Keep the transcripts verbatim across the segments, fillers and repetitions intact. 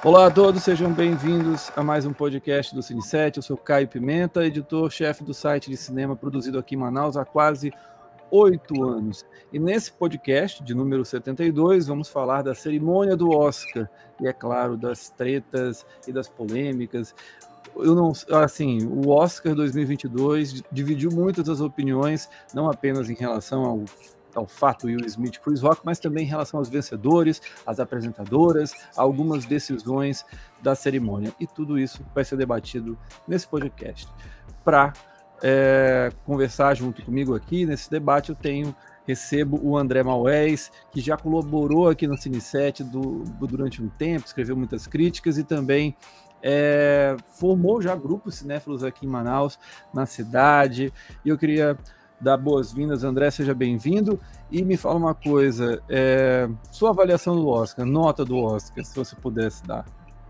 Olá a todos, sejam bem-vindos a mais um podcast do Cine sete. Eu sou Caio Pimenta, editor-chefe do site de cinema produzido aqui em Manaus há quase oito anos. E nesse podcast, de número setenta e dois, vamos falar da cerimônia do Oscar. E, é claro, das tretas e das polêmicas. Eu não, assim, o Oscar dois mil e vinte e dois dividiu muitas das opiniões, não apenas em relação ao ao fato Will Smith e Chris Rock, mas também em relação aos vencedores, às apresentadoras, algumas decisões da cerimônia. E tudo isso vai ser debatido nesse podcast. Para é, conversar junto comigo aqui nesse debate, eu tenho recebo o André Maués, que já colaborou aqui no Cine sete do, durante um tempo, escreveu muitas críticas e também é, formou já grupos cinéfilos aqui em Manaus, na cidade. E eu queria dar boas-vindas, André, seja bem-vindo. E me fala uma coisa, é, sua avaliação do Oscar, nota do Oscar, se você pudesse dar.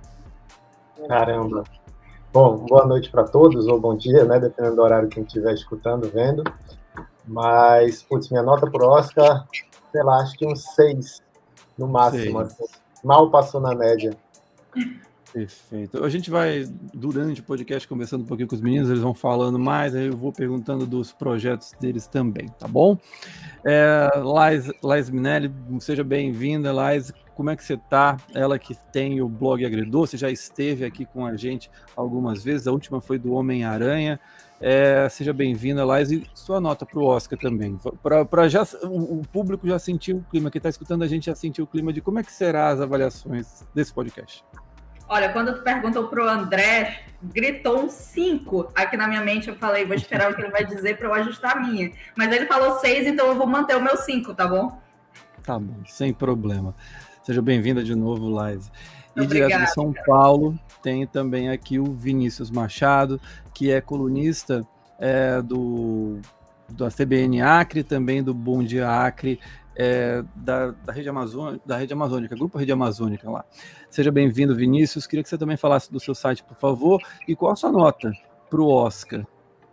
Caramba. Bom, boa noite para todos, ou bom dia, né, dependendo do horário que a gente estiver escutando, vendo. Mas, putz, minha nota pro Oscar, sei lá, acho que uns seis, no máximo. Assim, mal passou na média. Perfeito. A gente vai, durante o podcast, conversando um pouquinho com os meninos, eles vão falando mais, aí eu vou perguntando dos projetos deles também, tá bom? É, Lais, Lais Minelli, seja bem-vinda, Lais. Como é que você tá? Ela que tem o blog Agridoce, já esteve aqui com a gente algumas vezes, a última foi do Homem-Aranha. É, seja bem-vinda, Lais, e sua nota para o Oscar também. Pra, pra já, o, o público já sentiu o clima, quem está escutando a gente já sentiu o clima de como é que será as avaliações desse podcast. Olha, quando tu perguntou pro André, gritou um cinco aqui na minha mente, eu falei, vou esperar o que ele vai dizer para eu ajustar a minha. Mas ele falou seis, então eu vou manter o meu cinco, tá bom? Tá bom, sem problema. Seja bem-vinda de novo, Laís. E Obrigada, direto de São cara. Paulo, tem também aqui o Vinícius Machado, que é colunista é, do, da C B N Acre, também do Bom Dia Acre, é, da, da, Rede Amazônica, da Rede Amazônica, Grupo Rede Amazônica lá. Seja bem-vindo, Vinícius. Queria que você também falasse do seu site, por favor, e qual a sua nota para o Oscar?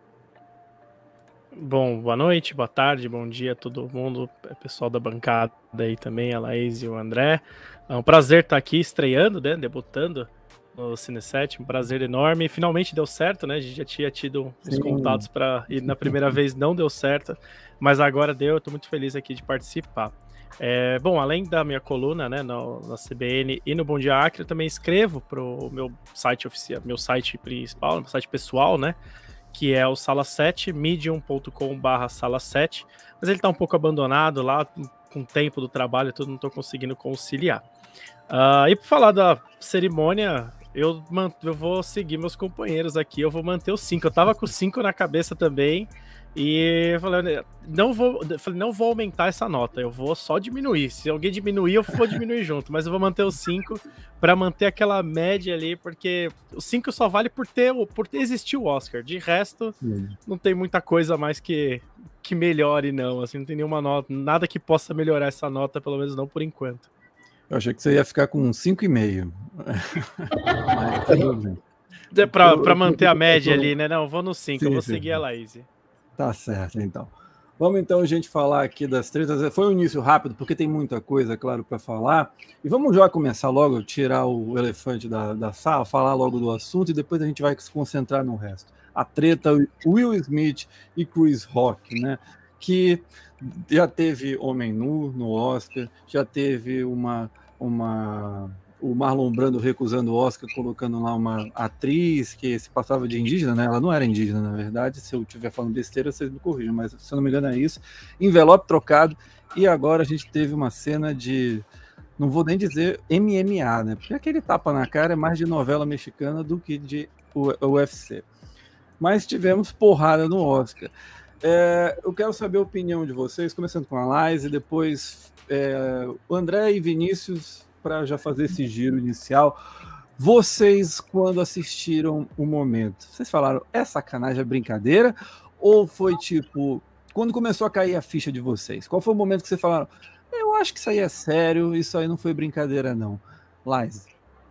Bom, boa noite, boa tarde, bom dia a todo mundo, pessoal da bancada aí também, a Laís e o André. É um prazer estar aqui estreando, né, debutando no Cine sete, um prazer enorme. Finalmente deu certo, né? A gente já tinha tido uns Sim. contatos para ir na primeira vez, não deu certo, mas agora deu, eu estou muito feliz aqui de participar. É, bom, além da minha coluna, né, no, na C B N e no Bom Dia Acre, eu também escrevo para o meu site oficial, meu site principal, meu site pessoal, né, que é o Sala sete, medium ponto com barra sala sete, mas ele está um pouco abandonado lá, com o tempo do trabalho e tudo, não estou conseguindo conciliar. Uh, e para falar da cerimônia, eu, eu vou seguir meus companheiros aqui, eu vou manter o cinco. Eu tava com cinco na cabeça também, e eu falei, não vou, eu falei, não vou aumentar essa nota, eu vou só diminuir. Se alguém diminuir, eu vou diminuir junto, mas eu vou manter o cinco para manter aquela média ali, porque o cinco só vale por ter, por ter existido o Oscar. De resto, Sim. não tem muita coisa mais que, que melhore, não. Assim, não tem nenhuma nota, nada que possa melhorar essa nota, pelo menos não por enquanto. Eu achei que você ia ficar com um cinco vírgula cinco. Para manter a média ali, né? Não, vou no cinco, eu vou sim. seguir a Laís. Tá certo, então. Vamos então, gente, falar aqui das tretas. Foi um início rápido, porque tem muita coisa, claro, para falar. E vamos já começar logo, tirar o elefante da, da sala, falar logo do assunto e depois a gente vai se concentrar no resto. A treta Will Smith e Chris Rock, né? Que já teve Homem Nu no Oscar, já teve uma, uma, o Marlon Brando recusando o Oscar, colocando lá uma atriz que se passava de indígena, né? Ela não era indígena, na verdade. Se eu estiver falando besteira, vocês me corrijam, mas se eu não me engano é isso. Envelope trocado, e agora a gente teve uma cena de, não vou nem dizer M M A, né? Porque aquele tapa na cara é mais de novela mexicana do que de U F C. Mas tivemos porrada no Oscar. É, eu quero saber a opinião de vocês, começando com a Laís e depois é, o André e Vinícius, para já fazer esse giro inicial. Vocês, quando assistiram o momento, vocês falaram, é sacanagem, é brincadeira? Ou foi tipo, quando começou a cair a ficha de vocês? Qual foi o momento que vocês falaram, eu acho que isso aí é sério, isso aí não foi brincadeira não? Laís.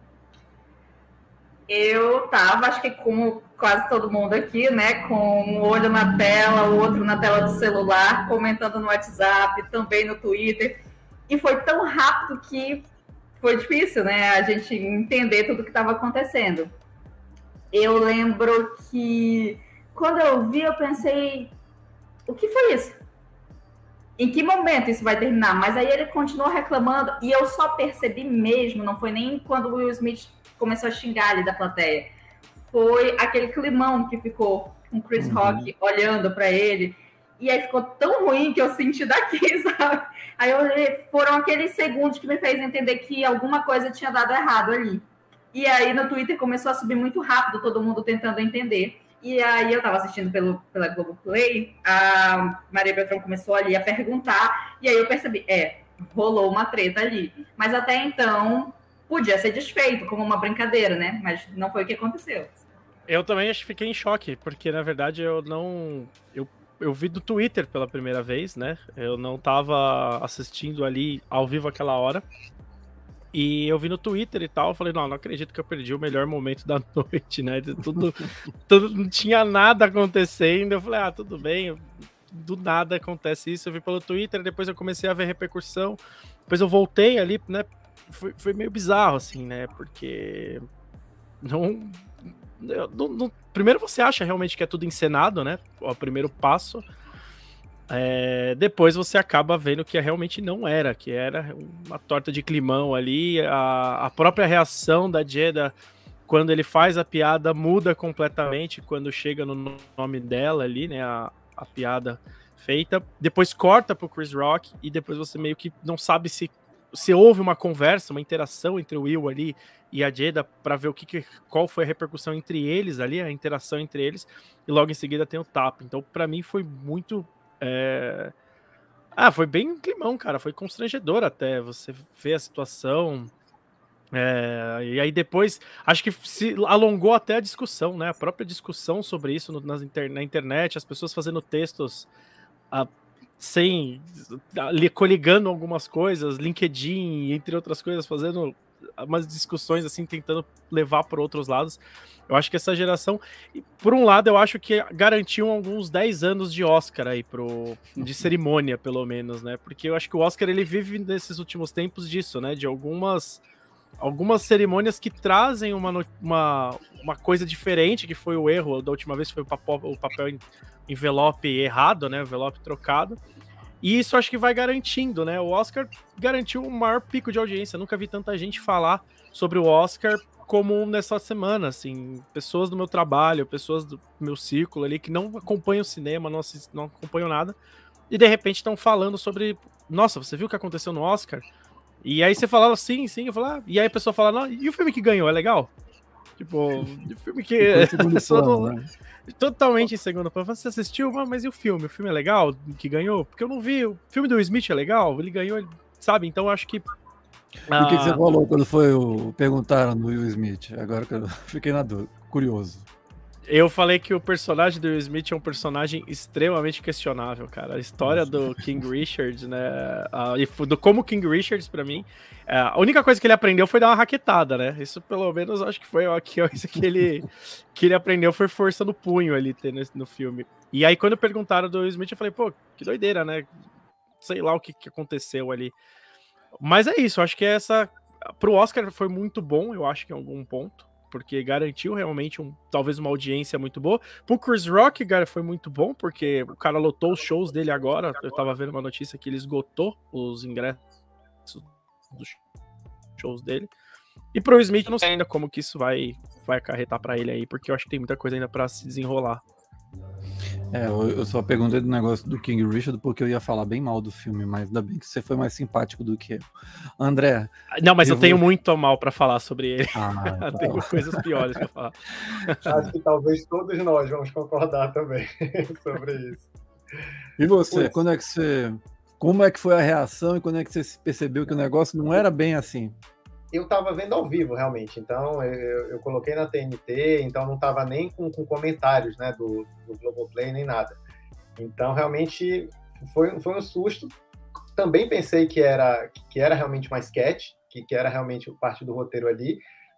Eu tava, acho que como quase todo mundo aqui, né, com um olho na tela, o outro na tela do celular, comentando no WhatsApp, também no Twitter, e foi tão rápido que foi difícil, né, a gente entender tudo o que estava acontecendo. Eu lembro que quando eu vi, eu pensei, o que foi isso? Em que momento isso vai terminar? Mas aí ele continuou reclamando e eu só percebi mesmo, não foi nem quando o Will Smith começou a xingar ali da plateia. Foi aquele climão que ficou com o Chris uhum. Rock olhando para ele. E aí ficou tão ruim que eu senti daqui, sabe? Aí eu, foram aqueles segundos que me fez entender que alguma coisa tinha dado errado ali. E aí no Twitter começou a subir muito rápido, todo mundo tentando entender. E aí eu estava assistindo pelo, pela Globoplay, a Maria Beltrão começou ali a perguntar, e aí eu percebi, é, rolou uma treta ali. Mas até então, podia ser desfeito como uma brincadeira, né? Mas não foi o que aconteceu. Eu também fiquei em choque, porque na verdade eu não... Eu, eu vi do Twitter pela primeira vez, né? Eu não estava assistindo ali ao vivo aquela hora. E eu vi no Twitter e tal, eu falei, não, não acredito que eu perdi o melhor momento da noite, né? Tudo, tudo, não tinha nada acontecendo. Eu falei, ah, tudo bem, do nada acontece isso. Eu vi pelo Twitter, depois eu comecei a ver repercussão. Depois eu voltei ali, né? Foi, foi meio bizarro, assim, né? Porque não, não, não... Primeiro você acha realmente que é tudo encenado, né? O primeiro passo. É, depois você acaba vendo que realmente não era, que era uma torta de climão ali, a, a própria reação da Jada quando ele faz a piada muda completamente quando chega no nome dela ali, né, a, a piada feita, depois corta pro Chris Rock e depois você meio que não sabe se, se houve uma conversa, uma interação entre o Will ali e a Jada para ver o que, que qual foi a repercussão entre eles ali, a interação entre eles, e logo em seguida tem o tapa. Então para mim foi muito É... Ah, foi bem climão, cara. Foi constrangedor até você ver a situação. É... E aí depois, acho que se alongou até a discussão, né? A própria discussão sobre isso no, nas inter... na internet, as pessoas fazendo textos ah, sem... ali, coligando algumas coisas, LinkedIn, entre outras coisas, fazendo umas discussões assim, tentando levar para outros lados. Eu acho que essa geração, por um lado, eu acho que garantiu alguns dez anos de Oscar aí, pro, de cerimônia, pelo menos, né? Porque eu acho que o Oscar, ele vive nesses últimos tempos disso, né? De algumas, algumas cerimônias que trazem uma, uma, uma coisa diferente, que foi o erro da última vez, foi o papel, o papel envelope errado, né? O envelope trocado. E isso acho que vai garantindo, né? O Oscar garantiu o maior pico de audiência. Eu nunca vi tanta gente falar sobre o Oscar como nessa semana, assim, pessoas do meu trabalho, pessoas do meu círculo ali que não acompanham o cinema, não, assist, não acompanham nada, e de repente estão falando sobre, nossa, você viu o que aconteceu no Oscar? E aí você fala, sim, sim, eu falo, ah, e aí a pessoa fala, não, e o filme que ganhou, é legal? Tipo, o filme que... a pessoa plano, não... né? Totalmente em segundo plano. Você assistiu? Mas e o filme? O filme é legal que ganhou? Porque eu não vi. O filme do Will Smith é legal? Ele ganhou, sabe? Então eu acho que... Ah... O que, que você falou quando foi o... perguntaram do Will Smith? Agora que eu fiquei na dúvida, curioso. Eu falei que o personagem do Will Smith é um personagem extremamente questionável, cara. A história Nossa. do King Richard, né? Uh, do como King Richard, pra mim, uh, a única coisa que ele aprendeu foi dar uma raquetada, né? Isso, pelo menos, acho que foi a coisa que ele, que ele aprendeu, foi força no punho ali no, no filme. E aí, quando perguntaram do Will Smith, eu falei, pô, que doideira, né? Sei lá o que, que aconteceu ali. Mas é isso, acho que essa... Pro Oscar foi muito bom, eu acho que em algum ponto. Porque garantiu realmente um, talvez uma audiência muito boa. Pro Chris Rock, cara, foi muito bom, porque o cara lotou os shows dele agora. Eu tava vendo uma notícia que ele esgotou os ingressos dos shows dele. E pro Smith, eu não sei ainda como que isso vai, vai acarretar pra ele aí, porque eu acho que tem muita coisa ainda pra se desenrolar. É, eu só perguntei do negócio do King Richard porque eu ia falar bem mal do filme, mas ainda bem que você foi mais simpático do que eu. André... Não, mas eu, eu tenho vou... muito mal pra falar sobre ele. Ah, tá. Tenho coisas piores pra falar. Acho que talvez todos nós vamos concordar também sobre isso. E você, quando é que você... Como é que foi a reação e quando é que você percebeu que o negócio não era bem assim? Eu estava vendo ao vivo, realmente, então eu, eu coloquei na T N T, então não estava nem com, com comentários, né, do, do Globoplay, nem nada. Então, realmente, foi, foi um susto. Também pensei que era, que era realmente uma sketch, que, que era realmente parte do roteiro ali,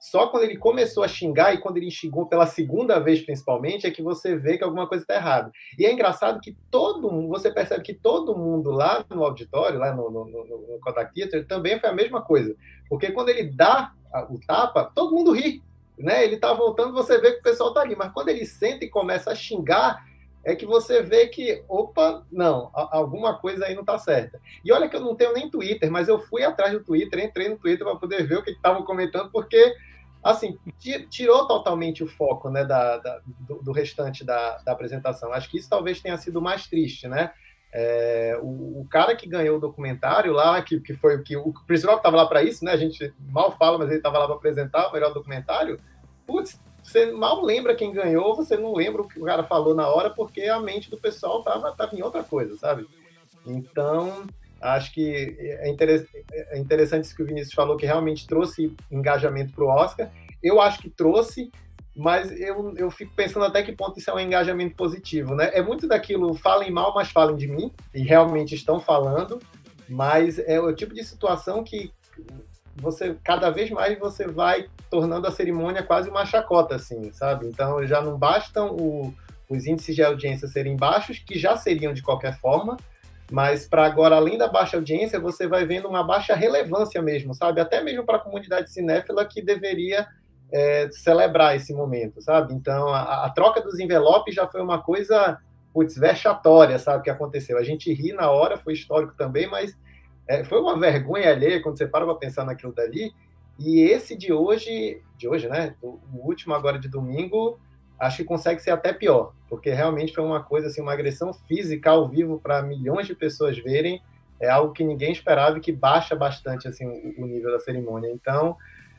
Só quando ele começou a xingar, e quando ele xingou pela segunda vez, principalmente, é que você vê que alguma coisa está errada. E é engraçado que todo mundo, você percebe que todo mundo lá no auditório, lá no, no, no, no Kodak Theater, também foi a mesma coisa. Porque quando ele dá o tapa, todo mundo ri, né? Ele tá voltando, você vê que o pessoal tá ali. Mas quando ele senta e começa a xingar, é que você vê que, opa, não, alguma coisa aí não tá certa. E olha que eu não tenho nem Twitter, mas eu fui atrás do Twitter, entrei no Twitter para poder ver o que estavam comentando, porque, assim, tirou totalmente o foco, né, da, da, do, do restante da, da apresentação. Acho que isso talvez tenha sido o mais triste, né? É, o, o cara que ganhou o documentário lá, que, que foi que, o principal que estava lá para isso, né? A gente mal fala, mas ele estava lá para apresentar o melhor documentário. Putz, você mal lembra quem ganhou, você não lembra o que o cara falou na hora, porque a mente do pessoal estava tava em outra coisa, sabe? Então, acho que é, interess é interessante isso que o Vinícius falou, que realmente trouxe engajamento para o Oscar. Eu acho que trouxe, mas eu, eu fico pensando até que ponto isso é um engajamento positivo, né? É muito daquilo, falem mal, mas falem de mim, e realmente estão falando, mas é o tipo de situação que você, cada vez mais você vai tornando a cerimônia quase uma chacota, assim, sabe? Então, já não bastam o, os índices de audiência serem baixos, que já seriam de qualquer forma, mas para agora, além da baixa audiência, você vai vendo uma baixa relevância mesmo, sabe? Até mesmo para a comunidade cinéfila, que deveria é, celebrar esse momento, sabe? Então, a, a troca dos envelopes já foi uma coisa, putz, vexatória, sabe? Que aconteceu. A gente ri na hora, foi histórico também, mas É, foi uma vergonha alheia quando você para para pensar naquilo dali. E esse de hoje, de hoje, né? O, o último agora de domingo, acho que consegue ser até pior, porque realmente foi uma coisa, assim, uma agressão física ao vivo para milhões de pessoas verem. É algo que ninguém esperava e que baixa bastante, assim, o, o nível da cerimônia. Então,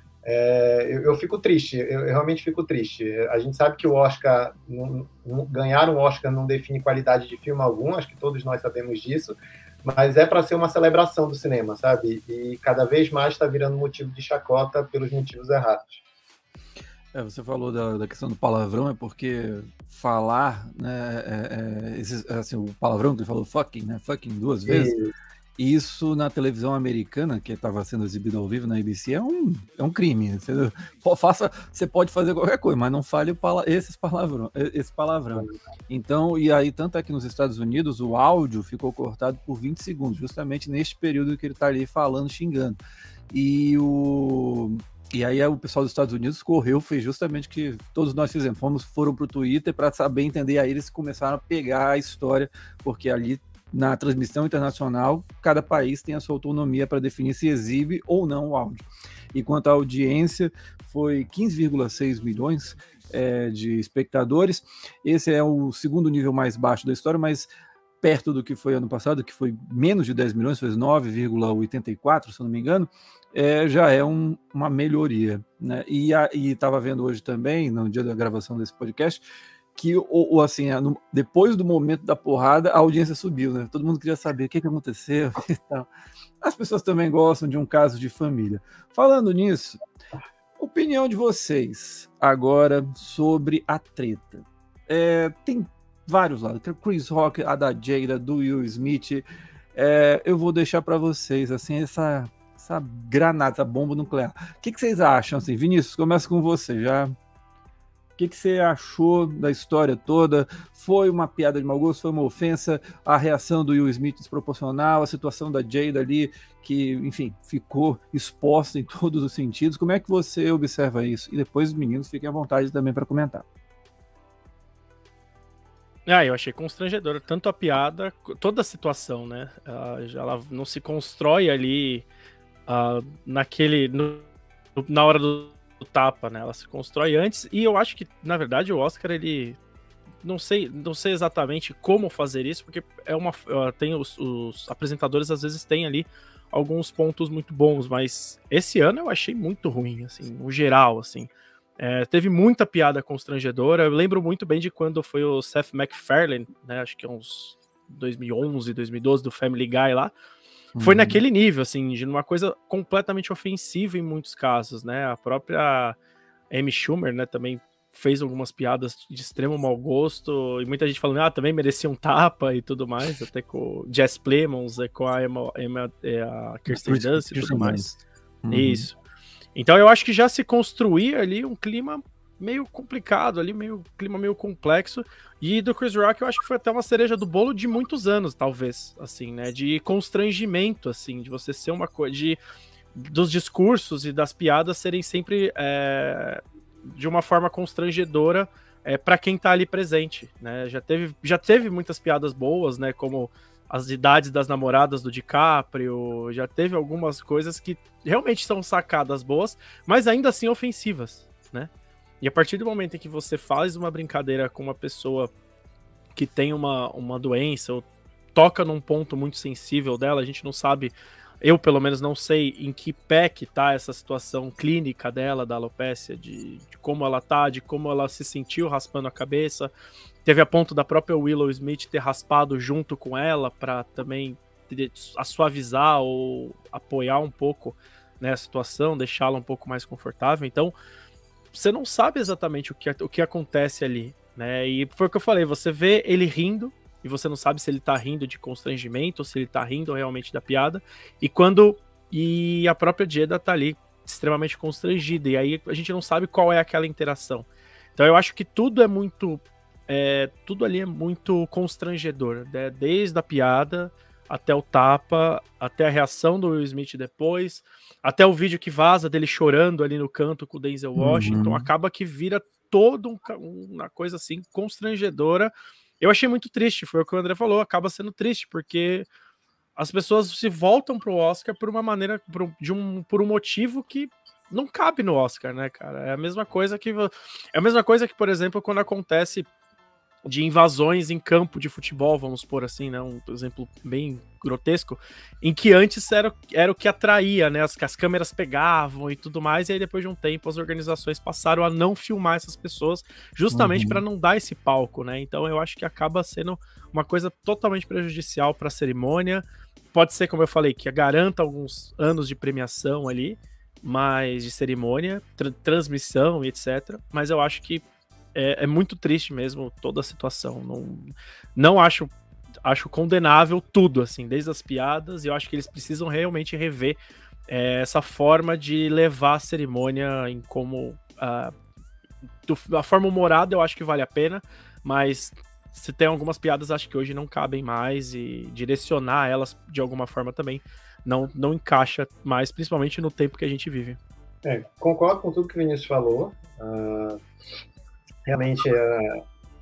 é, eu, eu fico triste, eu, eu realmente fico triste. A gente sabe que o Oscar, não, não, ganhar um Oscar não define qualidade de filme algum, acho que todos nós sabemos disso, mas é para ser uma celebração do cinema, sabe? E cada vez mais está virando motivo de chacota pelos motivos errados. É, você falou da, da questão do palavrão, é porque falar, né, é, é, esse, assim, o palavrão que ele falou, fucking, né, fucking duas vezes, e... isso na televisão americana, que estava sendo exibido ao vivo na A B C, é um, é um crime. Você, faça, você pode fazer qualquer coisa, mas não fale o pala, esses palavrão, esse palavrão. Então, e aí, tanto aqui nos Estados Unidos, o áudio ficou cortado por vinte segundos, justamente neste período que ele está ali falando, xingando. E o... E aí o pessoal dos Estados Unidos correu, fez justamente o que todos nós fizemos. Fomos, foram para o Twitter para saber entender. Aí eles começaram a pegar a história, porque ali na transmissão internacional, cada país tem a sua autonomia para definir se exibe ou não o áudio. E quanto à audiência, foi quinze vírgula seis milhões é, de espectadores. Esse é o segundo nível mais baixo da história, mas perto do que foi ano passado, que foi menos de dez milhões, foi nove vírgula oitenta e quatro, se eu não me engano. É, já é um, uma melhoria, né? E estava vendo hoje também, no dia da gravação desse podcast, que o, o, assim, no, depois do momento da porrada, a audiência subiu, né? Todo mundo queria saber o que, que aconteceu e tal. As pessoas também gostam de um caso de família. Falando nisso, opinião de vocês agora sobre a treta. É, tem vários lados, Chris Rock, a da Jada, do Will Smith. É, eu vou deixar para vocês, assim, essa... essa granada, essa bomba nuclear. O que, que vocês acham? Assim, Vinícius, começa com você. Já... O que, que você achou da história toda? Foi uma piada de mau gosto? Foi uma ofensa? A reação do Will Smith desproporcional? A situação da Jada ali, que, enfim, ficou exposta em todos os sentidos. Como é que você observa isso? E depois os meninos fiquem à vontade também para comentar. Ah, eu achei constrangedor. Tanto a piada, toda a situação, né? Ela não se constrói ali... Uh, naquele no, na hora do, do tapa, né? Ela se constrói antes, e eu acho que, na verdade, o Oscar, ele não sei, não sei exatamente como fazer isso, porque é uma, uh, tem os, os apresentadores às vezes têm ali alguns pontos muito bons, mas esse ano eu achei muito ruim, assim, no geral, assim. É, teve muita piada constrangedora. Eu lembro muito bem de quando foi o Seth MacFarlane, né? Acho que é uns dois mil e onze, dois mil e doze, do Family Guy lá. Foi naquele nível, assim, de uma coisa completamente ofensiva em muitos casos, né? A própria Amy Schumer, né, também fez algumas piadas de extremo mau gosto, e muita gente falando, ah, também merecia um tapa e tudo mais, até com o Jess Plemons, com a, Emma, Emma, a Kirsten Dunst e tudo mais. Uhum. Isso. Então eu acho que já se construía ali um clima meio complicado ali, meio clima meio complexo, e do Chris Rock eu acho que foi até uma cereja do bolo de muitos anos, talvez, assim, né, de constrangimento, assim, de você ser uma coisa, de dos discursos e das piadas serem sempre é, de uma forma constrangedora é, para quem tá ali presente, né, já teve, já teve muitas piadas boas, né, como as idades das namoradas do DiCaprio, já teve algumas coisas que realmente são sacadas boas, mas ainda assim ofensivas, né? E a partir do momento em que você faz uma brincadeira com uma pessoa que tem uma, uma doença ou toca num ponto muito sensível dela, a gente não sabe, eu pelo menos não sei em que pé que tá essa situação clínica dela, da alopécia, de, de como ela tá, de como ela se sentiu raspando a cabeça. Teve a ponto da própria Willow Smith ter raspado junto com ela para também suavizar ou apoiar um pouco, né, a situação, deixá-la um pouco mais confortável. Então, você não sabe exatamente o que, o que acontece ali, né? E foi o que eu falei, você vê ele rindo, e você não sabe se ele tá rindo de constrangimento, ou se ele tá rindo realmente da piada, e quando... E a própria Jada tá ali extremamente constrangida, e aí a gente não sabe qual é aquela interação. Então eu acho que tudo é muito... É, tudo ali é muito constrangedor, né? Desde a piada até o tapa, até a reação do Will Smith depois, até o vídeo que vaza dele chorando ali no canto com o Denzel Washington, uhum. Acaba que vira todo um, uma coisa assim constrangedora. Eu achei muito triste, foi o que o André falou, acaba sendo triste, porque as pessoas se voltam pro Oscar por uma maneira, por um, de um, por um motivo que não cabe no Oscar, né, cara? É a mesma coisa que, é a mesma coisa que, por exemplo, quando acontece de invasões em campo de futebol, vamos pôr assim, né, um exemplo bem grotesco, em que antes era, era o que atraía, né, as, as câmeras pegavam e tudo mais, e aí depois de um tempo as organizações passaram a não filmar essas pessoas, justamente uhum. para não dar esse palco, né, então eu acho que acaba sendo uma coisa totalmente prejudicial para a cerimônia. Pode ser, como eu falei, que garanta alguns anos de premiação ali, mas de cerimônia, tra- transmissão e etcétera, mas eu acho que É, é muito triste mesmo toda a situação. Não, não acho, acho condenável tudo, assim, desde as piadas, e eu acho que eles precisam realmente rever é, essa forma de levar a cerimônia em como... Uh, do, a forma humorada eu acho que vale a pena, mas se tem algumas piadas, acho que hoje não cabem mais, e direcionar elas de alguma forma também não, não encaixa mais, principalmente no tempo que a gente vive. É, concordo com tudo que o Vinícius falou. Uh... Realmente é,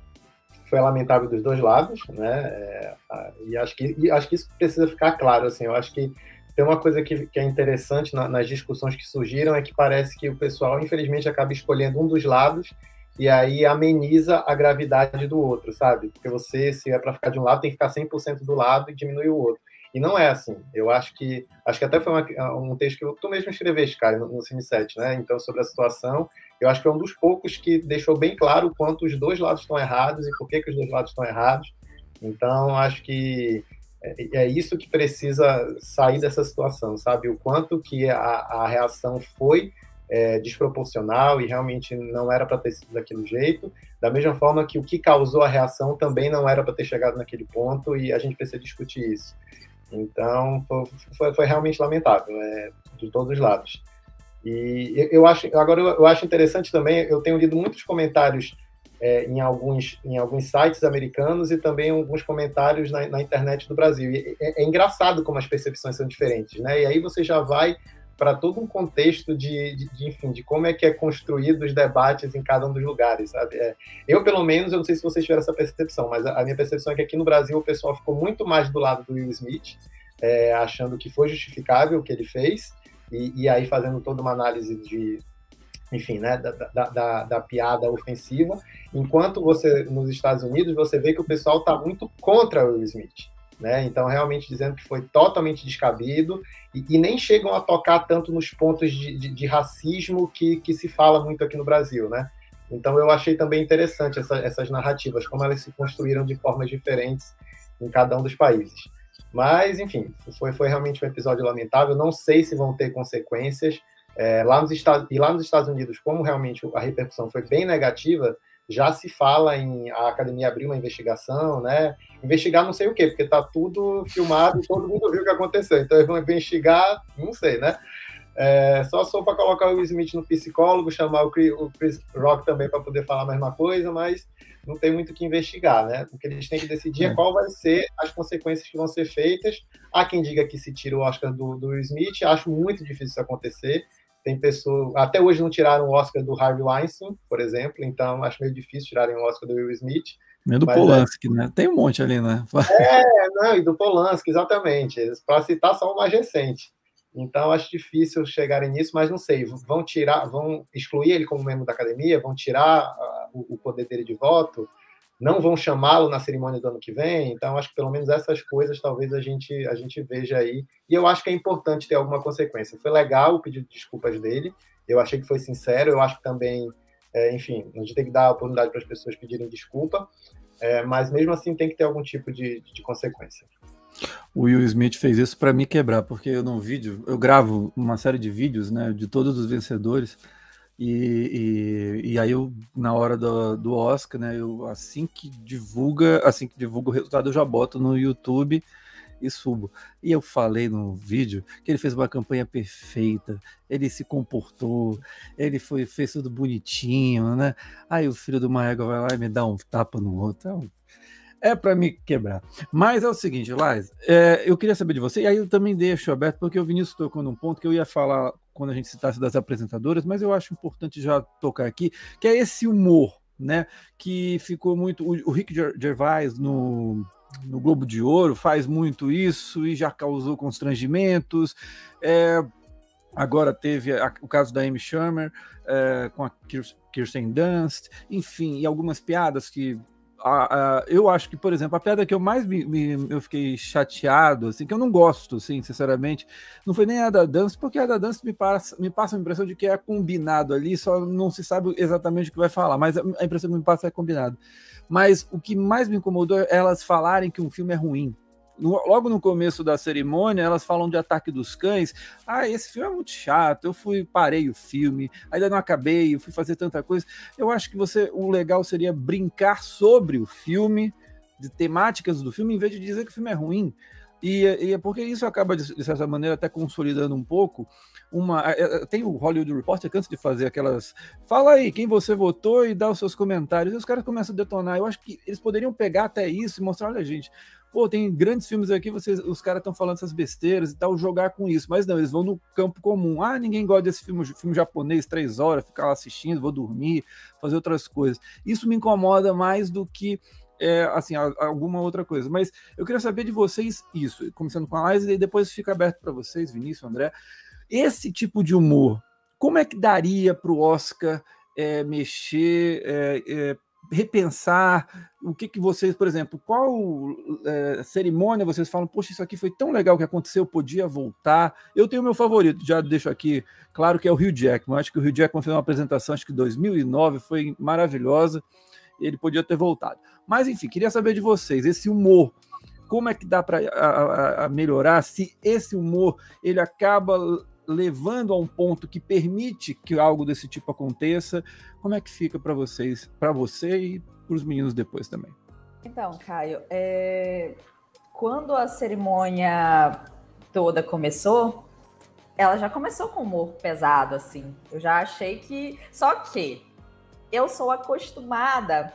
foi lamentável dos dois lados, né? É, e, acho que, e acho que isso precisa ficar claro. Assim, eu acho que tem uma coisa que, que é interessante na, nas discussões que surgiram, é que parece que o pessoal, infelizmente, acaba escolhendo um dos lados e aí ameniza a gravidade do outro, sabe? Porque você, se é para ficar de um lado, tem que ficar cem por cento do lado e diminuir o outro. E não é assim. Eu acho que acho que até foi uma, um texto que tu mesmo escreveste, cara, no, no Cine sete, né? Então, sobre a situação, eu acho que é um dos poucos que deixou bem claro o quanto os dois lados estão errados e por que, que os dois lados estão errados. Então, acho que é, é isso que precisa sair dessa situação, sabe? O quanto que a, a reação foi é, desproporcional e realmente não era para ter sido daquele jeito, da mesma forma que o que causou a reação também não era para ter chegado naquele ponto, e a gente precisa discutir isso. Então, foi, foi, foi realmente lamentável, é, de todos os lados. E eu acho, agora eu acho interessante também, eu tenho lido muitos comentários é, em, alguns, em alguns sites americanos e também alguns comentários na, na internet do Brasil. E é, é engraçado como as percepções são diferentes, né? E aí você já vai para todo um contexto de, de, de, enfim, de como é que é construído os debates em cada um dos lugares, sabe? É, eu, pelo menos, eu não sei se vocês tiveram essa percepção, mas a, a minha percepção é que aqui no Brasil o pessoal ficou muito mais do lado do Will Smith, é, achando que foi justificável o que ele fez, e, e aí fazendo toda uma análise de, enfim, né, da, da, da, da piada ofensiva, enquanto você, nos Estados Unidos, você vê que o pessoal está muito contra o Will Smith, né? Então, realmente dizendo que foi totalmente descabido, e, e nem chegam a tocar tanto nos pontos de, de, de racismo que, que se fala muito aqui no Brasil, né? Então, eu achei também interessante essa, essas narrativas, como elas se construíram de formas diferentes em cada um dos países. Mas, enfim, foi, foi realmente um episódio lamentável. Não sei se vão ter consequências. É, lá nos Estados, e lá nos Estados Unidos, como realmente a repercussão foi bem negativa, já se fala em a academia abrir uma investigação, né? Investigar não sei o quê, porque está tudo filmado e todo mundo viu o que aconteceu. Então, eles vão investigar, não sei, né? É, só sou para colocar o Will Smith no psicólogo, chamar o Chris, o Chris Rock também para poder falar a mesma coisa, mas não tem muito o que investigar, né? O que eles têm que decidir é, é qual vai ser as consequências que vão ser feitas. Há quem diga que se tira o Oscar do, do Will Smith, acho muito difícil isso acontecer. Tem pessoas, até hoje não tiraram o Oscar do Harvey Weinstein, por exemplo, então acho meio difícil tirarem o Oscar do Will Smith. Nem do Polanski, é... né? Tem um monte ali, né? É, não, e do Polanski, exatamente. Para citar só o mais recente. Então, acho difícil chegarem nisso, mas não sei, vão tirar, vão excluir ele como membro da academia, vão tirar uh, o poder dele de voto, não vão chamá-lo na cerimônia do ano que vem, então acho que pelo menos essas coisas talvez a gente, a gente veja aí, e eu acho que é importante ter alguma consequência. Foi legal o pedido de desculpas dele, eu achei que foi sincero, eu acho que também, é, enfim, a gente tem que dar a oportunidade para as pessoas pedirem desculpa, é, mas mesmo assim tem que ter algum tipo de, de consequência. O Will Smith fez isso para me quebrar, porque eu no vídeo, eu gravo uma série de vídeos, né, de todos os vencedores, e, e, e aí eu, na hora do, do Oscar, né, eu, assim que divulga, assim que divulga o resultado, eu já boto no YouTube e subo. E eu falei no vídeo que ele fez uma campanha perfeita, ele se comportou, ele foi, fez tudo bonitinho, né, aí o filho do Maega vai lá e me dá um tapa no outro, então, é para me quebrar. Mas é o seguinte, Lais, é, eu queria saber de você, e aí eu também deixo aberto, porque o Vinícius tocou num ponto que eu ia falar quando a gente citasse das apresentadoras, mas eu acho importante já tocar aqui, que é esse humor, né, que ficou muito... O, o Rick Gervais no, no Globo de Ouro faz muito isso e já causou constrangimentos. É, agora teve a, o caso da Amy Schumer é, com a Kirsten Dunst, enfim, e algumas piadas que... Uh, uh, eu acho que, por exemplo, a piada que eu mais me, me, eu fiquei chateado, assim, que eu não gosto, assim, sinceramente, não foi nem a da Dunst, porque a da Dunst me passa, me passa a impressão de que é combinado ali, só não se sabe exatamente o que vai falar, mas a impressão que me passa é combinado. Mas o que mais me incomodou é elas falarem que um filme é ruim. Logo no começo da cerimônia, elas falam de Ataque dos Cães. Ah, esse filme é muito chato, eu fui, parei o filme, ainda não acabei, eu fui fazer tanta coisa. Eu acho que você, o legal seria brincar sobre o filme, de temáticas do filme, em vez de dizer que o filme é ruim. E, e é porque isso acaba, de, de certa maneira, até consolidando um pouco uma... Tem o Hollywood Reporter que antes de fazer aquelas... Fala aí, quem você votou e dá os seus comentários. E os caras começam a detonar. Eu acho que eles poderiam pegar até isso e mostrar, olha, gente... Pô, tem grandes filmes aqui, vocês, os caras estão falando essas besteiras e tal, jogar com isso. Mas não, eles vão no campo comum. Ah, ninguém gosta desse filme, filme japonês, três horas, ficar lá assistindo, vou dormir, fazer outras coisas. Isso me incomoda mais do que, é, assim, alguma outra coisa. Mas eu queria saber de vocês isso, começando com a Laís, e depois fica aberto para vocês, Vinícius, André. Esse tipo de humor, como é que daria para o Oscar é, mexer, é, é, repensar o que que vocês, por exemplo, qual é, cerimônia vocês falam, poxa, isso aqui foi tão legal que aconteceu, podia voltar. Eu tenho o meu favorito, já deixo aqui, claro que é o Hugh Jackman. Acho que o Hugh Jackman fez uma apresentação, acho que em dois mil e nove, foi maravilhosa, ele podia ter voltado. Mas, enfim, queria saber de vocês, esse humor, como é que dá para melhorar, se esse humor, ele acaba levando a um ponto que permite que algo desse tipo aconteça. Como é que fica para vocês, para você e para os meninos depois também? Então, Caio, é... quando a cerimônia toda começou, ela já começou com humor pesado, assim. Eu já achei que... Só que eu sou acostumada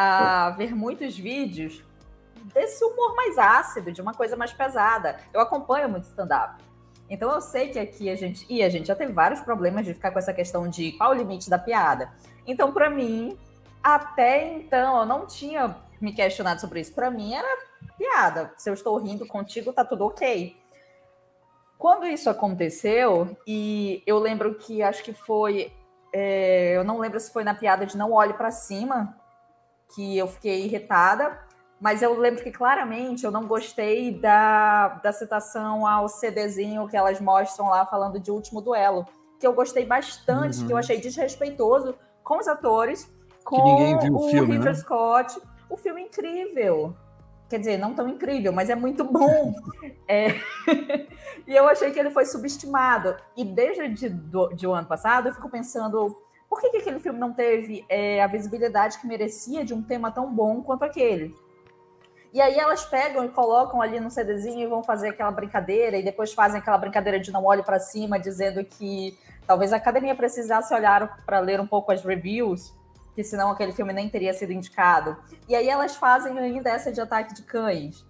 a ver muitos vídeos desse humor mais ácido, de uma coisa mais pesada. Eu acompanho muito stand-up. Então eu sei que aqui a gente... E a gente já teve vários problemas de ficar com essa questão de qual o limite da piada. Então, para mim, até então, eu não tinha me questionado sobre isso. Para mim, era piada. Se eu estou rindo contigo, tá tudo ok. Quando isso aconteceu, e eu lembro que, acho que foi... É, eu não lembro se foi na piada de Não Olhe para Cima, que eu fiquei irritada, mas eu lembro que claramente eu não gostei da, da citação ao CDzinho que elas mostram lá falando de Último Duelo, que eu gostei bastante, uhum. que eu achei desrespeitoso com os atores, com o filme, Ridley, né? Scott. O filme é incrível. Quer dizer, não tão incrível, mas é muito bom. É... e eu achei que ele foi subestimado. E desde de, do, de o ano passado, eu fico pensando, por que, que aquele filme não teve é, a visibilidade que merecia de um tema tão bom quanto aquele? E aí elas pegam e colocam ali no CDzinho e vão fazer aquela brincadeira, e depois fazem aquela brincadeira de não olhe para cima, dizendo que talvez a academia precisasse olhar para ler um pouco as reviews, que senão aquele filme nem teria sido indicado. E aí elas fazem ainda essa de Ataque de Cães.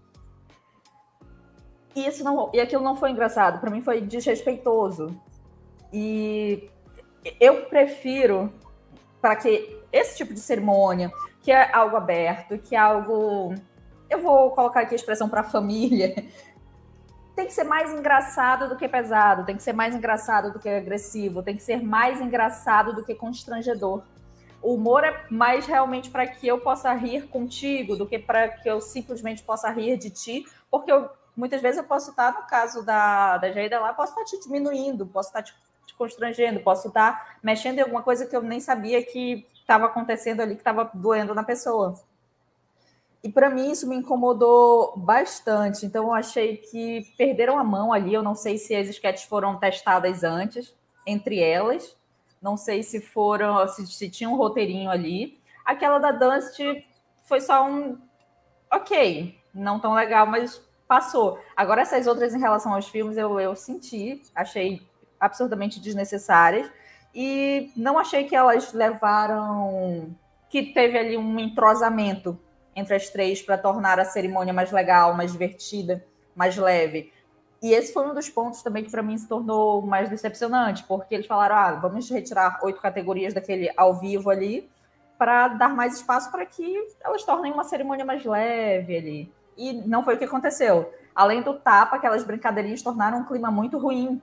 E, isso não, e aquilo não foi engraçado, para mim foi desrespeitoso. E eu prefiro, para que esse tipo de cerimônia, que é algo aberto, que é algo... Eu vou colocar aqui a expressão para família. Tem que ser mais engraçado do que pesado, tem que ser mais engraçado do que agressivo, tem que ser mais engraçado do que constrangedor. O humor é mais realmente para que eu possa rir contigo do que para que eu simplesmente possa rir de ti, porque eu, muitas vezes eu posso estar, no caso da, da Jaida lá, posso estar te diminuindo, posso estar te, te constrangendo, posso estar mexendo em alguma coisa que eu nem sabia que estava acontecendo ali, que estava doendo na pessoa. E para mim isso me incomodou bastante. Então eu achei que perderam a mão ali. Eu não sei se as sketches foram testadas antes, entre elas. Não sei se foram, se, se tinha um roteirinho ali. Aquela da Dusty foi só um ok, não tão legal, mas passou. Agora essas outras em relação aos filmes eu, eu senti, achei absurdamente desnecessárias. E não achei que elas levaram... que teve ali um entrosamento entre as três para tornar a cerimônia mais legal, mais divertida, mais leve. E esse foi um dos pontos também que para mim se tornou mais decepcionante, porque eles falaram, ah, vamos retirar oito categorias daquele ao vivo ali para dar mais espaço para que elas tornem uma cerimônia mais leve ali. E não foi o que aconteceu. Além do tapa, aquelas brincadeirinhas tornaram um clima muito ruim.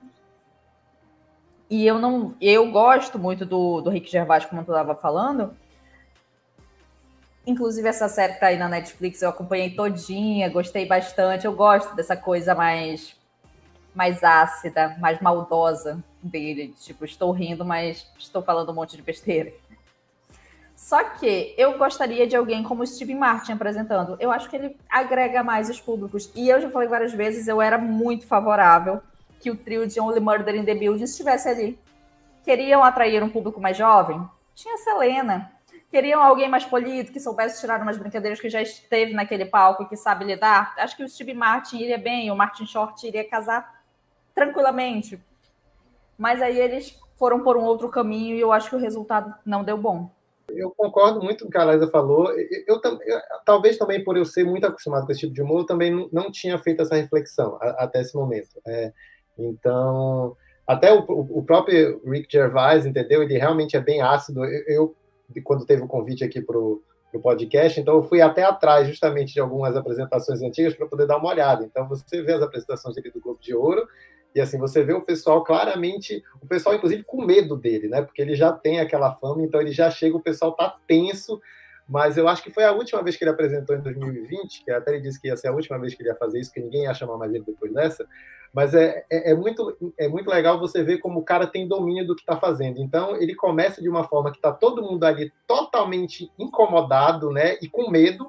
E eu não, eu gosto muito do, do Rick Gervais, como tu estava falando. Inclusive, essa série que tá aí na Netflix, eu acompanhei todinha, gostei bastante. Eu gosto dessa coisa mais, mais ácida, mais maldosa dele. Tipo, estou rindo, mas estou falando um monte de besteira. Só que eu gostaria de alguém como o Steve Martin apresentando. Eu acho que ele agrega mais os públicos. E eu já falei várias vezes, eu era muito favorável que o trio de Only Murder in the Building estivesse ali. Queriam atrair um público mais jovem? Tinha a Selena. Queriam alguém mais polido, que soubesse tirar umas brincadeiras, que já esteve naquele palco e que sabe lidar? Acho que o Steve Martin iria bem, o Martin Short iria casar tranquilamente. Mas aí eles foram por um outro caminho e eu acho que o resultado não deu bom. Eu concordo muito com o que a Laísa falou. Eu, eu, eu, talvez também por eu ser muito acostumado com esse tipo de humor, eu também não, não tinha feito essa reflexão a, até esse momento. É, então, até o, o próprio Rick Gervais, entendeu? Ele realmente é bem ácido. Eu, eu quando teve o convite aqui para o podcast, então eu fui até atrás justamente de algumas apresentações antigas para poder dar uma olhada. Então você vê as apresentações dele do Globo de Ouro e assim você vê o pessoal claramente, o pessoal inclusive com medo dele, né? Porque ele já tem aquela fama, então ele já chega, o pessoal tá tenso. Mas eu acho que foi a última vez que ele apresentou em dois mil e vinte, que até ele disse que ia ser a última vez que ele ia fazer isso, que ninguém ia chamar mais ele depois dessa. Mas é, é, é, muito, é muito legal você ver como o cara tem domínio do que está fazendo. Então, ele começa de uma forma que está todo mundo ali totalmente incomodado, né, e com medo,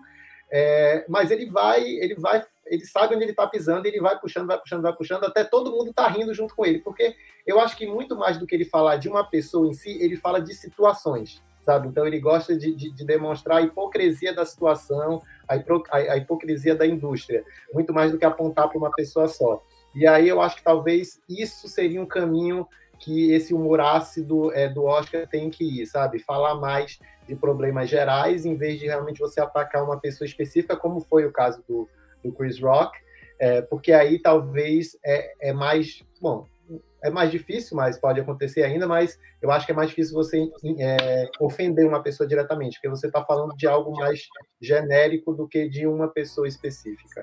é, mas ele vai, ele vai, ele sabe onde ele está pisando, ele vai puxando, vai puxando, vai puxando, até todo mundo está rindo junto com ele. Porque eu acho que muito mais do que ele falar de uma pessoa em si, ele fala de situações, sabe? Então, ele gosta de, de, de demonstrar a hipocrisia da situação, a, hipro, a, a hipocrisia da indústria, muito mais do que apontar para uma pessoa só. E aí eu acho que talvez isso seria um caminho que esse humor ácido é, do Oscar tem que ir, sabe? Falar mais de problemas gerais, em vez de realmente você atacar uma pessoa específica, como foi o caso do, do Chris Rock, é, porque aí talvez é, é mais... Bom, é mais difícil, mas pode acontecer ainda, mas eu acho que é mais difícil você é, ofender uma pessoa diretamente, porque você está falando de algo mais genérico do que de uma pessoa específica.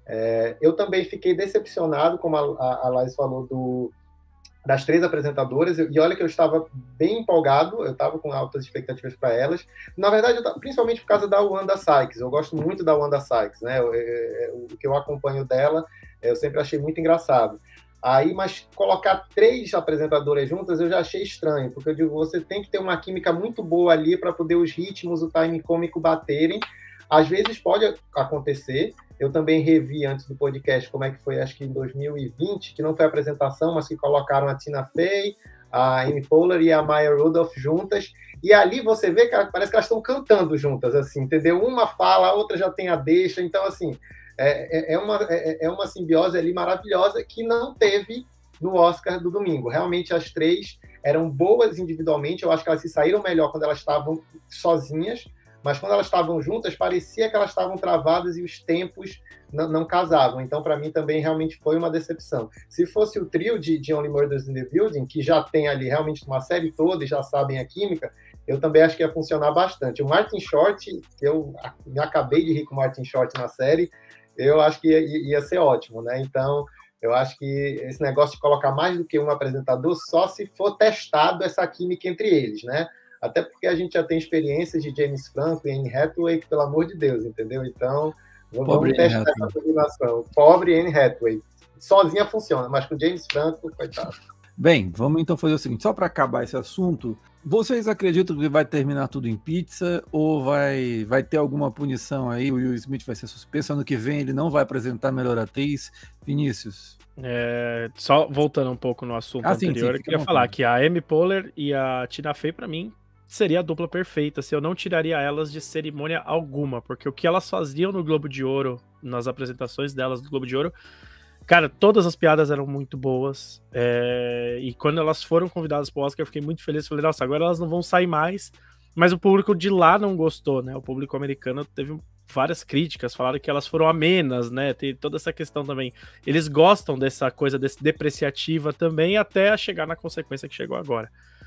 É, eu também fiquei decepcionado, como a, a, a Laís falou, do, das três apresentadoras, e olha que eu estava bem empolgado, eu estava com altas expectativas para elas, na verdade, eu, principalmente por causa da Wanda Sykes, eu gosto muito da Wanda Sykes, né? Eu, eu, o que eu acompanho dela, eu sempre achei muito engraçado. Aí, mas colocar três apresentadoras juntas eu já achei estranho, porque eu digo, você tem que ter uma química muito boa ali para poder os ritmos, o time cômico baterem. Às vezes pode acontecer. Eu também revi antes do podcast como é que foi, acho que em dois mil e vinte, que não foi a apresentação, mas que colocaram a Tina Fey, a Amy Poehler e a Maya Rudolph juntas, e ali você vê que parece que elas estão cantando juntas, assim, entendeu? Uma fala, a outra já tem a deixa, então, assim, é, é, uma, é, é uma simbiose ali maravilhosa que não teve no Oscar do domingo. Realmente, as três eram boas individualmente, eu acho que elas se saíram melhor quando elas estavam sozinhas, mas quando elas estavam juntas, parecia que elas estavam travadas e os tempos não, não casavam. Então, para mim, também realmente foi uma decepção. Se fosse o trio de, de Only Murders in the Building, que já tem ali realmente uma série toda e já sabem a química, eu também acho que ia funcionar bastante. O Martin Short, eu me acabei de rir com o Martin Short na série, eu acho que ia, ia ser ótimo, né? Então, eu acho que esse negócio de colocar mais do que um apresentador, só se for testado essa química entre eles, né? Até porque a gente já tem experiências de James Franco e Anne Hathaway, que, pelo amor de Deus, entendeu? Então, Pobre vamos testar essa combinação. Pobre Anne Hathaway. Sozinha funciona, mas com James Franco, coitado. Bem, vamos então fazer o seguinte, só para acabar esse assunto, vocês acreditam que vai terminar tudo em pizza ou vai, vai ter alguma punição aí? O Will Smith vai ser suspenso, ano que vem ele não vai apresentar Melhor Atriz? Vinícius? É, só voltando um pouco no assunto ah, sim, anterior, sim, eu queria falar que a Amy Poehler e a Tina Fey, para mim, seria a dupla perfeita, se eu não tiraria elas de cerimônia alguma, porque o que elas faziam no Globo de Ouro, nas apresentações delas do Globo de Ouro, cara, todas as piadas eram muito boas, é, e quando elas foram convidadas pro Oscar, eu fiquei muito feliz, falei, nossa, agora elas não vão sair mais, mas o público de lá não gostou, né, o público americano teve várias críticas, falaram que elas foram amenas, né, tem toda essa questão também, eles gostam dessa coisa desse depreciativa também, até chegar na consequência que chegou agora.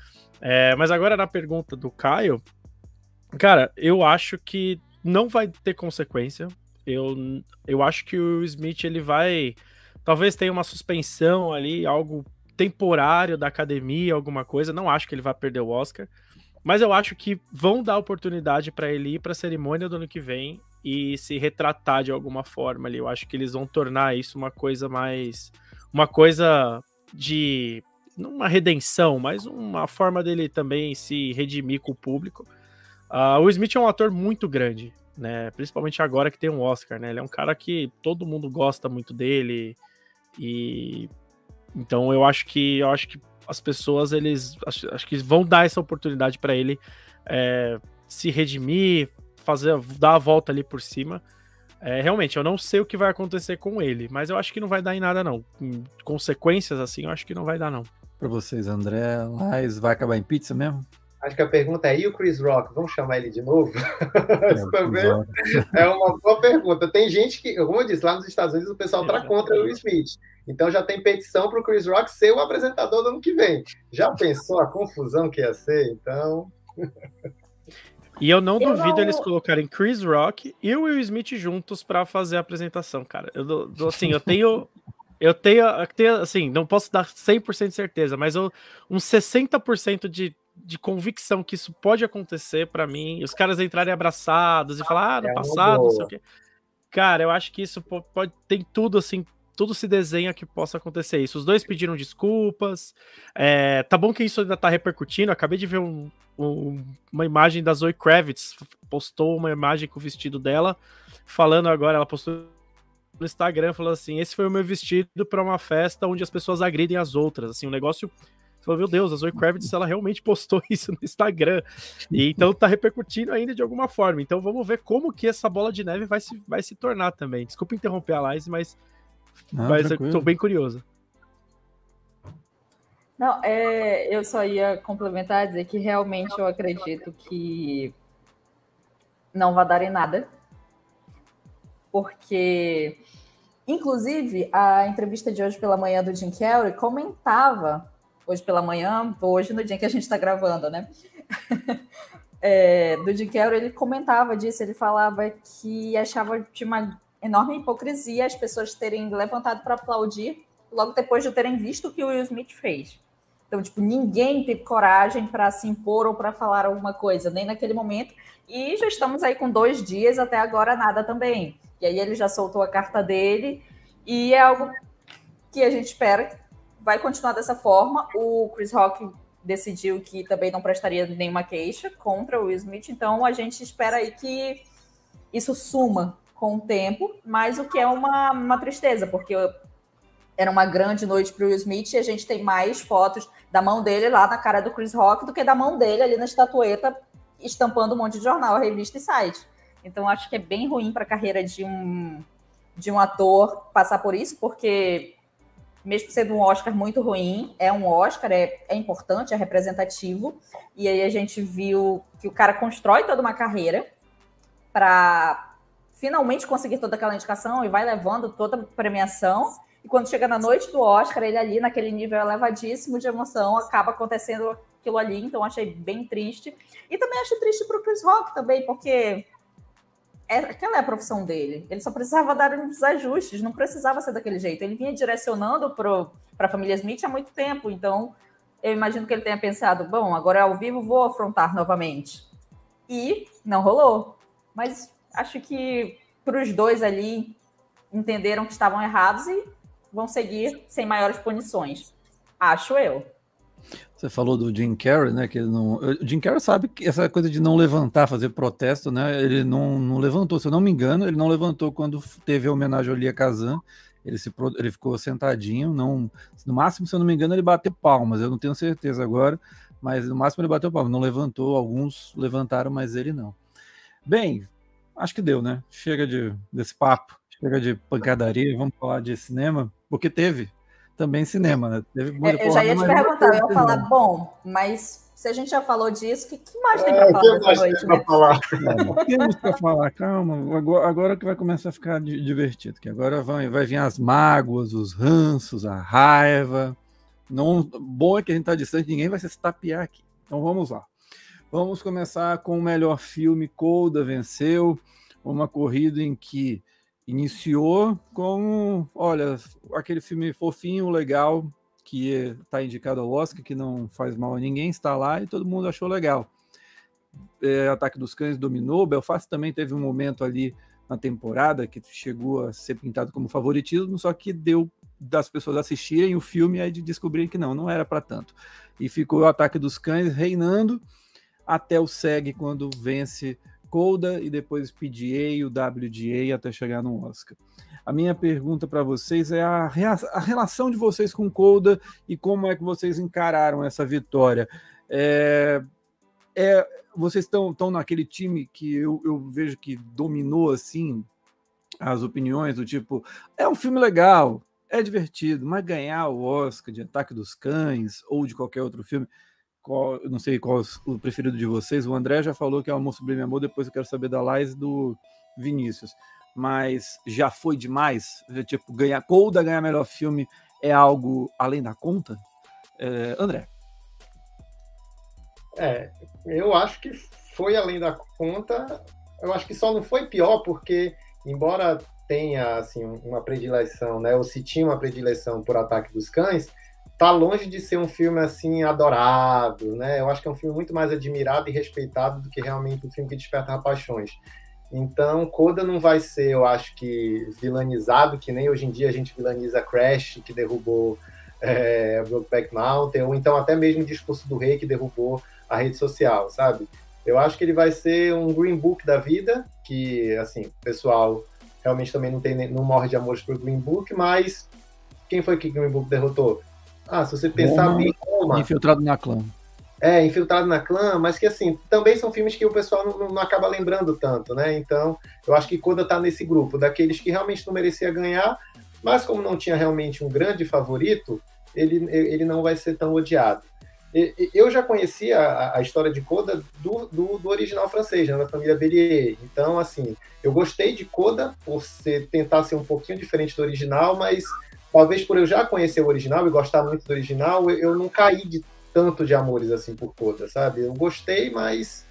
É, mas agora na pergunta do Caio, cara, eu acho que não vai ter consequência. Eu, eu acho que o Smith ele vai, talvez tenha uma suspensão ali, algo temporário da academia, alguma coisa. Não acho que ele vai perder o Oscar, mas eu acho que vão dar oportunidade para ele ir para a cerimônia do ano que vem e se retratar de alguma forma ali. Eu acho que eles vão tornar isso uma coisa mais, uma coisa de não uma redenção, mas uma forma dele também se redimir com o público. Uh, o Smith é um ator muito grande, né? Principalmente agora que tem um Oscar, né? Ele é um cara que todo mundo gosta muito dele e então eu acho que eu acho que as pessoas eles acho, acho que vão dar essa oportunidade para ele é, se redimir, fazer dar a volta ali por cima. É, realmente, eu não sei o que vai acontecer com ele, mas eu acho que não vai dar em nada não. Em consequências assim, eu acho que não vai dar não. Para vocês, André, Lais, vai acabar em pizza mesmo? Acho que a pergunta é, e o Chris Rock, vamos chamar ele de novo? Isso também é uma boa pergunta. Tem gente que, como eu disse, lá nos Estados Unidos o pessoal está contra o Will Smith. Então já tem petição para o Chris Rock ser o apresentador do ano que vem. Já pensou a confusão que ia ser? Então... E eu não eu duvido não... eles colocarem Chris Rock e o Will Smith juntos para fazer a apresentação, cara. Eu, assim, eu tenho... Eu tenho, tenho, assim, não posso dar cem por cento de certeza, mas eu, uns sessenta por cento de, de convicção que isso pode acontecer pra mim, os caras entrarem abraçados e falar, ah, no é passado, não sei o quê. Cara, eu acho que isso pode, pode tem tudo, assim, tudo se desenha que possa acontecer isso. Os dois pediram desculpas, é, tá bom que isso ainda tá repercutindo, acabei de ver um, um, uma imagem da Zoe Kravitz, postou uma imagem com o vestido dela, falando agora, ela postou no Instagram, falou assim, esse foi o meu vestido para uma festa onde as pessoas agridem as outras, assim, um negócio, falou, meu Deus, a Zoe Kravitz, ela realmente postou isso no Instagram, e então tá repercutindo ainda de alguma forma, então vamos ver como que essa bola de neve vai se, vai se tornar também, desculpa interromper a Laís, mas, Não, mas eu tô bem curioso. Não, é, eu só ia complementar, dizer que realmente eu acredito que não vai dar em nada, porque, inclusive, a entrevista de hoje pela manhã do Jim Carrey comentava, hoje pela manhã, hoje no dia que a gente está gravando, né? é, do Jim Carrey, ele comentava disso, ele falava que achava de uma enorme hipocrisia as pessoas terem levantado para aplaudir logo depois de terem visto o que o Will Smith fez. Então, tipo, ninguém teve coragem para se impor ou para falar alguma coisa, nem naquele momento, e já estamos aí com dois dias, até agora nada também. E aí ele já soltou a carta dele, e é algo que a gente espera que vai continuar dessa forma. O Chris Rock decidiu que também não prestaria nenhuma queixa contra o Will Smith, então a gente espera aí que isso suma com o tempo, mas o que é uma, uma tristeza, porque era uma grande noite para o Will Smith e a gente tem mais fotos da mão dele lá na cara do Chris Rock do que da mão dele ali na estatueta estampando um monte de jornal, revista e site. Então acho que é bem ruim para a carreira de um, de um ator passar por isso, porque mesmo sendo um Oscar muito ruim, é um Oscar, é, é importante, é representativo, e aí a gente viu que o cara constrói toda uma carreira para finalmente conseguir toda aquela indicação e vai levando toda a premiação, e quando chega na noite do Oscar, ele ali naquele nível elevadíssimo de emoção, acaba acontecendo aquilo ali, então achei bem triste. E também acho triste para o Chris Rock também, porque é, aquela é a profissão dele. Ele só precisava dar uns ajustes, não precisava ser daquele jeito. Ele vinha direcionando para a família Smith há muito tempo, então eu imagino que ele tenha pensado, bom, agora ao vivo vou afrontar novamente. E não rolou. Mas acho que para os dois ali entenderam que estavam errados e vão seguir sem maiores punições. Acho eu. Você falou do Jim Carrey, né? Que ele não... O Jim Carrey sabe que essa coisa de não levantar, fazer protesto, né? Ele não, não levantou, se eu não me engano, ele não levantou quando teve a homenagem ao Elia Kazan. Ele, se, ele ficou sentadinho, não, no máximo, se eu não me engano, ele bateu palmas. Eu não tenho certeza agora, mas no máximo ele bateu palmas. Não levantou, alguns levantaram, mas ele não. Bem, acho que deu, né? Chega de, desse papo, chega de pancadaria, vamos falar de cinema, porque teve também cinema, né? Teve muita eu já ia te perguntar, eu ia falar, bom, mas se a gente já falou disso, o que, que mais tem para é, falar dessa noite, né? Falar? Não, temos para falar, calma, agora, agora que vai começar a ficar divertido, que agora vai, vai vir as mágoas, os ranços, a raiva. Não, bom é que a gente está distante, ninguém vai se estapear aqui. Então vamos lá. Vamos começar com o melhor filme. Coda venceu, uma corrida em que iniciou com, olha, aquele filme fofinho, legal, que está indicado ao Oscar, que não faz mal a ninguém, está lá e todo mundo achou legal. É, Ataque dos Cães dominou, Belfast também teve um momento ali na temporada que chegou a ser pintado como favoritismo, só que deu das pessoas assistirem o filme e aí de descobrirem que não, não era para tanto. E ficou o Ataque dos Cães reinando até o S E G, quando vence Coda e depois P G A, o W G A, até chegar no Oscar. A minha pergunta para vocês é a, a relação de vocês com Coda e como é que vocês encararam essa vitória. É, é, vocês estão naquele time que eu, eu vejo que dominou assim as opiniões do tipo, é um filme legal, é divertido, mas ganhar o Oscar de Ataque dos Cães ou de qualquer outro filme, qual, eu não sei qual é o preferido de vocês, o André já falou que é o Amor Sublime Amor, depois eu quero saber da Laís e do Vinícius, mas já foi demais? Tipo, ganhar, Coda ganhar melhor filme é algo além da conta? É, André? É, eu acho que foi além da conta, eu acho que só não foi pior porque, embora tenha assim, uma predileção, né, ou se tinha uma predileção por Ataque dos Cães, tá longe de ser um filme assim adorado, né? Eu acho que é um filme muito mais admirado e respeitado do que realmente um filme que desperta paixões. Então, Coda não vai ser, eu acho que, vilanizado, que nem hoje em dia a gente vilaniza Crash, que derrubou é, Brokeback Mountain, ou então até mesmo o Discurso do Rei, que derrubou a rede social, sabe? Eu acho que ele vai ser um Green Book da vida, que, assim, o pessoal realmente também não, tem, não morre de amores por Green Book, mas quem foi que Green Book derrotou? Ah, se você pensar Roma, bem, Roma... Infiltrado na Clã. É, Infiltrado na Clã, mas que, assim, também são filmes que o pessoal não, não acaba lembrando tanto, né? Então, eu acho que Coda tá nesse grupo, daqueles que realmente não merecia ganhar, mas como não tinha realmente um grande favorito, ele, ele não vai ser tão odiado. Eu já conhecia a, a história de Coda do, do, do original francês, né, da família Bélier. Então, assim, eu gostei de Coda por ser, tentar ser um pouquinho diferente do original, mas talvez por eu já conhecer o original e gostar muito do original, eu, eu não caí de tanto de amores assim por Coda, sabe? Eu gostei, mas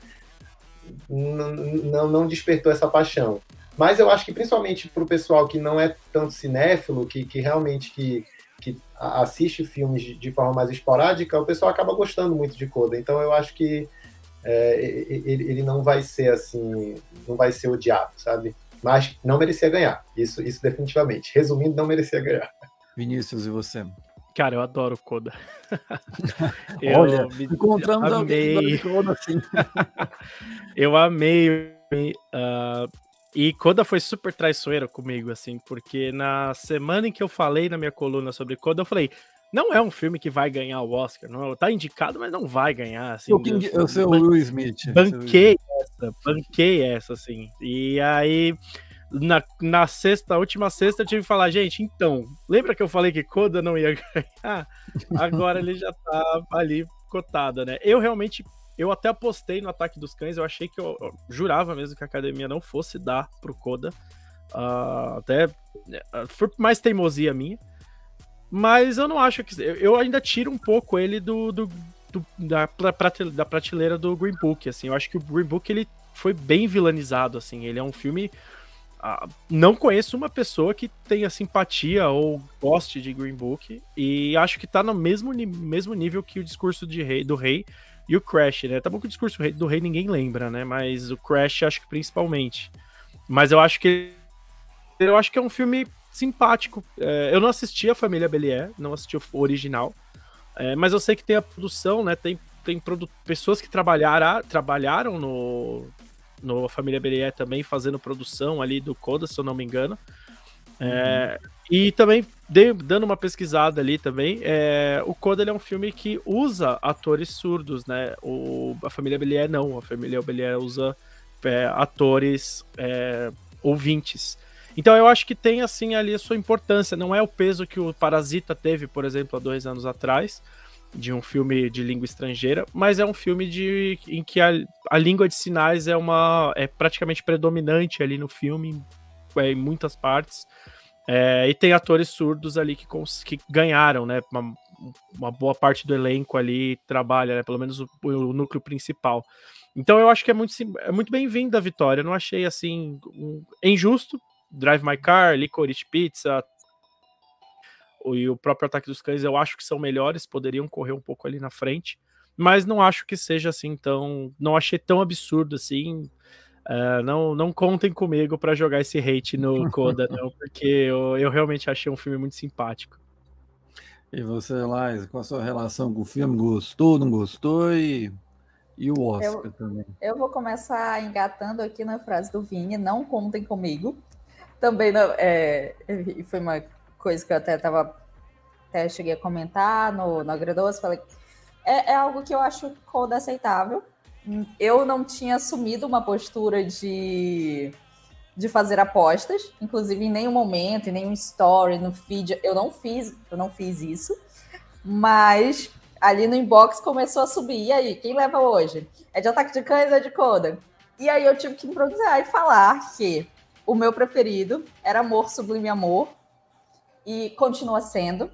não, não despertou essa paixão. Mas eu acho que principalmente para o pessoal que não é tanto cinéfilo, que, que realmente que, que assiste filmes de, de forma mais esporádica, o pessoal acaba gostando muito de Coda. Então eu acho que é, ele, ele não vai ser assim, não vai ser odiado, sabe? Mas não merecia ganhar, isso, isso definitivamente. Resumindo, não merecia ganhar. Vinícius, e você? Cara, eu adoro Coda. eu Olha, me, encontramos amei. Coda assim. Eu amei. Uh, E Coda foi super traiçoeira comigo, assim, porque na semana em que eu falei na minha coluna sobre Coda, eu falei, não é um filme que vai ganhar o Oscar, não, tá indicado, mas não vai ganhar, assim. O King, eu sei o Will Smith. Banquei essa, banquei essa, assim. E aí, na, na sexta, última sexta, eu tive que falar, gente, então, lembra que eu falei que Coda não ia ganhar? Agora ele já tá ali cotado, né? Eu realmente... Eu até apostei no Ataque dos Cães, eu achei que eu, eu jurava mesmo que a academia não fosse dar pro Coda. Uh, até uh, foi mais teimosia minha. Mas eu não acho que. Eu, eu ainda tiro um pouco ele do, do, do da, da prateleira do Green Book. Assim, eu acho que o Green Book ele foi bem vilanizado. Assim, ele é um filme. Uh, não conheço uma pessoa que tenha simpatia ou goste de Green Book. E acho que tá no mesmo, mesmo nível que o discurso de rei, do rei. E o Crash, né? Tá bom que o discurso do rei ninguém lembra, né? Mas o Crash acho que principalmente. Mas eu acho que eu acho que é um filme simpático. É, eu não assisti a Família Bélier, não assisti o original. É, mas eu sei que tem a produção, né? Tem, tem produ pessoas que trabalharam, trabalharam no, no Família Bélier também, fazendo produção ali do Coda, se eu não me engano. É, uhum. E também, de, dando uma pesquisada ali também, é, o Coda ele é um filme que usa atores surdos, né? O, a Família Bélier não, a Família Bélier usa é, atores é, ouvintes. Então eu acho que tem assim ali a sua importância, não é o peso que o Parasita teve, por exemplo, há dois anos atrás, de um filme de língua estrangeira, mas é um filme de, em que a, a língua de sinais é, uma, é praticamente predominante ali no filme, é, em muitas partes. É, e tem atores surdos ali que, que ganharam, né? Uma, uma boa parte do elenco ali trabalha, né? Pelo menos o, o núcleo principal. Então eu acho que é muito, é muito bem-vinda a vitória. Eu não achei assim um, injusto. Drive My Car, Licorice Pizza e o próprio Ataque dos Cães eu acho que são melhores, poderiam correr um pouco ali na frente, mas não acho que seja assim tão... Não achei tão absurdo assim. Uh, não, não contem comigo para jogar esse hate no Coda, não, porque eu, eu realmente achei um filme muito simpático. E você, Laís, qual a sua relação com o filme? Gostou, não gostou? E, e o Oscar eu, também? Eu vou começar engatando aqui na frase do Vini, não contem comigo. Também não, é, foi uma coisa que eu até tava, até cheguei a comentar no, no Agredoce, falei, é, é algo que eu acho Coda aceitável. Eu não tinha assumido uma postura de, de fazer apostas, inclusive em nenhum momento, em nenhum story, no feed, eu não fiz, eu não fiz isso, mas ali no inbox começou a subir. E aí, quem leva hoje? É de Ataque de Cães ou é de Coda? E aí eu tive que improvisar e falar que o meu preferido era Amor Sublime Amor, e continua sendo.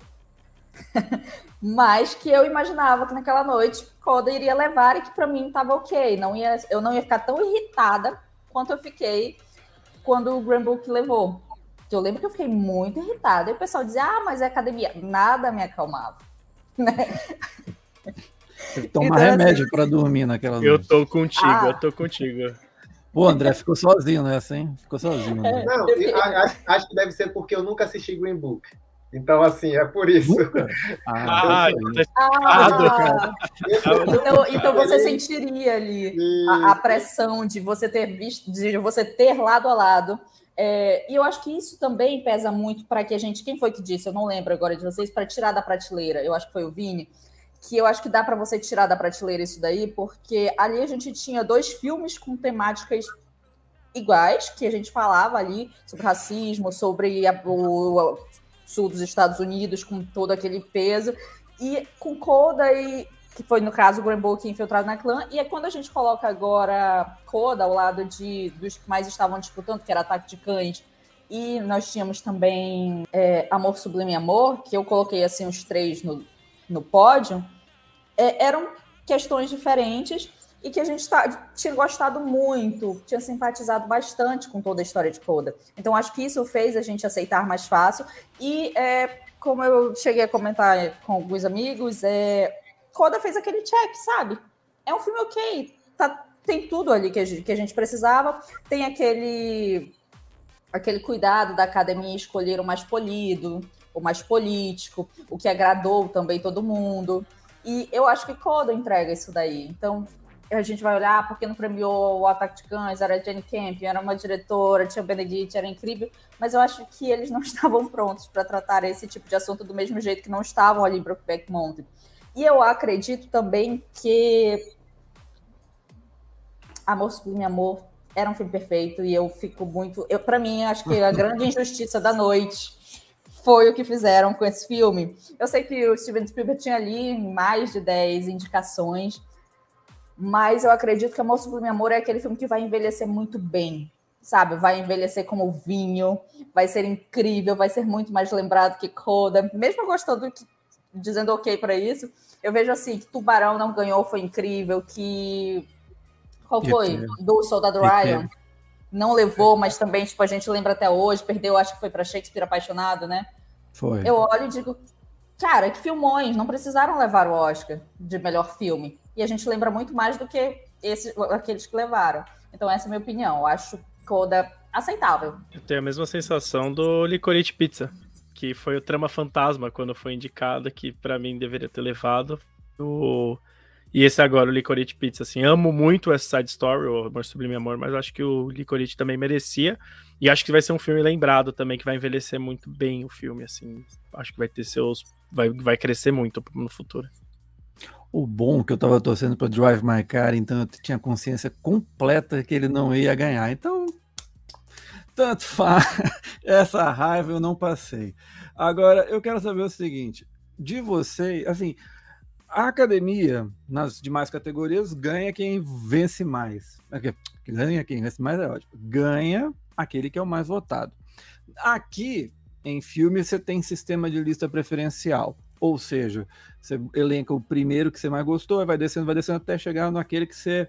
Mas que eu imaginava que naquela noite Coda iria levar e que para mim estava ok, não ia, eu não ia ficar tão irritada quanto eu fiquei quando o Green Book levou. Eu lembro que eu fiquei muito irritada e o pessoal dizia, ah, mas é academia. Nada me acalmava. Toma então, remédio assim, para dormir naquela noite. Eu tô contigo, ah. eu tô contigo. Pô, André, ficou sozinho nessa, hein? Ficou sozinho. Né? Não, eu, acho, acho que deve ser porque eu nunca assisti Green Book. Então, assim, é por isso. Ah, ah, ah então, então você sentiria ali a, a pressão de você ter visto, de você ter lado a lado. É, e eu acho que isso também pesa muito para que a gente... Quem foi que disse? Eu não lembro agora de vocês, para tirar da prateleira. Eu acho que foi o Vini. Que eu acho que dá para você tirar da prateleira isso daí, porque ali a gente tinha dois filmes com temáticas iguais, que a gente falava ali sobre racismo, sobre a, o... sul dos Estados Unidos, com todo aquele peso, e com Coda, e, que foi, no caso, o Green Book infiltrado na clã, e é quando a gente coloca agora Coda ao lado de, dos que mais estavam disputando, que era Ataque de Cães, e nós tínhamos também é, Amor Sublime Amor, que eu coloquei assim os três no, no pódio, é, eram questões diferentes, e que a gente tá, tinha gostado muito, tinha simpatizado bastante com toda a história de Coda. Então, acho que isso fez a gente aceitar mais fácil. E, é, como eu cheguei a comentar com alguns amigos, é, Coda fez aquele check, sabe? É um filme ok, tá, tem tudo ali que a gente, que a gente precisava, tem aquele, aquele cuidado da academia escolher o mais polido, o mais político, o que agradou também todo mundo. E eu acho que Coda entrega isso daí. Então... a gente vai olhar porque não premiou o Ataque de Cães, era a Jane Campion, era uma diretora, tinha o Benedict, era incrível, mas eu acho que eles não estavam prontos para tratar esse tipo de assunto do mesmo jeito que não estavam ali em Brokeback Mountain. E eu acredito também que Amor Sublime Amor era um filme perfeito e eu fico muito... Eu, para mim, acho que a grande injustiça da noite foi o que fizeram com esse filme. Eu sei que o Steven Spielberg tinha ali mais de dez indicações, mas eu acredito que Amor Sublime Amor é aquele filme que vai envelhecer muito bem, sabe? Vai envelhecer como vinho, vai ser incrível, vai ser muito mais lembrado que Coda. Mesmo gostando, dizendo ok para isso, eu vejo assim, que Tubarão não ganhou, foi incrível, que... Qual foi? Do Soldado Ryan. Não levou, mas também, tipo, a gente lembra até hoje, perdeu, acho que foi para Shakespeare Apaixonado, né? Foi. Eu olho e digo, cara, que filmões, não precisaram levar o Oscar de melhor filme. E a gente lembra muito mais do que esses, aqueles que levaram. Então essa é a minha opinião. Eu acho Coda aceitável. Eu tenho a mesma sensação do Licorice Pizza, que foi o Trama Fantasma, quando foi indicado, que pra mim deveria ter levado. O... E esse agora, o Licorice Pizza, assim, amo muito o West Side Story, o Amor Sublime Amor, mas acho que o Licorice também merecia. E acho que vai ser um filme lembrado também, que vai envelhecer muito bem o filme, assim. Acho que vai ter seus... Vai, vai crescer muito no futuro. O bom que eu tava torcendo para Drive My Car, então eu tinha consciência completa que ele não ia ganhar. Então, tanto faz. Essa raiva eu não passei. Agora, eu quero saber o seguinte, de você, assim, a academia, nas demais categorias, ganha quem vence mais. Ganha quem vence mais é ótimo. Ganha aquele que é o mais votado. Aqui, em filme, você tem sistema de lista preferencial. Ou seja, você elenca o primeiro que você mais gostou, vai descendo, vai descendo até chegar naquele que você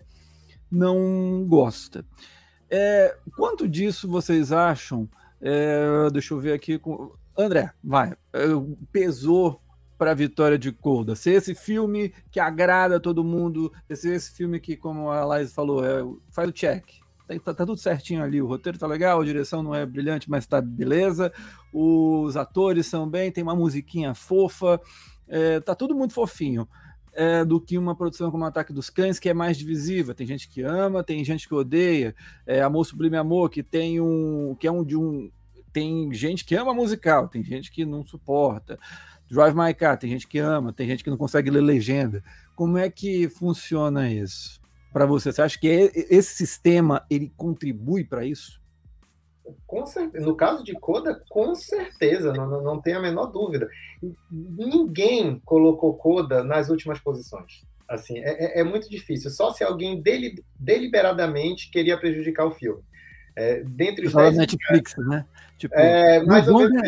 não gosta. É, quanto disso vocês acham? É, deixa eu ver aqui. Com... André, vai. Pesou para a vitória de Coda? Ser esse filme que agrada a todo mundo, ser esse filme que, como a Laís falou, é, faz o check. Tá, tá tudo certinho ali, o roteiro tá legal, a direção não é brilhante, mas tá beleza, os atores são bem, tem uma musiquinha fofa, é, tá tudo muito fofinho, é, do que uma produção como Ataque dos Cães, que é mais divisiva, tem gente que ama, tem gente que odeia, é, Amor Sublime Amor, que tem um, que é um de um, tem gente que ama musical, tem gente que não suporta, Drive My Car, tem gente que ama, tem gente que não consegue ler legenda. Como é que funciona isso para você? Você acha que esse sistema ele contribui para isso? Com certeza. No caso de Coda, com certeza, não, não tem a menor dúvida. Ninguém colocou Coda nas últimas posições. Assim, é, é muito difícil. Só se alguém deli, deliberadamente queria prejudicar o filme. É, dentre os dez Netflix, né? Tipo, é, mais ou menos.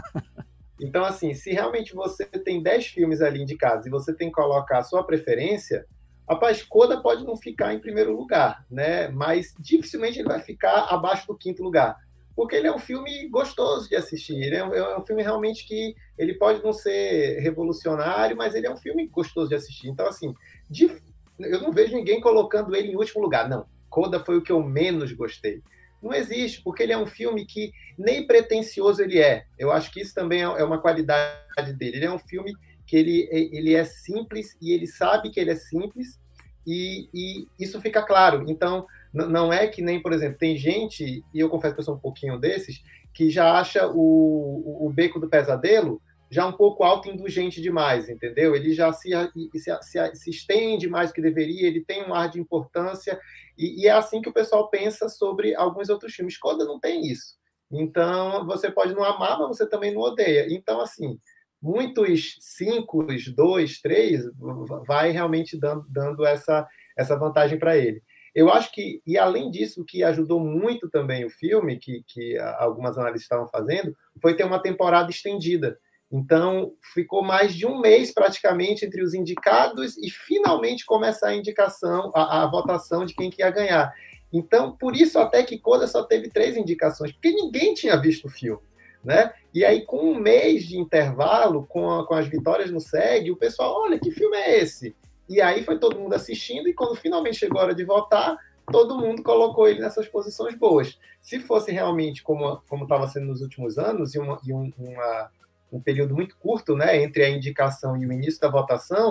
Então, assim, se realmente você tem dez filmes ali indicados e você tem que colocar a sua preferência, rapaz, Coda pode não ficar em primeiro lugar, né? Mas dificilmente ele vai ficar abaixo do quinto lugar, porque ele é um filme gostoso de assistir, ele é um, é um filme realmente que ele pode não ser revolucionário, mas ele é um filme gostoso de assistir. Então, assim, de, eu não vejo ninguém colocando ele em último lugar. Não, Coda foi o que eu menos gostei. Não existe, porque ele é um filme que nem pretencioso ele é. Eu acho que isso também é uma qualidade dele. Ele é um filme que ele, ele é simples e ele sabe que ele é simples e, e isso fica claro. Então, não é que nem, por exemplo, tem gente, e eu confesso que eu sou um pouquinho desses, que já acha o, o Beco do Pesadelo já um pouco autoindulgente demais, entendeu? Ele já se, se, se, se estende mais do que deveria, ele tem um ar de importância, e, e é assim que o pessoal pensa sobre alguns outros filmes. Coda não tem isso. Então, você pode não amar, mas você também não odeia. Então, assim, muitos cinco, dois, três, vai realmente dando, dando essa, essa vantagem para ele. Eu acho que, e além disso, o que ajudou muito também o filme, que, que algumas análises estavam fazendo, foi ter uma temporada estendida. Então, ficou mais de um mês, praticamente, entre os indicados e, finalmente, começar a indicação, a, a votação de quem que ia ganhar. Então, por isso, até que Coda só teve três indicações, porque ninguém tinha visto o filme, né? E aí, com um mês de intervalo, com, a, com as vitórias no S E G, o pessoal, olha, que filme é esse? E aí foi todo mundo assistindo, e quando finalmente chegou a hora de votar, todo mundo colocou ele nessas posições boas. Se fosse realmente como estava sendo nos últimos anos, e, uma, e um, uma, um período muito curto, né, entre a indicação e o início da votação,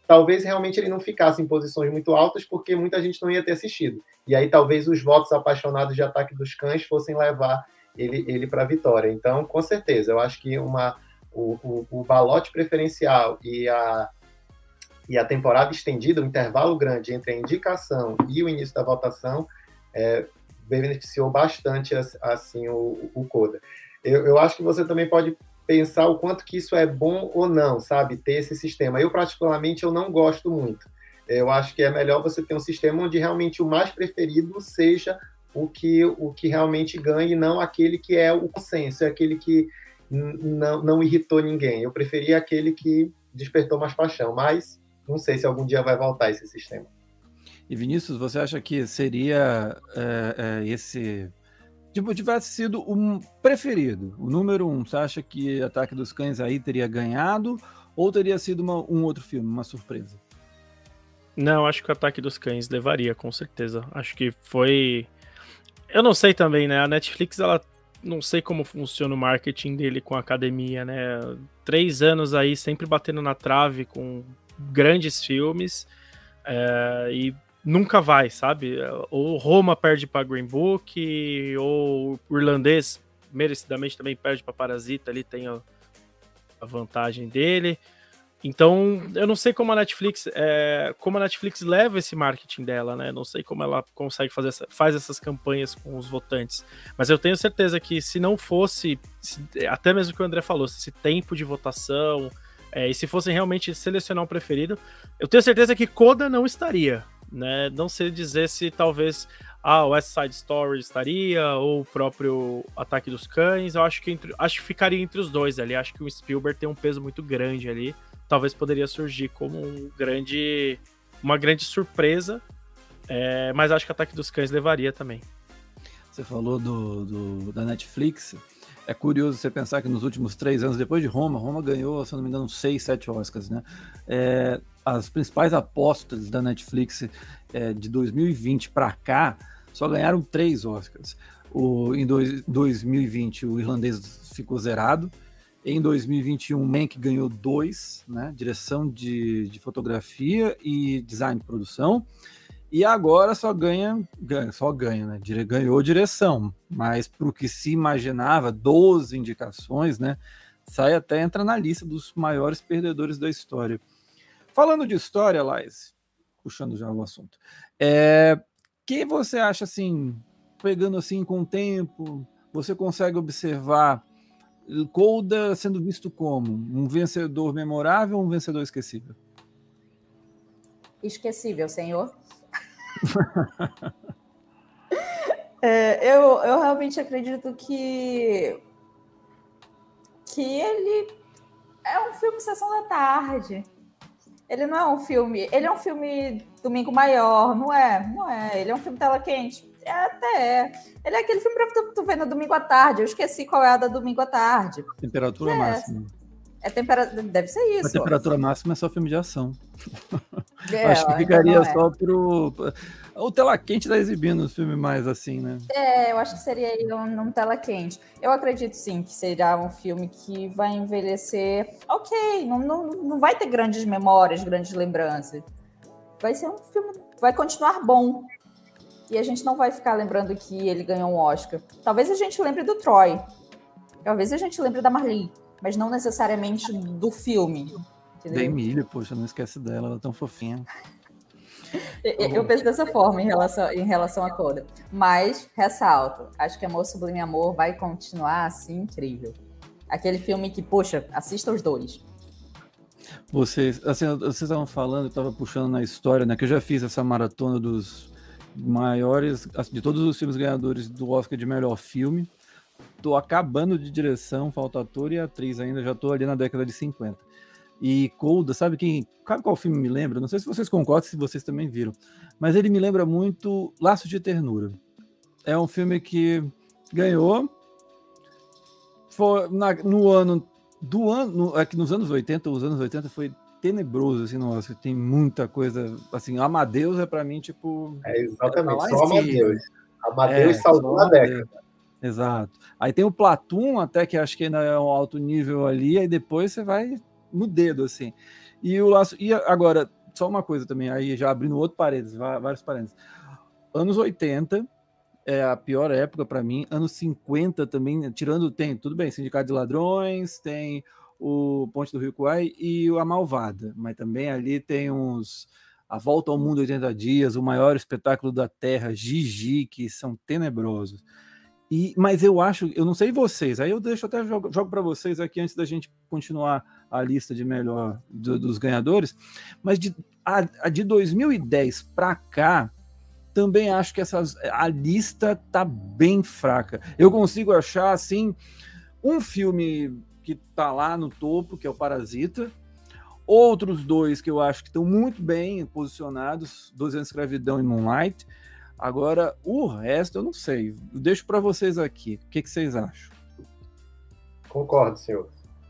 talvez realmente ele não ficasse em posições muito altas, porque muita gente não ia ter assistido. E aí talvez os votos apaixonados de Ataque dos Cães fossem levar ele, ele para a vitória. Então, com certeza, eu acho que uma, o, o, o balote preferencial e a, e a temporada estendida, o intervalo grande entre a indicação e o início da votação, é, beneficiou bastante assim, o, o Coda. Eu, eu acho que você também pode pensar o quanto que isso é bom ou não, sabe? Ter esse sistema. Eu, particularmente, eu não gosto muito. Eu acho que é melhor você ter um sistema onde realmente o mais preferido seja o que, o que realmente ganhe, não aquele que é o consenso, é aquele que não, não irritou ninguém. Eu preferia aquele que despertou mais paixão, mas não sei se algum dia vai voltar esse sistema. E Vinícius, você acha que seria é, é, esse... Tipo, tivesse sido um preferido, o número um, você acha que Ataque dos Cães aí teria ganhado ou teria sido uma, um outro filme, uma surpresa? Não, acho que o Ataque dos Cães levaria, com certeza. Acho que foi... Eu não sei também, né? A Netflix, ela... Não sei como funciona o marketing dele com a academia, né? Três anos aí sempre batendo na trave com grandes filmes é, e... nunca vai, sabe? Ou Roma perde para Green Book, ou o irlandês merecidamente também perde para Parasita, ali tem a, a vantagem dele. Então, eu não sei como a Netflix é, como a Netflix leva esse marketing dela, né? Não sei como ela consegue fazer essa, faz essas campanhas com os votantes. Mas eu tenho certeza que se não fosse, se, até mesmo o que o André falou, esse tempo de votação, é, e se fossem realmente selecionar um preferido, eu tenho certeza que Coda não estaria. Né? Não sei dizer se talvez a ah, West Side Story estaria, ou o próprio Ataque dos Cães. Eu acho que, entre, acho que ficaria entre os dois ali. Acho que o Spielberg tem um peso muito grande ali. Talvez poderia surgir como um grande, uma grande surpresa, é, mas acho que Ataque dos Cães levaria também. Você falou do, do, da Netflix. É curioso você pensar que nos últimos três anos, depois de Roma, Roma ganhou, se não me engano, seis, sete Oscars, né? É, as principais apostas da Netflix é, de dois mil e vinte para cá só ganharam três Oscars. O, em dois, dois mil e vinte, o irlandês ficou zerado. Em dois mil e vinte e um, Mank ganhou dois, né? Direção de, de fotografia e design de produção. E agora só ganha, ganha só ganha, né? Ganhou direção, mas para o que se imaginava, doze indicações, né? Sai até, entra na lista dos maiores perdedores da história. Falando de história, Laís, puxando já o assunto, é, que você acha assim, pegando assim com o tempo, você consegue observar Coda sendo visto como um vencedor memorável ou um vencedor esquecível? Esquecível, senhor. é, eu, eu realmente acredito que que ele é um filme Sessão da Tarde. Ele não é um filme... Ele é um filme Domingo Maior, não é? Não é. Ele é um filme tela quente. É, até é. Ele é aquele filme pra tu, tu ver no domingo à tarde. Eu esqueci qual é a da domingo à tarde. Temperatura é, máxima. É temperatura... Deve ser isso. A temperatura máxima é só filme de ação. É, acho que ficaria é. só pro... O tela quente tá exibindo os filmes mais assim, né? É, eu acho que seria um, um tela quente. Eu acredito sim que será um filme que vai envelhecer ok, não, não, não vai ter grandes memórias, grandes lembranças. Vai ser um filme, vai continuar bom. E a gente não vai ficar lembrando que ele ganhou um Oscar. Talvez a gente lembre do Troy. Talvez a gente lembre da Marlee, mas não necessariamente do filme. Da Emília, poxa, não esquece dela, ela é tão fofinha. Eu, eu penso dessa forma em relação, em relação a Coda. Mas, ressalto, acho que Amor Sublime Amor vai continuar assim incrível. Aquele filme que, poxa, assista os dois. Vocês, assim, vocês estavam falando, eu estava puxando na história, né? Que eu já fiz essa maratona dos maiores, de todos os filmes ganhadores do Oscar de melhor filme. Tô acabando de direção, falta ator e atriz ainda, já tô ali na década de cinquenta. E Coda, sabe quem? Sabe qual filme me lembra? Não sei se vocês concordam, se vocês também viram, mas ele me lembra muito Laços de Ternura. É um filme que ganhou foi na, no ano do ano, no, é que nos anos oitenta, os anos oitenta foi tenebroso, assim, nossa, tem muita coisa, assim, Amadeus é pra mim, tipo... É exatamente, só Amadeus. Amadeus é, salvou a década. Exato. Aí tem o Platoon, até que acho que ainda é um alto nível ali, aí depois você vai no dedo, assim. E o laço. E agora, só uma coisa também, aí já abrindo outro parênteses, vários parênteses. Anos oitenta é a pior época para mim, anos cinquenta também, tirando, tem, tudo bem, Sindicato de Ladrões, tem o Ponte do Rio Kwai e A Malvada, mas também ali tem uns A Volta ao Mundo em oitenta Dias, O Maior Espetáculo da Terra, Gigi, que são tenebrosos. E, mas eu acho, eu não sei vocês, aí eu deixo até jogo, jogo para vocês aqui antes da gente continuar a lista de melhor do, dos ganhadores, mas de, a, a de dois mil e dez para cá, também acho que essas, a lista tá bem fraca. Eu consigo achar, assim, um filme que tá lá no topo, que é o Parasita, outros dois que eu acho que estão muito bem posicionados, doze anos de Escravidão e Moonlight. Agora, o resto, eu não sei. Eu deixo para vocês aqui. O que, que vocês acham? Concordo, senhor.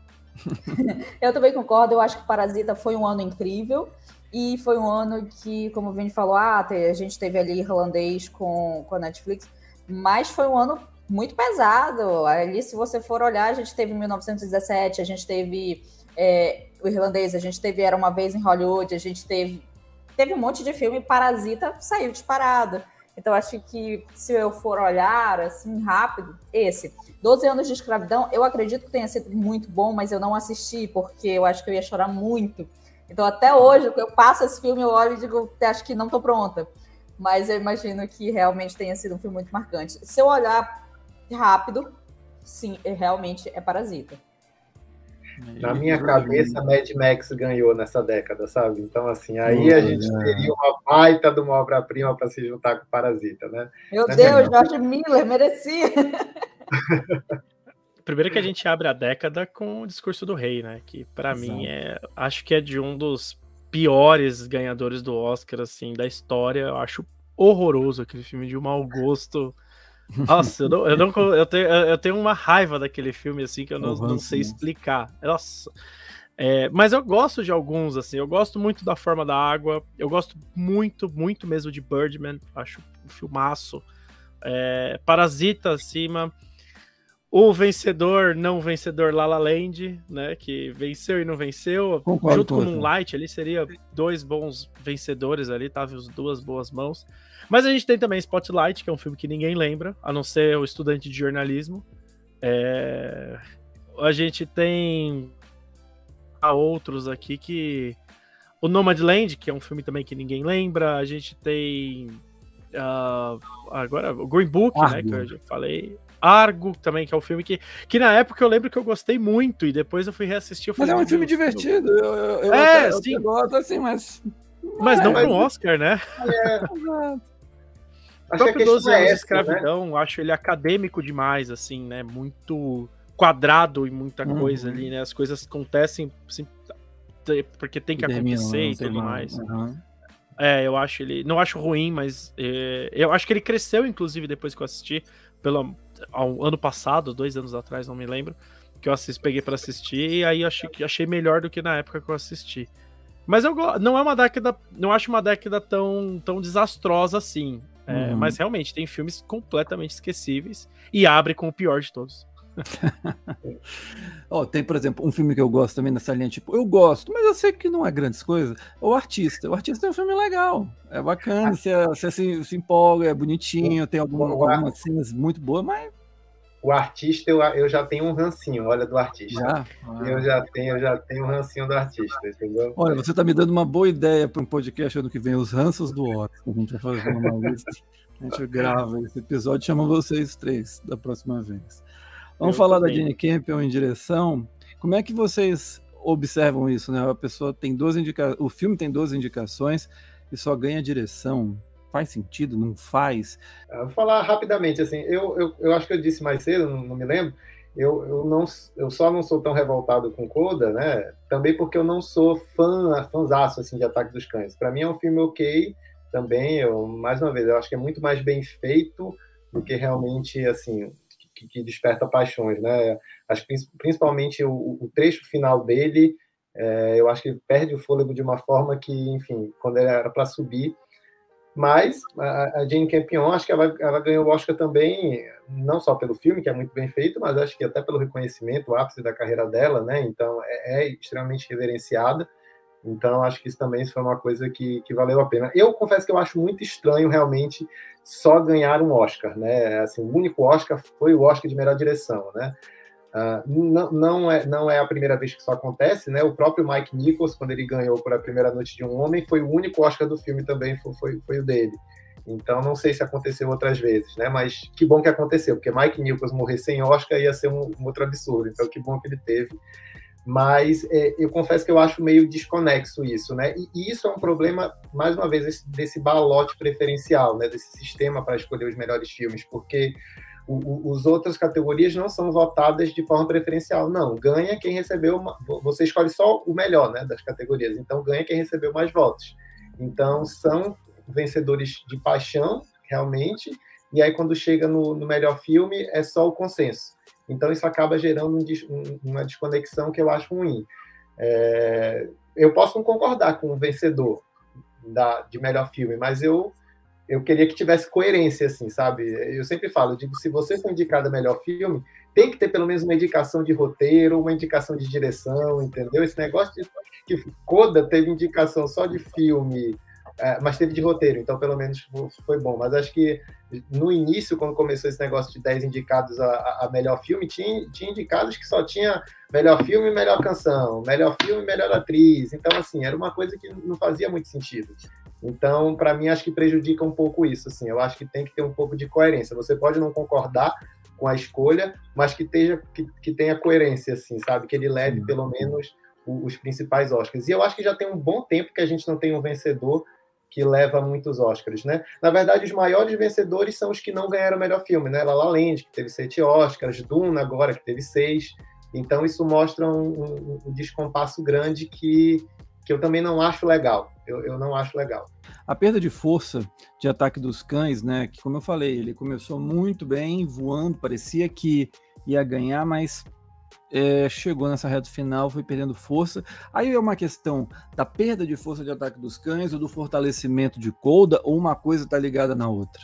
Eu também concordo. Eu acho que Parasita foi um ano incrível. E foi um ano que, como o Vini falou, ah, a gente teve ali irlandês com, com a Netflix. Mas foi um ano muito pesado. Ali, se você for olhar, a gente teve mil novecentos e dezessete, a gente teve é, o irlandês, a gente teve Era Uma Vez em Hollywood, a gente teve, teve um monte de filme. Parasita saiu disparado. Então, acho que se eu for olhar, assim, rápido, esse. doze anos de Escravidão, eu acredito que tenha sido muito bom, mas eu não assisti, porque eu acho que eu ia chorar muito. Então, até hoje, eu passo esse filme, eu olho e digo, acho que não estou pronta. Mas eu imagino que realmente tenha sido um filme muito marcante. Se eu olhar rápido, sim, realmente é Parasita. Na minha cabeça, Mad Max ganhou nessa década, sabe? Então, assim, aí a gente teria uma baita de uma obra-prima para se juntar com Parasita, né? Meu Deus, George Miller, merecia! Primeiro que a gente abre a década com o Discurso do Rei, né? Que para mim é, acho que é de um dos piores ganhadores do Oscar, assim, da história. Eu acho horroroso aquele filme, de um mau gosto. Nossa, eu, não, eu, não, eu, tenho, eu tenho uma raiva daquele filme, assim, que eu não, não sei explicar. Nossa. É, mas eu gosto de alguns, assim, eu gosto muito da Forma da Água, eu gosto muito, muito mesmo de Birdman, acho um filmaço. É, Parasita, acima. O vencedor, não vencedor, La La Land, né, que venceu e não venceu, concordo, junto com Moonlight, ali seria dois bons vencedores ali, tava as duas boas mãos. Mas a gente tem também Spotlight, que é um filme que ninguém lembra, a não ser o estudante de jornalismo. É... A gente tem outros aqui que... O Nomadland, que é um filme também que ninguém lembra. A gente tem... Uh... Agora, o Green Book, Argo, né, que eu já falei. Argo também, que é um filme que, que na época eu lembro que eu gostei muito, e depois eu fui reassistir. Eu mas falei, é um filme divertido. Eu, eu, eu é, até, sim. Eu gosto assim, mas... Mas não é, com o Oscar, né? É. O próprio doze anos de Escravidão, né? Acho ele acadêmico demais, assim, né? Muito quadrado e muita uhum. coisa ali, né? As coisas acontecem assim, porque tem que termina, acontecer e tudo mais. Uhum. É, eu acho ele... Não acho ruim, mas é, eu acho que ele cresceu, inclusive, depois que eu assisti, pelo ao ano passado, dois anos atrás, não me lembro, que eu assisti, peguei pra assistir, e aí achei, achei melhor do que na época que eu assisti. Mas eu não é uma década, não acho uma década tão, tão desastrosa assim. É, uhum. Mas realmente tem filmes completamente esquecíveis e abre com o pior de todos. Oh, tem, por exemplo, um filme que eu gosto também nessa linha, tipo, eu gosto, mas eu sei que não é grandes coisas. O Artista. O Artista é um filme legal, é bacana, você, você se, se empolga, é bonitinho, tem alguma, algumas cenas muito boas, mas... O Artista, eu, eu já tenho um rancinho, olha, do Artista. Já? Ah. Eu, já tenho, eu já tenho um rancinho do Artista, entendeu? Olha, você tá me dando uma boa ideia para um podcast ano que vem, os ranços do Oscar. A gente vai fazer uma lista, a gente grava esse episódio e chama vocês três da próxima vez. Vamos eu falar também. Da Jane Campion em direção. Como é que vocês observam isso, né? A pessoa tem duas indicações, o filme tem duas indicações e só ganha direção. Faz sentido? Não faz? Vou falar rapidamente, assim, eu, eu, eu acho que eu disse mais cedo, não, não me lembro, eu, eu, não, eu só não sou tão revoltado com Coda, né? Também porque eu não sou fã, fãzaço, assim, de Ataque dos Cães. Para mim é um filme ok, também, eu, mais uma vez, eu acho que é muito mais bem feito do que realmente, assim... Que, que desperta paixões, né? Acho que principalmente o, o trecho final dele, é, eu acho que ele perde o fôlego de uma forma que, enfim, quando ele era para subir. Mas a, a Jane Campion, acho que ela, ela ganhou o Oscar também, não só pelo filme, que é muito bem feito, mas acho que até pelo reconhecimento, o ápice da carreira dela, né? Então é, é extremamente reverenciada. Então, acho que isso também foi uma coisa que, que valeu a pena. Eu confesso que eu acho muito estranho, realmente, só ganhar um Oscar, né? Assim, o único Oscar foi o Oscar de melhor direção, né? Uh, não, não, é, não é a primeira vez que isso acontece, né? O próprio Mike Nichols, quando ele ganhou por A Primeira Noite de um Homem, foi o único Oscar do filme também, foi, foi, foi o dele. Então, não sei se aconteceu outras vezes, né? Mas que bom que aconteceu, porque Mike Nichols morrer sem Oscar ia ser um, um outro absurdo. Então, que bom que ele teve. Mas é, eu confesso que eu acho meio desconexo isso, né? E, e isso é um problema, mais uma vez, esse, desse balote preferencial, né? Desse sistema para escolher os melhores filmes, porque as outras categorias não são votadas de forma preferencial. Não, ganha quem recebeu... Uma, você escolhe só o melhor, né, das categorias. Então, ganha quem recebeu mais votos. Então, são vencedores de paixão, realmente, e aí, quando chega no, no melhor filme, é só o consenso. Então, isso acaba gerando um, um, uma desconexão que eu acho ruim. É, eu posso não concordar com o vencedor da, de melhor filme, mas eu... eu queria que tivesse coerência, assim, sabe? Eu sempre falo, eu digo, se você for indicado a melhor filme, tem que ter pelo menos uma indicação de roteiro, uma indicação de direção, entendeu? Esse negócio de que Coda teve indicação só de filme, é, mas teve de roteiro, então pelo menos foi bom. Mas acho que no início, quando começou esse negócio de dez indicados a, a melhor filme, tinha, tinha indicados que só tinha melhor filme e melhor canção, melhor filme e melhor atriz. Então, assim, era uma coisa que não fazia muito sentido. Então, para mim, acho que prejudica um pouco isso. Assim, eu acho que tem que ter um pouco de coerência. Você pode não concordar com a escolha, mas que, esteja, que, que tenha coerência, assim, sabe? Que ele leve, pelo menos, os, os principais Oscars. E eu acho que já tem um bom tempo que a gente não tem um vencedor que leva muitos Oscars, né? Na verdade, os maiores vencedores são os que não ganharam o melhor filme, né? La La Land, que teve sete Oscars, Duna, agora, que teve seis. Então, isso mostra um, um, um descompasso grande que... que eu também não acho legal. Eu, eu não acho legal. A perda de força de Ataque dos Cães, né? Que, como eu falei, ele começou muito bem, voando, parecia que ia ganhar, mas é, chegou nessa reta final, foi perdendo força. Aí é uma questão da perda de força de Ataque dos Cães ou do fortalecimento de Coda, ou uma coisa está ligada na outra?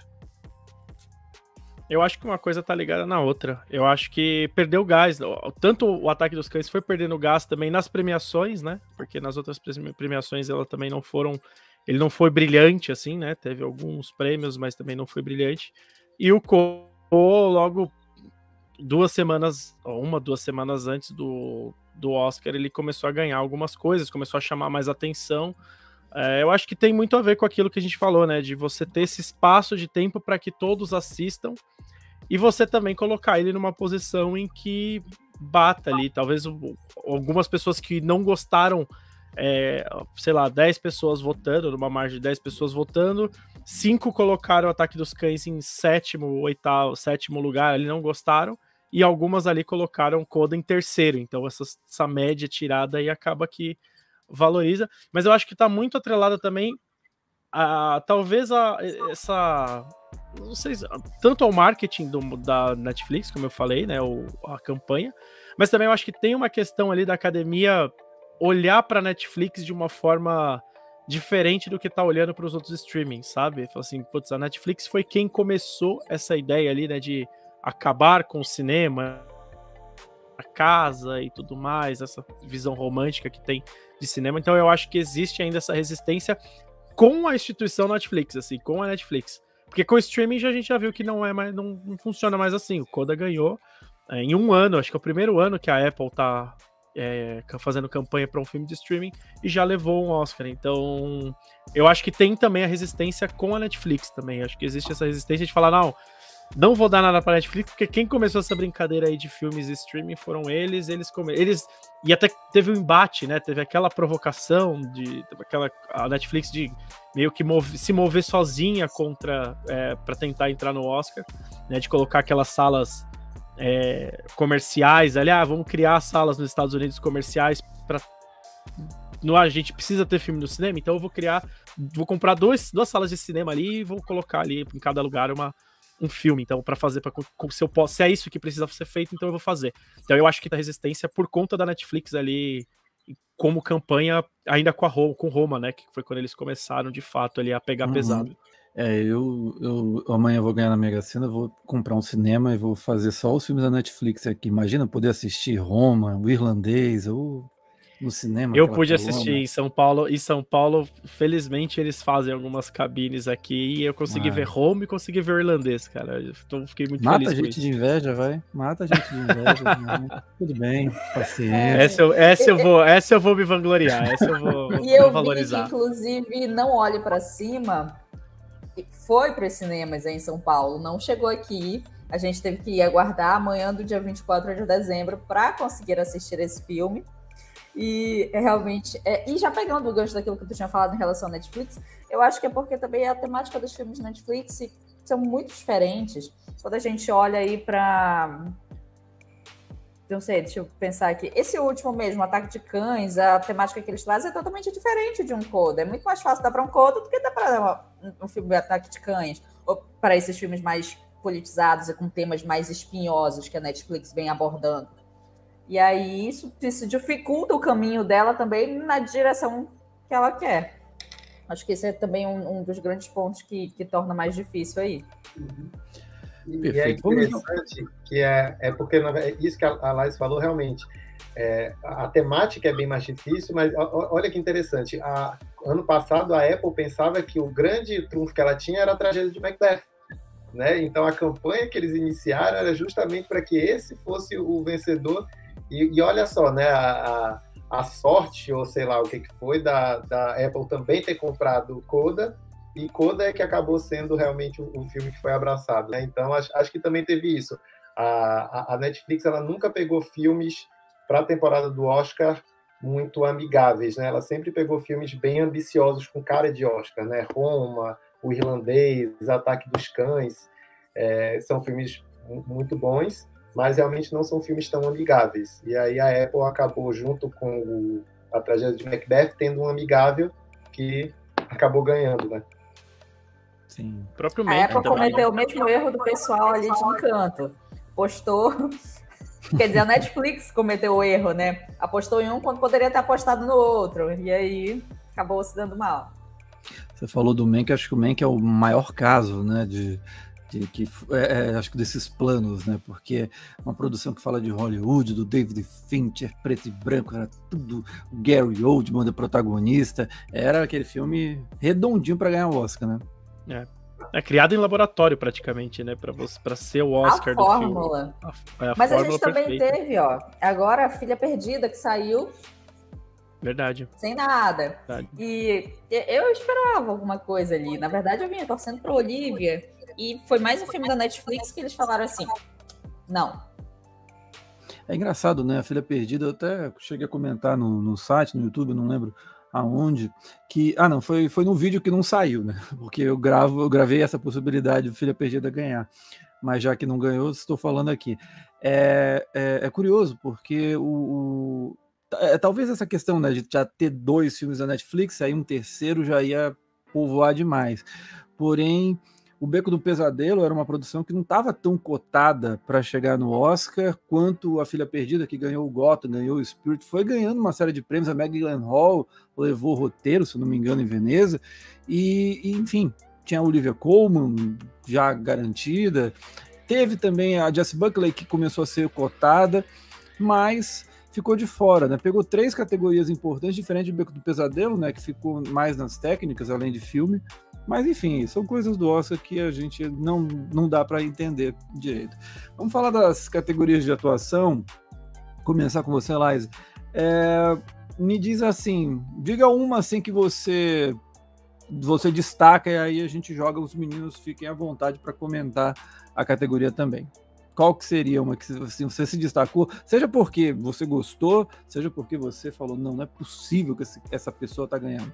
Eu acho que uma coisa tá ligada na outra. Eu acho que perdeu gás. Tanto o Ataque dos Cães foi perdendo gás também nas premiações, né? Porque nas outras premiações ela também não foram... Ele não foi brilhante, assim, né? Teve alguns prêmios, mas também não foi brilhante. E o Coda, logo duas semanas, uma, duas semanas antes do, do Oscar, ele começou a ganhar algumas coisas, começou a chamar mais atenção. É, eu acho que tem muito a ver com aquilo que a gente falou, né? De você ter esse espaço de tempo para que todos assistam e você também colocar ele numa posição em que bata ali. Talvez algumas pessoas que não gostaram, é, sei lá, dez pessoas votando, numa margem de dez pessoas votando, cinco colocaram o Ataque dos Cães em sétimo, oitavo, sétimo lugar, ali não gostaram, e algumas ali colocaram Coda em terceiro. Então essa, essa média tirada aí acaba que valoriza, mas eu acho que está muito atrelada também a, talvez a essa, não sei, tanto ao marketing do, da Netflix, como eu falei, né, o, a campanha, mas também eu acho que tem uma questão ali da academia olhar para a Netflix de uma forma diferente do que tá olhando para os outros streamings, sabe? Fala assim, putz, a Netflix foi quem começou essa ideia ali, né, de acabar com o cinema, a casa e tudo mais, essa visão romântica que tem de cinema. Então eu acho que existe ainda essa resistência com a instituição Netflix, assim, com a Netflix. Porque com o streaming já, a gente já viu que não é mais, não, não funciona mais assim. O Coda ganhou é, em um ano, acho que é o primeiro ano que a Apple tá é, fazendo campanha para um filme de streaming e já levou um Oscar. Então eu acho que tem também a resistência com a Netflix também. Acho que existe essa resistência de falar, não, não vou dar nada para Netflix, porque quem começou essa brincadeira aí de filmes e streaming foram eles, eles come... eles e até teve um embate, né? Teve aquela provocação de aquela a Netflix de meio que move... se mover sozinha contra é, para tentar entrar no Oscar, né? De colocar aquelas salas é, comerciais, ali, ah, vamos criar salas nos Estados Unidos comerciais para no a gente precisa ter filme no cinema, então eu vou criar, vou comprar dois, duas salas de cinema ali e vou colocar ali em cada lugar uma um filme, então, para fazer, pra, se, eu posso, se é isso que precisa ser feito, então eu vou fazer. Então eu acho que tá resistência por conta da Netflix ali, como campanha, ainda com a Roma, com Roma, né, que foi quando eles começaram, de fato, ali a pegar uhum. pesado. É, eu, eu amanhã eu vou ganhar na Mega Sena, vou comprar um cinema e vou fazer só os filmes da Netflix aqui. Imagina poder assistir Roma, O Irlandês, ou... no cinema. Eu pude assistir em São Paulo. Em São Paulo, felizmente, eles fazem algumas cabines aqui e eu consegui ah. ver Home e consegui ver o irlandês, cara. Então fiquei muito Mata feliz. Mata a gente de inveja, vai. Mata a gente de inveja. Né? Tudo bem, paciência. Essa eu, essa, eu vou, essa eu vou me vangloriar, essa eu vou, e eu vou valorizar. Vi que, inclusive, Não Olhe Pra Cima foi para os cinemas em São Paulo, não chegou aqui. A gente teve que aguardar amanhã do dia vinte e quatro de dezembro para conseguir assistir esse filme. E é realmente... É, e já pegando o gancho daquilo que tu tinha falado em relação à Netflix, eu acho que é porque também a temática dos filmes Netflix são muito diferentes. Quando a gente olha aí para... Não sei, deixa eu pensar aqui. Esse último mesmo, Ataque de Cães, a temática que eles trazem é totalmente diferente de um Coda. É muito mais fácil dar para um Coda do que dar para um filme de Ataque de Cães. Ou para esses filmes mais politizados e com temas mais espinhosos que a Netflix vem abordando. E aí isso, isso dificulta o caminho dela também na direção que ela quer. Acho que esse é também um, um dos grandes pontos que, que torna mais difícil aí. Uhum. E é interessante que é, é porque é isso que a Laís falou realmente. É, a temática é bem mais difícil, mas olha que interessante. A, ano passado a Apple pensava que o grande trunfo que ela tinha era a tragédia de Macbeth. Né? Então a campanha que eles iniciaram era justamente para que esse fosse o vencedor. E, e olha só, né, a, a, a sorte, ou sei lá o que, que foi, da, da Apple também ter comprado Coda, e Coda é que acabou sendo realmente o, o filme que foi abraçado. Né? Então acho, acho que também teve isso. A, a, a Netflix ela nunca pegou filmes para a temporada do Oscar muito amigáveis. Né? Ela sempre pegou filmes bem ambiciosos, com cara de Oscar. Né? Roma, O Irlandês, Ataque dos Cães, é, são filmes muito bons, mas realmente não são filmes tão amigáveis. E aí a Apple acabou, junto com o, a tragédia de Macbeth, tendo um amigável que acabou ganhando, né? Sim. A Apple cometeu o mesmo erro do pessoal ali de Encanto. Postou... Quer dizer, a Netflix cometeu o erro, né? Apostou em um quando poderia ter apostado no outro. E aí acabou se dando mal. Você falou do Mank, acho que o Mank é o maior caso, né, de, de que é, é, acho que desses planos, né, porque uma produção que fala de Hollywood, do David Fincher, preto e branco, era tudo, o Gary Oldman, da protagonista, era aquele filme redondinho para ganhar o Oscar, né? É. É criado em laboratório praticamente, né, para você para ser o Oscar a do fórmula. filme. A, é a Mas fórmula a gente também perfeita. teve, ó, agora a Filha Perdida que saiu. Verdade. Sem nada. Verdade. E eu esperava alguma coisa ali. Na verdade, eu vinha torcendo para Olivia. E foi mais um filme da Netflix que eles falaram assim: não. É engraçado, né? A Filha Perdida, eu até cheguei a comentar no, no site, no YouTube, não lembro aonde, que... Ah, não, foi, foi no vídeo que não saiu, né? Porque eu, gravo, eu gravei essa possibilidade de Filha Perdida ganhar. Mas já que não ganhou, estou falando aqui. É, é, é curioso, porque o... o... É, talvez essa questão, né, de já ter dois filmes da Netflix, aí um terceiro já ia povoar demais. Porém, O Beco do Pesadelo era uma produção que não estava tão cotada para chegar no Oscar quanto A Filha Perdida, que ganhou o Gotham, ganhou o Spirit, foi ganhando uma série de prêmios. A Maggie Gyllenhaal levou o roteiro, se não me engano, em Veneza. E, e enfim, tinha a Olivia Colman já garantida. Teve também a Jessie Buckley, que começou a ser cotada, mas ficou de fora, né? Pegou três categorias importantes, diferente do Beco do Pesadelo, né? Que ficou mais nas técnicas, além de filme. Mas, enfim, são coisas do Oscar que a gente não, não dá para entender direito. Vamos falar das categorias de atuação. Começar com você, Laís. É, me diz assim, diga uma assim que você, você destaca e aí a gente joga, os meninos fiquem à vontade para comentar a categoria também. Qual que seria uma que assim, você se destacou, seja porque você gostou, seja porque você falou, não, não é possível que esse, essa pessoa está ganhando?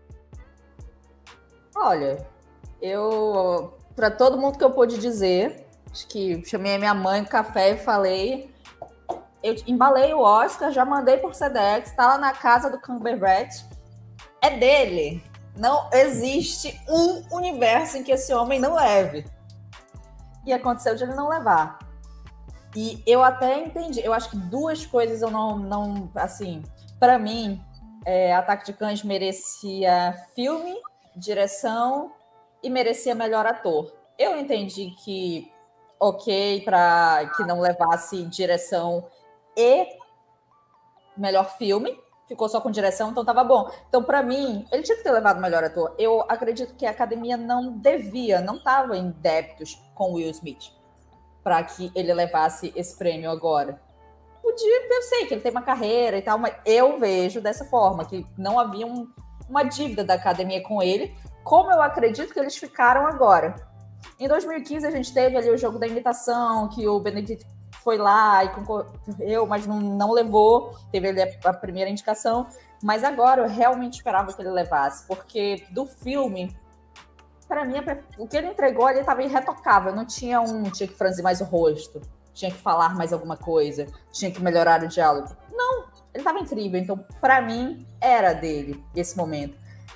Olha, eu, para todo mundo que eu pude dizer, acho que chamei a minha mãe no café e falei, eu embalei o Oscar, já mandei por Sedex, tá lá na casa do Cumberbatch, é dele. Não existe um universo em que esse homem não leve. E aconteceu de ele não levar. E eu até entendi, eu acho que duas coisas eu não, não assim, para mim, é, Ataque de Cães merecia filme, direção e merecia melhor ator. Eu entendi que ok para que não levasse direção e melhor filme, ficou só com direção, então tava bom. Então, para mim, ele tinha que ter levado o melhor ator. Eu acredito que a academia não devia, não estava em débitos com o Will Smith para que ele levasse esse prêmio agora. Podia, eu sei que ele tem uma carreira e tal, mas eu vejo dessa forma, que não havia um, uma dívida da academia com ele, como eu acredito que eles ficaram agora. Em dois mil e quinze, a gente teve ali o jogo da imitação, que o Benedict foi lá e concorreu, mas não, não levou, teve ali a, a primeira indicação, mas agora eu realmente esperava que ele levasse, porque do filme, para mim, o que ele entregou ali estava irretocável, não tinha um, tinha que franzir mais o rosto, tinha que falar mais alguma coisa, tinha que melhorar o diálogo. Não, ele estava incrível, então para mim era dele esse momento.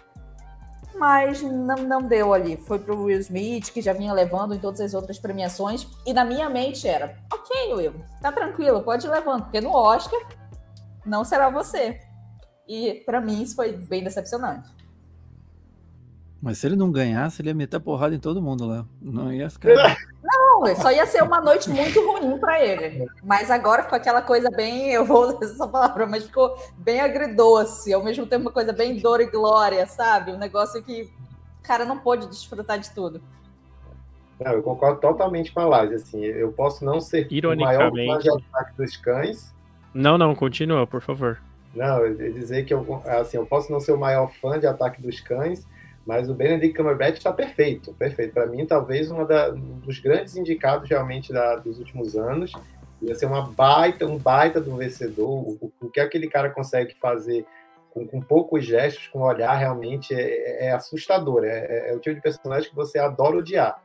Mas não, não deu ali. Foi pro Will Smith, que já vinha levando em todas as outras premiações. E na minha mente era, ok, Will, tá tranquilo, pode ir levando, porque no Oscar não será você. E para mim isso foi bem decepcionante. Mas se ele não ganhasse, ele ia meter porrada em todo mundo lá. Não ia ficar... Não, só ia ser uma noite muito ruim para ele. Mas agora ficou aquela coisa bem, eu vou usar essa palavra, mas ficou bem agridoce, ao mesmo tempo uma coisa bem dor e glória, sabe? Um negócio que o cara não pôde desfrutar de tudo. Não, eu concordo totalmente com a Laís, assim, eu posso não ser o maior fã de Ataque dos Cães. Não, não, continua, por favor. Não, eu ia dizer que eu, assim, eu posso não ser o maior fã de Ataque dos Cães, mas o Benedict Cumberbatch está perfeito, perfeito. Para mim, talvez uma da, um dos grandes indicados realmente da, dos últimos anos. Ia ser uma baita, um baita do vencedor. O, o que aquele cara consegue fazer com, com poucos gestos, com olhar, realmente é, é assustador. É, é o tipo de personagem que você adora odiar.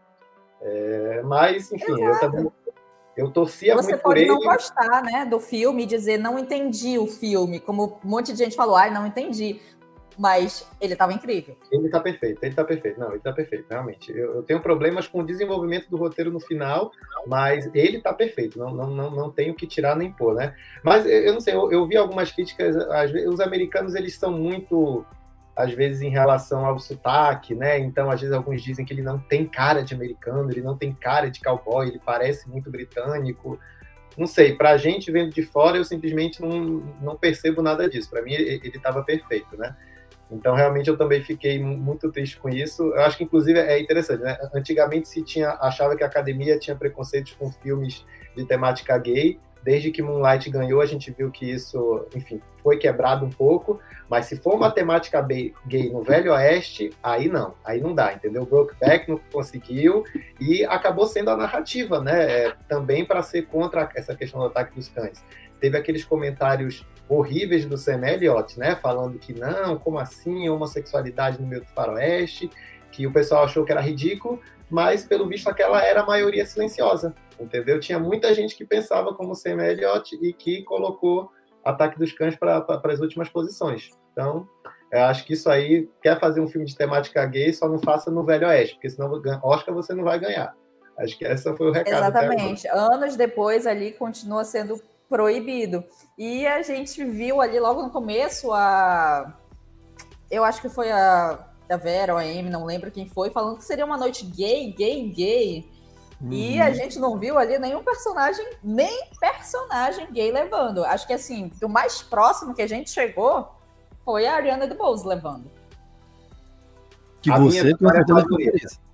É, mas, enfim, Exato. eu também... Eu torcia Você muito por ele. Você pode não gostar, né, do filme e dizer, não entendi o filme. Como um monte de gente falou, ai, não entendi. Mas ele estava incrível. Ele está perfeito, ele está perfeito. Não, ele está perfeito, realmente. Eu, eu tenho problemas com o desenvolvimento do roteiro no final, mas ele está perfeito. Não, não, não, não tenho que tirar nem pôr, né? Mas eu não sei, eu, eu vi algumas críticas. Às vezes, os americanos, eles são muito, às vezes, em relação ao sotaque, né? Então, às vezes, alguns dizem que ele não tem cara de americano, ele não tem cara de cowboy, ele parece muito britânico. Não sei, pra gente, vendo de fora, eu simplesmente não, não percebo nada disso. Para mim, ele estava perfeito, né? Então, realmente, eu também fiquei muito triste com isso. Eu acho que, inclusive, é interessante, né? Antigamente se tinha, achava que a academia tinha preconceitos com filmes de temática gay. Desde que Moonlight ganhou, a gente viu que isso, enfim, foi quebrado um pouco. Mas se for uma temática gay no Velho Oeste, aí não. Aí não dá, entendeu? Brokeback não conseguiu e acabou sendo a narrativa, né? É, também para ser contra essa questão do Ataque dos Cães. Teve aqueles comentários horríveis do Sam Elliott, né, falando que não, como assim, homossexualidade no meio do faroeste, que o pessoal achou que era ridículo, mas, pelo visto, aquela era a maioria silenciosa, entendeu? Tinha muita gente que pensava como Sam Elliott e que colocou Ataque dos Cães para as últimas posições. Então, eu acho que isso aí, quer fazer um filme de temática gay, só não faça no Velho Oeste, porque senão Oscar você não vai ganhar. Acho que essa foi o recado. Exatamente. Anos depois, ali, continua sendo proibido. E a gente viu ali logo no começo a... Eu acho que foi a, a Vera ou a Amy, não lembro quem foi, falando que seria uma noite gay, gay, gay. Uhum. E a gente não viu ali nenhum personagem, nem personagem gay levando. Acho que, assim, do mais próximo que a gente chegou foi a Ariana DeBose levando. Que a você com certeza favorita.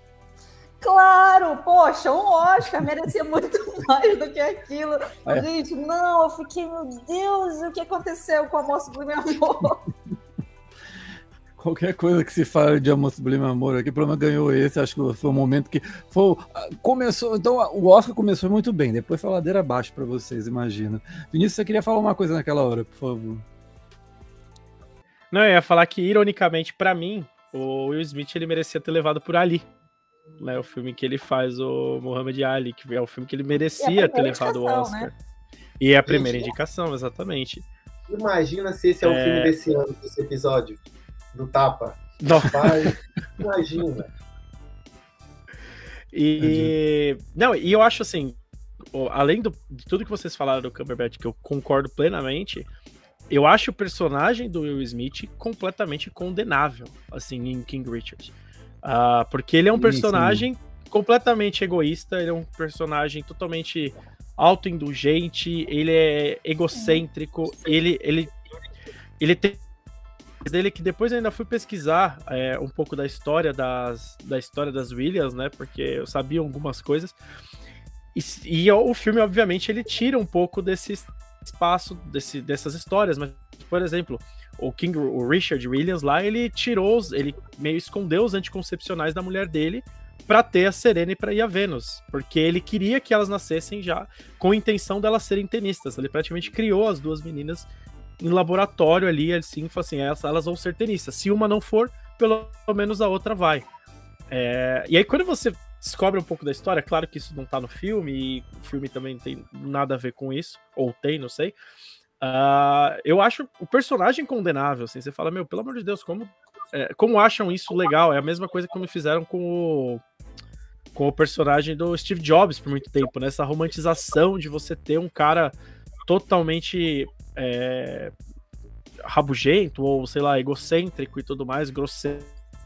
Claro, poxa, um Oscar merecia muito mais do que aquilo. É. Gente, não, eu fiquei, meu Deus, o que aconteceu com o Amor Sublime Amor? Qualquer coisa que se fale de Amor Sublime Amor aqui, pelo menos ganhou esse, acho que foi um momento que foi, começou, então o Oscar começou muito bem, depois foi ladeira abaixo para vocês, imagina. Vinícius, você queria falar uma coisa naquela hora, por favor. Não, eu ia falar que, ironicamente, para mim, o Will Smith, ele merecia ter levado por Ali. Né, o filme que ele faz, o Muhammad Ali, que é o filme que ele merecia ter levado o Oscar. Né? E é a primeira Gente, indicação, exatamente. Imagina se esse é o é... filme desse ano, desse episódio, do Tapa. Não. Pai, imagina. E... Não, e eu acho assim, além do, de tudo que vocês falaram do Cumberbatch, que eu concordo plenamente, eu acho o personagem do Will Smith completamente condenável, assim, em King Richard. Uh, porque ele é um personagem sim, sim. completamente egoísta, ele é um personagem totalmente autoindulgente, ele é egocêntrico, ele, ele ele tem dele que depois eu ainda fui pesquisar é, um pouco da história das, da história das Williams, né? Porque eu sabia algumas coisas. E, e o filme, obviamente, ele tira um pouco desse espaço, desse, dessas histórias. Mas, por exemplo, o King, o Richard Williams lá, ele tirou, ele meio escondeu os anticoncepcionais da mulher dele para ter a Serena e para ir a Vênus, porque ele queria que elas nascessem já com a intenção delas serem tenistas. Ele praticamente criou as duas meninas em laboratório ali, assim, falou assim, elas, elas vão ser tenistas. Se uma não for, pelo menos a outra vai. É, e aí quando você descobre um pouco da história, claro que isso não tá no filme, e o filme também não tem nada a ver com isso, ou tem, não sei. Uh, eu acho o personagem condenável, assim, você fala, meu, pelo amor de Deus, como, é, como acham isso legal? É a mesma coisa que me fizeram com o, com o personagem do Steve Jobs por muito tempo, né? Essa romantização de você ter um cara totalmente é, rabugento, ou sei lá, egocêntrico e tudo mais, grosseiro.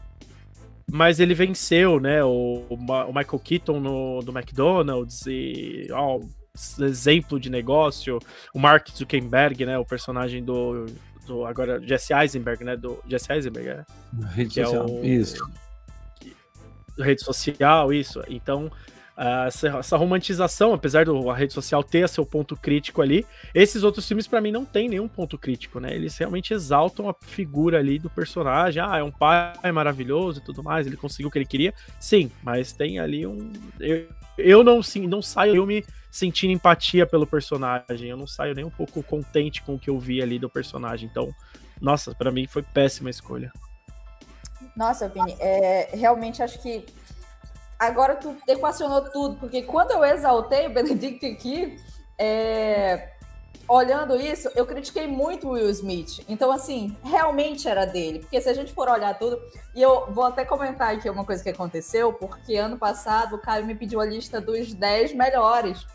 Mas ele venceu, né? O, o Michael Keaton no, do McDonald's e ó, exemplo de negócio. O Mark Zuckerberg, né? O personagem do, do agora Jesse Eisenberg, né? Do Jesse Eisenberg, né? Rede que social, é o, isso. Que, rede social, isso. Então Uh, essa, essa romantização, apesar da rede social ter seu ponto crítico ali, esses outros filmes pra mim não tem nenhum ponto crítico, né? Eles realmente exaltam a figura ali do personagem. Ah, é um pai maravilhoso e tudo mais, ele conseguiu o que ele queria. Sim, mas tem ali um... Eu, eu não, sim, não saio eu me sentindo empatia pelo personagem, eu não saio nem um pouco contente com o que eu vi ali do personagem. Então, nossa, pra mim foi péssima a escolha. Nossa, Vini, é, realmente acho que agora tu equacionou tudo, porque quando eu exaltei o Benedict aqui, é, olhando isso, eu critiquei muito o Will Smith. Então, assim, realmente era dele. Porque se a gente for olhar tudo... E eu vou até comentar aqui uma coisa que aconteceu, porque ano passado o Caio me pediu a lista dos dez melhores.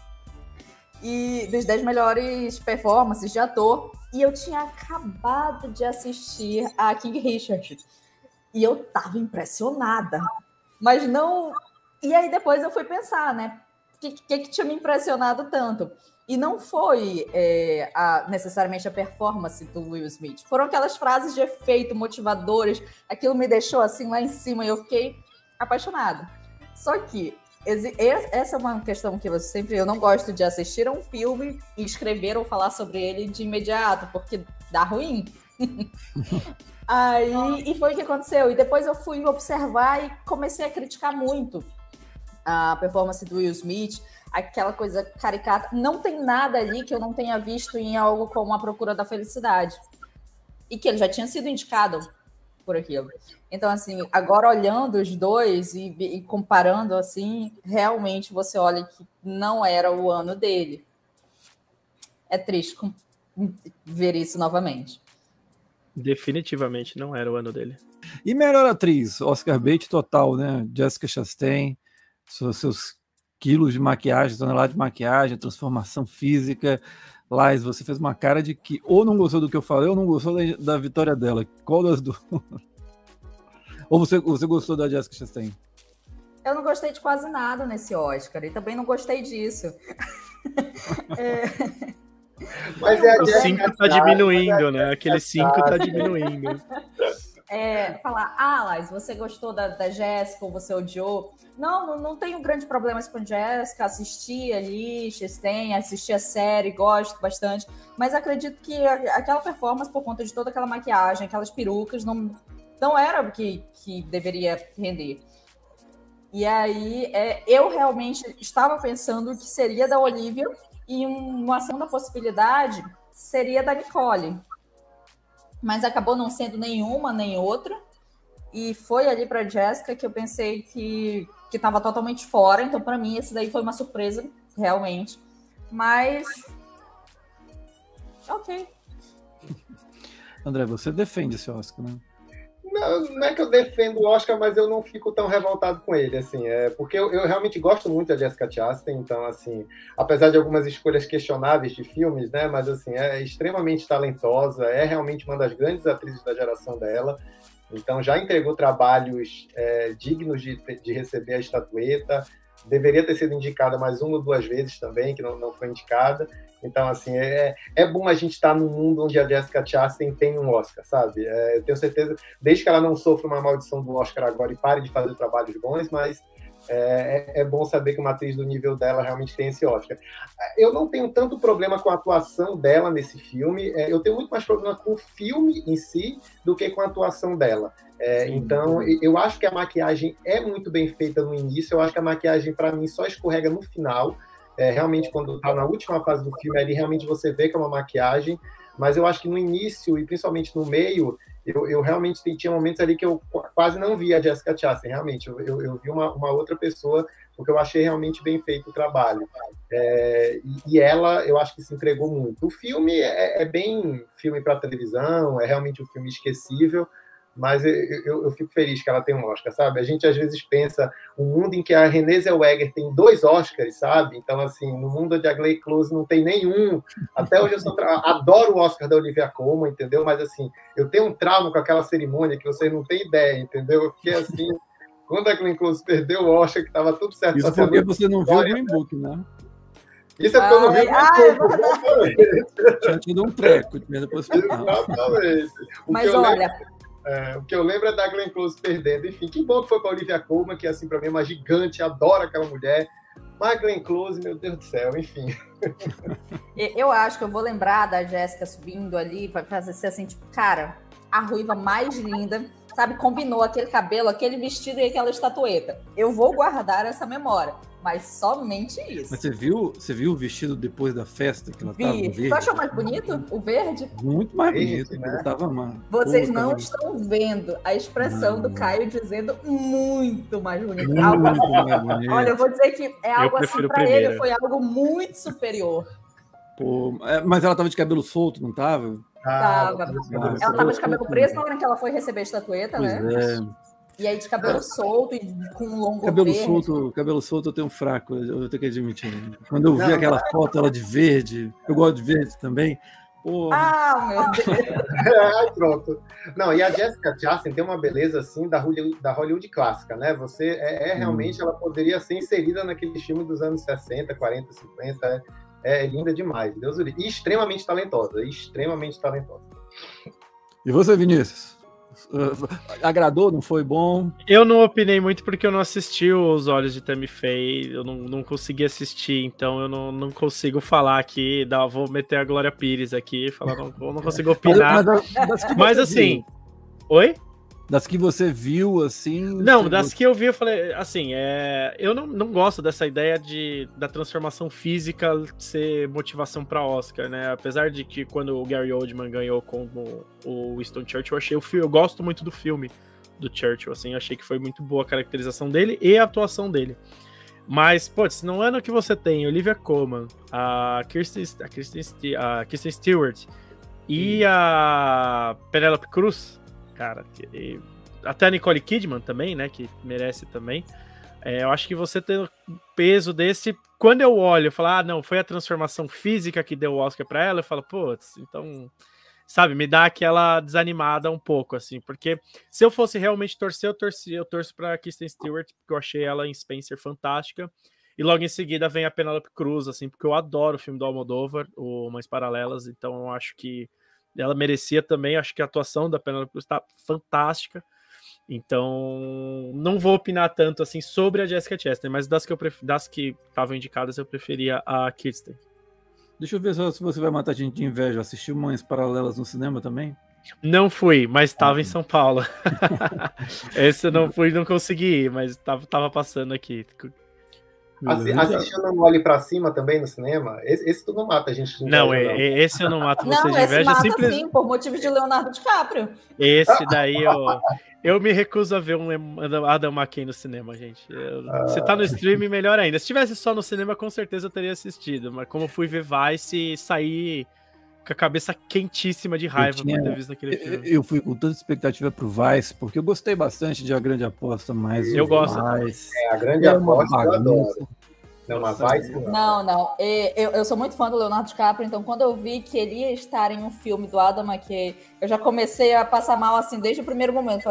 E dos dez melhores performances de ator. E eu tinha acabado de assistir a King Richard. E eu tava impressionada. Mas não... E aí depois eu fui pensar, né? O que, que, que tinha me impressionado tanto? E não foi é, a, necessariamente a performance do Will Smith. Foram aquelas frases de efeito motivadoras. Aquilo me deixou assim lá em cima e eu fiquei apaixonada. Só que essa é uma questão que eu sempre... Eu não gosto de assistir a um filme e escrever ou falar sobre ele de imediato, porque dá ruim. Aí, e foi o que aconteceu. E depois eu fui observar e comecei a criticar muito a performance do Will Smith, aquela coisa caricata. Não tem nada ali que eu não tenha visto em algo como A Procura da Felicidade. E que ele já tinha sido indicado por aquilo. Então, assim, agora olhando os dois e, e comparando, assim, realmente você olha que não era o ano dele. É triste ver isso novamente. Definitivamente não era o ano dele. E melhor atriz, Oscar bait total, né? Jessica Chastain, seus quilos de maquiagem, tonelada de maquiagem, transformação física. Lais, você fez uma cara de que ou não gostou do que eu falei ou não gostou da, da vitória dela. Qual das duas? Ou você, você gostou da Jessica Chastain? Eu não gostei de quase nada nesse Oscar e também não gostei disso. é... Mas é o cinco tá diminuindo, né? Aquele cinco tá diminuindo. É, falar, ah, Lais, você gostou da, da Jéssica ou você odiou? Não, não, não tenho grande problema com Jéssica, assisti ali, Chastain, assisti a série, gosto bastante, mas acredito que aquela performance, por conta de toda aquela maquiagem, aquelas perucas, não, não era o que, que deveria render. E aí, é, eu realmente estava pensando que seria da Olivia, e uma segunda possibilidade seria da Nicole. Mas acabou não sendo nenhuma nem outra. E foi ali para Jéssica que eu pensei que que estava totalmente fora. Então, para mim, esse daí foi uma surpresa, realmente. Mas... ok. André, você defende esse Oscar, né? Não, não é que eu defendo o Oscar, mas eu não fico tão revoltado com ele, assim, é porque eu, eu realmente gosto muito da Jessica Chastain, então, assim, apesar de algumas escolhas questionáveis de filmes, né, mas, assim, é extremamente talentosa, é realmente uma das grandes atrizes da geração dela, então já entregou trabalhos é, dignos de, de receber a estatueta, deveria ter sido indicada mais uma ou duas vezes também, que não, não foi indicada. Então, assim, é, é bom a gente estar num mundo onde a Jessica Chastain tem um Oscar, sabe? É, eu tenho certeza, desde que ela não sofra uma maldição do Oscar agora e pare de fazer trabalhos bons, mas é, é, é bom saber que uma atriz do nível dela realmente tem esse Oscar. Eu não tenho tanto problema com a atuação dela nesse filme, é, eu tenho muito mais problema com o filme em si do que com a atuação dela. É, então, eu acho que a maquiagem é muito bem feita no início, eu acho que a maquiagem, para mim, só escorrega no final. É, realmente, quando está na última fase do filme, ali realmente você vê que é uma maquiagem, mas eu acho que no início, e principalmente no meio, eu, eu realmente tinha momentos ali que eu quase não via a Jessica Chastain, realmente, eu, eu, eu vi uma, uma outra pessoa, porque eu achei realmente bem feito o trabalho. É, e, e ela, eu acho que se entregou muito. O filme é, é bem filme para televisão, é realmente um filme esquecível, mas eu, eu, eu fico feliz que ela tem um Oscar, sabe? A gente, às vezes, pensa um mundo em que a Renée Zellweger tem dois Oscars, sabe? Então, assim, no mundo onde a Glenn Close não tem nenhum. Até hoje eu sou tra... adoro o Oscar da Olivia Colman, entendeu? Mas, assim, eu tenho um trauma com aquela cerimônia que vocês não têm ideia, entendeu? Eu fiquei assim, quando a Glenn Close perdeu o Oscar, que estava tudo certo. Isso porque você não viu o Green Book, né? Isso é porque eu não vi o Green Book. Tinha tido um treco, tinha depois Exatamente. Mas, olha... Lembro... É, o que eu lembro é da Glenn Close perdendo. Enfim, que bom que foi para a Olivia Colman, que, assim, para mim é uma gigante, adoro aquela mulher. Mas a Glenn Close, meu Deus do céu, enfim. Eu acho que eu vou lembrar da Jéssica subindo ali, vai fazer ser assim, tipo, cara, a ruiva mais linda, sabe? Combinou aquele cabelo, aquele vestido e aquela estatueta. Eu vou guardar essa memória, mas somente isso. Mas você viu, você viu o vestido depois da festa que ela Vi. tava no verde? Tu achou mais bonito o verde? Muito mais Verde, bonito, né? Ela tava, mano. Vocês Pô, não tava... estão vendo a expressão não, do Caio dizendo muito mais bonito. Muito Algo assim. mais bonito. Olha, eu vou dizer que é algo assim, prefiro para primeiro. ele foi algo muito superior. Pô, é, mas ela tava de cabelo solto, não tava? Ah, Tava. Ah, Ela tava de cabelo solto, preso na hora que ela foi receber a estatueta, Pois né? é. E aí de cabelo solto e com um longo Cabelo verde. solto, cabelo solto eu tenho um fraco, eu tenho que admitir. Quando eu vi Não, aquela foto ela de verde, eu gosto de verde também. Pô, Ah, meu Deus. Ai, pronto. Não, e a Jessica Chastain tem uma beleza assim da Hollywood, da Hollywood clássica, né? Você é, é realmente, ela poderia ser inserida naquele filme dos anos sessenta, quarenta, cinquenta. É, é linda demais, Deus o livre. E extremamente talentosa, extremamente talentosa. E você, Vinícius? Uh, agradou? Não foi bom? Eu não opinei muito porque eu não assisti Os Olhos de Tammy Faye, eu não, não consegui assistir, então eu não, não consigo falar aqui, dá, vou meter a Glória Pires aqui, falar, não, eu não consigo opinar. Mas, mas, das que Mas você assim, viu, oi? das que você viu, assim... Não, você- das que eu vi, eu falei, assim, é, eu não, não gosto dessa ideia de, da transformação física ser motivação para Oscar, né? Apesar de que quando o Gary Oldman ganhou como o Winston Churchill, eu achei o filme, eu gosto muito do filme do Churchill, assim, eu achei que foi muito boa a caracterização dele e a atuação dele. Mas, putz, no ano que você tem Olivia Colman, a Kirsten, a Kirsten, Ste- a Kirsten Stewart e a Penélope Cruz, cara, que, até a Nicole Kidman também, né, que merece também. É, eu acho que você tem o peso desse. Quando eu olho, eu falo, ah, não, foi a transformação física que deu o Oscar pra ela, eu falo, putz, então, sabe, me dá aquela desanimada um pouco, assim, porque se eu fosse realmente torcer, eu, torci, eu torço pra Kristen Stewart, porque eu achei ela em Spencer fantástica, e logo em seguida vem a Penélope Cruz, assim, porque eu adoro o filme do Almodóvar, o Mães Paralelas, então eu acho que ela merecia também, acho que a atuação da Penélope Cruz tá fantástica, então não vou opinar tanto assim sobre a Jessica Chastain, mas das que eu pref... das que estavam indicadas eu preferia a Kirsten. Deixa eu ver só se você vai matar a gente de inveja. Assistiu Mães Paralelas no cinema também? Não fui, mas estava em São Paulo. Esse eu não fui, não consegui ir, mas tava, tava passando aqui. Assi assistiu Não Olhe Pra Cima também no cinema? Esse, esse tu não mata a gente de inveja, Não, é, é, esse eu não mato você Não, de esse inveja. mata Simples... sim, por motivo de Leonardo DiCaprio. Esse daí eu, eu me recuso a ver um Adam McKay no cinema, gente. Eu, ah. Se tá no streaming, melhor ainda. Se tivesse só no cinema, com certeza eu teria assistido. Mas como fui ver Vice e saí com a cabeça quentíssima de raiva tinha, por ter visto aquele filme. Eu fui com tanta expectativa pro Vice, porque eu gostei bastante de A Grande Aposta, mas eu gosto. Vice é, A Grande Aposta eu adoro. Não, mas Vice não. Não, não. Eu, eu sou muito fã do Leonardo DiCaprio, então quando eu vi que ele ia estar em um filme do Adam McKay, eu já comecei a passar mal assim desde o primeiro momento. Falei,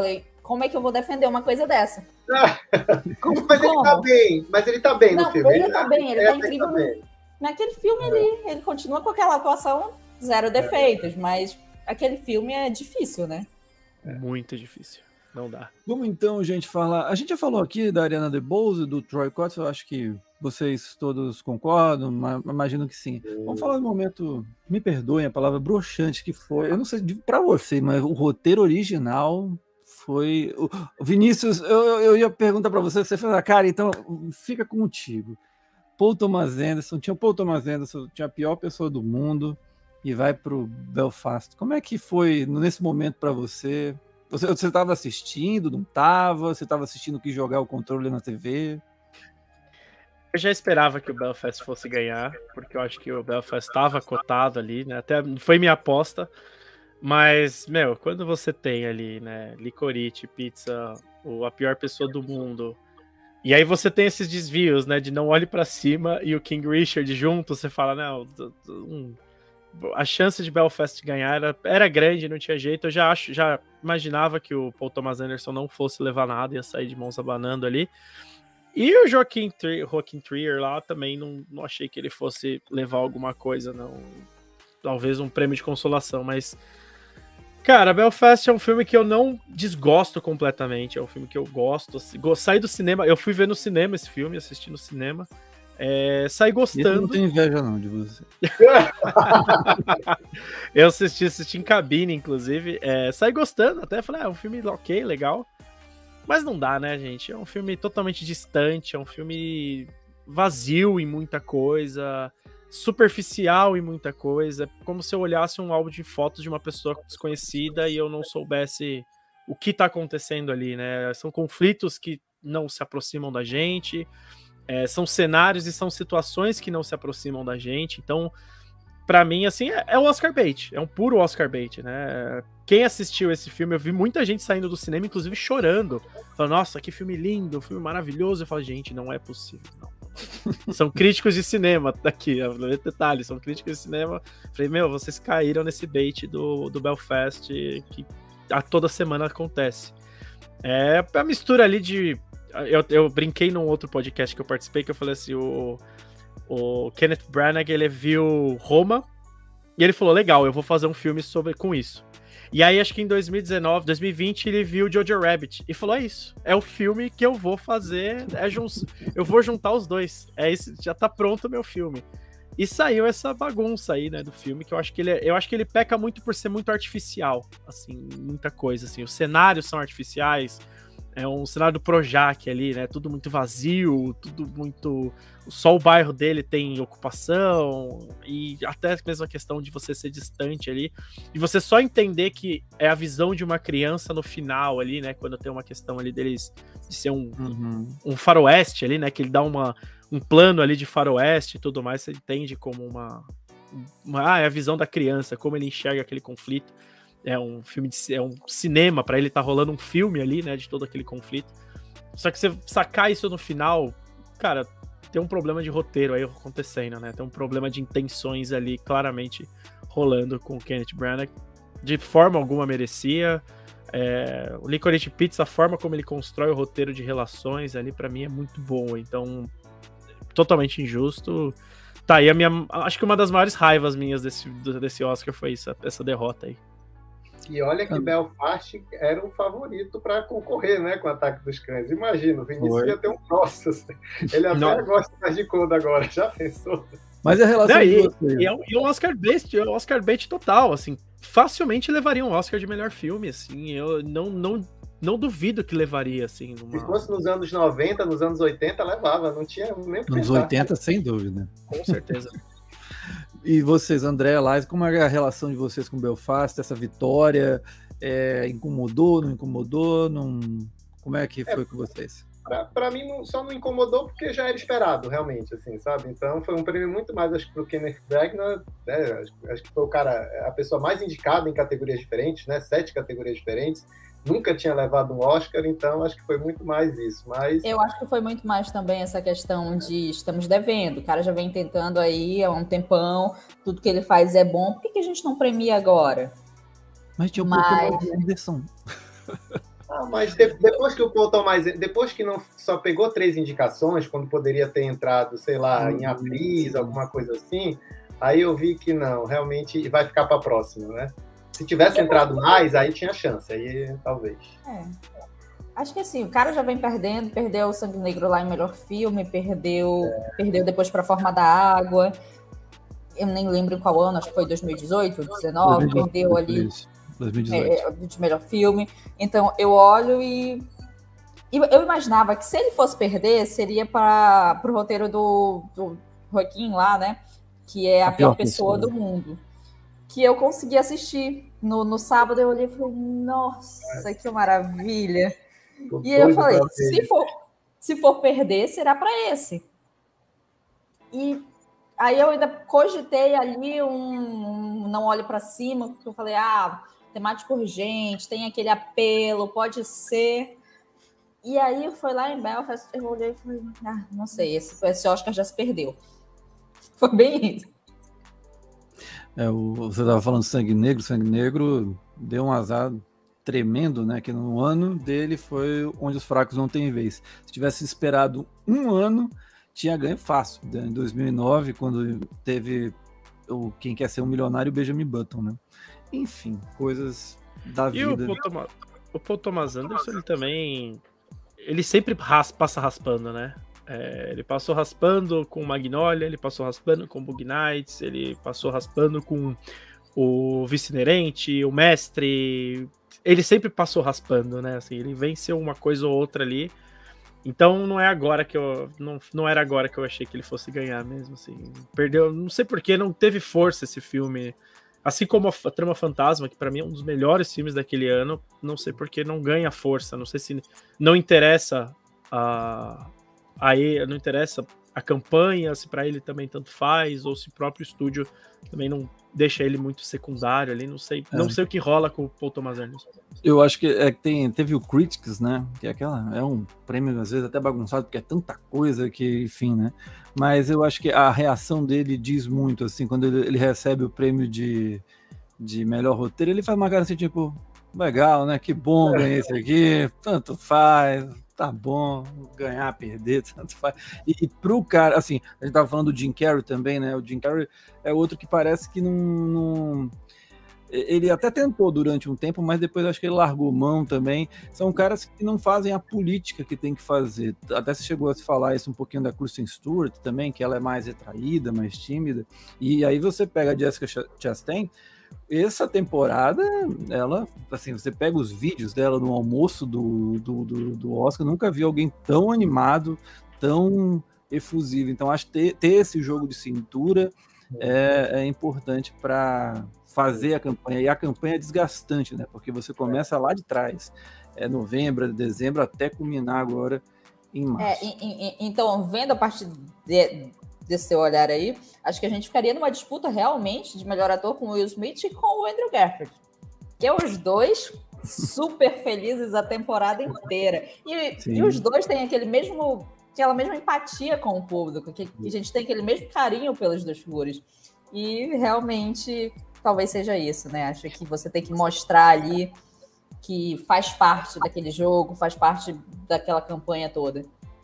como é que eu vou defender uma coisa dessa? Como, mas como? Ele tá bem, mas ele tá bem Não, no filme. Ele, ele tá bem, ele é, tá incrível. Tá bem. Naquele filme é. ali, ele continua com aquela atuação zero defeitos, é. mas aquele filme é difícil, né? É. Muito difícil. Não dá. Vamos então, gente, falar... A gente já falou aqui da Ariana DeBose, do Troy Kotz, eu acho que vocês todos concordam, imagino que sim. sim. Vamos falar do momento, me perdoem a palavra broxante que foi, eu não sei pra você, mas o roteiro original foi... O Vinícius, eu, eu ia perguntar pra você, você fez a cara, então fica contigo. Paul Thomas Anderson, tinha o Paul Thomas Anderson, tinha a pior pessoa do mundo, e vai pro Belfast. Como é que foi nesse momento pra você? Você estava assistindo, não estava? Você estava assistindo que jogar o controle na T V? Eu já esperava que o Belfast fosse ganhar, porque eu acho que o Belfast estava cotado ali, né? Até foi minha aposta. Mas, meu, quando você tem ali, né, Licorice, Pizza, a pior pessoa do mundo, e aí você tem esses desvios, né, de Não Olhe Pra Cima e o King Richard junto, você fala, não, um... a chance de Belfast ganhar era, era grande, não tinha jeito. Eu já acho, já imaginava que o Paul Thomas Anderson não fosse levar nada, ia sair de mãos abanando ali. E o Joaquin Trier, Joaquin Trier lá também não, não achei que ele fosse levar alguma coisa, não. Talvez um prêmio de consolação, mas cara, Belfast é um filme que eu não desgosto completamente, é um filme que eu gosto. Saí do cinema, eu fui ver no cinema esse filme, assisti no cinema. É, saí gostando. Eu não tenho inveja não de você. Eu assisti, assisti em cabine, inclusive. É, saí gostando, até falei, ah, é um filme ok, legal. Mas não dá, né, gente? É um filme totalmente distante, é um filme vazio em muita coisa, superficial em muita coisa. Como se eu olhasse um álbum de fotos de uma pessoa desconhecida e eu não soubesse o que tá acontecendo ali, né? São conflitos que não se aproximam da gente. É, são cenários e são situações que não se aproximam da gente. Então, pra mim, assim, é, é o Oscar bait. É um puro Oscar bait, né? Quem assistiu esse filme, eu vi muita gente saindo do cinema, inclusive chorando. Falando, nossa, que filme lindo, filme maravilhoso. Eu falo, gente, não é possível, não. São críticos de cinema, daqui, detalhe, são críticos de cinema. Falei, meu, vocês caíram nesse bait do, do Belfast que a toda semana acontece. É a mistura ali de... Eu, eu brinquei num outro podcast que eu participei, que eu falei assim, o, o Kenneth Branagh, ele viu Roma, e ele falou, legal, eu vou fazer um filme sobre, com isso. E aí, acho que em dois mil e dezenove, dois mil e vinte, ele viu Jojo Rabbit, e falou, é isso, é o filme que eu vou fazer, é jun... eu vou juntar os dois, é isso, já tá pronto o meu filme. E saiu essa bagunça aí, né, do filme, que eu acho que ele, eu acho que ele peca muito por ser muito artificial, assim, muita coisa, assim, os cenários são artificiais. É um cenário do Projac ali, né? Tudo muito vazio, tudo muito... Só o bairro dele tem ocupação, e até mesmo a questão de você ser distante ali, e você só entender que é a visão de uma criança no final ali, né? Quando tem uma questão ali deles de ser um, uhum. um faroeste ali, né? Que ele dá uma, um plano ali de faroeste e tudo mais, você entende como uma... uma ah, é a visão da criança, como ele enxerga aquele conflito. É um filme de é um cinema, pra ele tá rolando um filme ali, né, de todo aquele conflito. Só que você sacar isso no final, cara, tem um problema de roteiro aí acontecendo, né? Tem um problema de intenções ali claramente rolando com o Kenneth Branagh. De forma alguma merecia. É, o Licorice Pizza, a forma como ele constrói o roteiro de relações ali, pra mim é muito bom. Então, totalmente injusto. Tá aí a minha... Acho que uma das maiores raivas minhas desse, desse Oscar foi isso, essa derrota aí. E olha que Belfast era o favorito para concorrer, né, com o Ataque dos Cães. Imagina, o Vinícius Foi. ia ter um troço. Ele até Não. gosta mais de Coda agora, já pensou? Mas a relação Não, de e, você... E é um, e um Oscar bait, é um Oscar bait total, assim, facilmente levaria um Oscar de melhor filme, assim, eu não, não, não duvido que levaria, assim. Numa... Se fosse nos anos noventa, nos anos oitenta, levava, não tinha nem o que Nos pensar. oitenta, sem dúvida. Com certeza. E vocês, André, Laís, como é a relação de vocês com o Belfast, essa vitória? É, incomodou, não incomodou? Não... Como é que foi é, com vocês? Para mim, não, só não incomodou porque já era esperado, realmente, assim, sabe? Então, foi um prêmio muito mais, acho que, pro Kenneth Branagh, né? acho, acho que foi o cara, a pessoa mais indicada em categorias diferentes, né? Sete categorias diferentes. Nunca tinha levado um Oscar, então acho que foi muito mais isso. Mas... Eu acho que foi muito mais também essa questão de estamos devendo. O cara já vem tentando aí há um tempão, tudo que ele faz é bom, por que, que a gente não premia agora? Mas tinha o mas... Paul Thomas Anderson. Ah, mas de, depois que o Paul Thomas, depois que não só pegou três indicações, quando poderia ter entrado, sei lá, em atriz, alguma coisa assim, aí eu vi que não, realmente vai ficar para a próxima, né? Se tivesse entrado mais, aí tinha chance, aí talvez. É. Acho que assim, o cara já vem perdendo, perdeu o Sangue Negro lá em melhor filme, perdeu, é. perdeu depois para a Forma da Água. Eu nem lembro em qual ano, acho que foi dois mil e dezoito, dezenove, perdeu ali dois mil e dezoito. É, de melhor filme. Então, eu olho e, e eu imaginava que se ele fosse perder, seria para o roteiro do, do Joaquim lá, né? Que é a, a pior, pior pessoa, pessoa do mundo. Que eu consegui assistir. No, no sábado eu olhei e falei, nossa, que maravilha. Tô e eu falei, se for, se for perder, será para esse. E aí eu ainda cogitei ali um, um não olho para cima, porque eu falei, ah, temática urgente, tem aquele apelo, pode ser. E aí foi lá em Belfast, eu olhei e falei, ah, não sei, esse, esse Oscar já se perdeu. Foi bem isso. É, o, você estava falando Sangue Negro, Sangue Negro deu um azar tremendo, né? Que no ano dele foi onde os fracos não têm vez. Se tivesse esperado um ano, tinha ganho fácil. Em dois mil e nove, quando teve o Quem Quer Ser um Milionário, o Benjamin Button, né? Enfim, coisas da e vida. E o Paul Thomas, o Paul Thomas Anderson, ele também... Ele sempre ras, passa raspando, né? É, ele passou raspando com Magnolia, ele passou raspando com Bug Nights, ele passou raspando com o Vice-Inerente, o Mestre... Ele sempre passou raspando, né? Assim, ele venceu uma coisa ou outra ali. Então não é agora que eu... Não, não era agora que eu achei que ele fosse ganhar mesmo, assim. Perdeu... Não sei porquê, não teve força esse filme... Assim como a Trama Fantasma, que para mim é um dos melhores filmes daquele ano, não sei porque não ganha força, não sei se não interessa a, a ele, não interessa a campanha, se para ele também tanto faz, ou se o próprio estúdio também não deixa ele muito secundário ali, não sei, é. não sei o que rola com o Paul Thomas Anderson. Eu acho que é, tem, teve o Critics, né, que é aquela, é um prêmio às vezes até bagunçado, porque é tanta coisa que, enfim, né, mas eu acho que a reação dele diz muito, assim, quando ele, ele recebe o prêmio de, de melhor roteiro, ele faz uma cara assim, tipo, legal, né, que bom ganhar esse aqui, tanto faz, tá bom, ganhar, perder, tanto faz. E, e pro cara, assim, a gente tava falando do Jim Carrey também, né, o Jim Carrey é outro que parece que não... não... Ele até tentou durante um tempo, mas depois acho que ele largou mão também. São caras que não fazem a política que tem que fazer. Até se chegou a se falar isso um pouquinho da Kristen Stewart também, que ela é mais retraída, mais tímida. E aí você pega a Jessica Chastain, essa temporada, ela, assim, você pega os vídeos dela no almoço do, do, do, do Oscar, nunca vi alguém tão animado, tão efusivo. Então acho que ter, ter esse jogo de cintura é, é importante para fazer a campanha, e a campanha é desgastante, né? Porque você começa lá de trás, é novembro, dezembro, até culminar agora em março. É, e, e, então, vendo a partir de, desse seu olhar aí, acho que a gente ficaria numa disputa realmente de melhor ator com o Will Smith e com o Andrew Garfield, que é os dois super felizes a temporada inteira. E, e os dois têm aquele mesmo, aquela mesma empatia com o público, que, que a gente tem aquele mesmo carinho pelas duas figuras. E realmente... talvez seja isso, né? Acho que você tem que mostrar ali que faz parte daquele jogo, faz parte daquela campanha toda.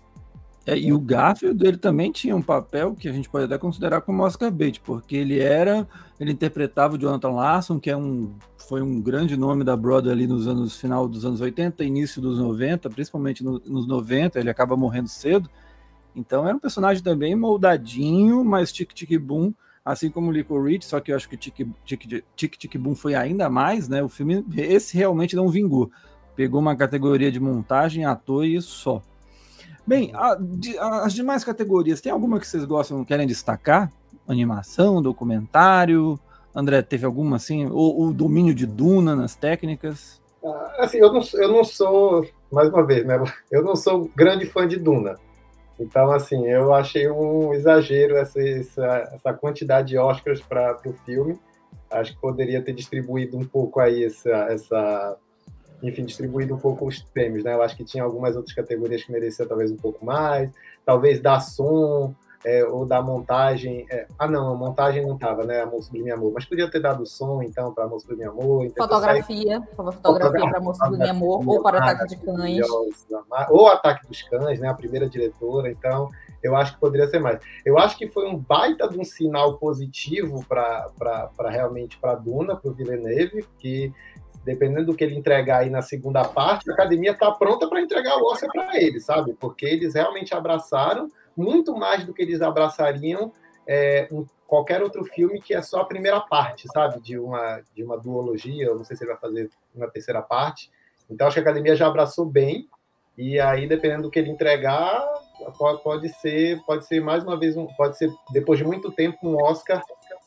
É, e o Garfield, ele também tinha um papel que a gente pode até considerar como Oscar bait, porque ele era, ele interpretava o Jonathan Larson, que é um, foi um grande nome da Broadway ali nos anos, final dos anos oitenta, início dos noventa, principalmente no, nos noventa, ele acaba morrendo cedo. Então era um personagem também moldadinho, mas tic-tic-boom, assim como o Licorice, só que eu acho que Tic Tic Tic Tic Boom foi ainda mais, né? O filme, esse realmente não vingou. Pegou uma categoria de montagem, ator e só. Bem, a, de, as demais categorias, tem alguma que vocês gostam, querem destacar? Animação, documentário? André, teve alguma assim? Ou o domínio de Duna nas técnicas? Assim, eu não, eu não sou, mais uma vez, né? Eu não sou grande fã de Duna. Então, assim, eu achei um exagero essa, essa, essa quantidade de Oscars para o filme. Acho que poderia ter distribuído um pouco aí essa, essa... Enfim, distribuído um pouco os prêmios, né? Eu acho que tinha algumas outras categorias que mereciam talvez um pouco mais. Talvez dar som, é, ou da montagem. É, ah, não, a montagem não estava, né? Amor Sublime Amor, mas podia ter dado som, então, para Amor Sublime Amor. Fotografia, sair... fotografia para Amor Sublime Amor, ou para Ataque de Cães. Ou Ataque dos Cães, né? A primeira diretora, então. Eu acho que poderia ser mais. Eu acho que foi um baita de um sinal positivo para realmente para Duna, para o Villeneuve, que dependendo do que ele entregar aí na segunda parte, a academia está pronta para entregar o Oscar para ele, sabe? Porque eles realmente abraçaram muito mais do que eles abraçariam é, um, qualquer outro filme que é só a primeira parte, sabe? De uma, de uma duologia, eu não sei se ele vai fazer uma terceira parte. Então, acho que a academia já abraçou bem, e aí, dependendo do que ele entregar, pode ser, pode ser mais uma vez, um, pode ser, depois de muito tempo, um Oscar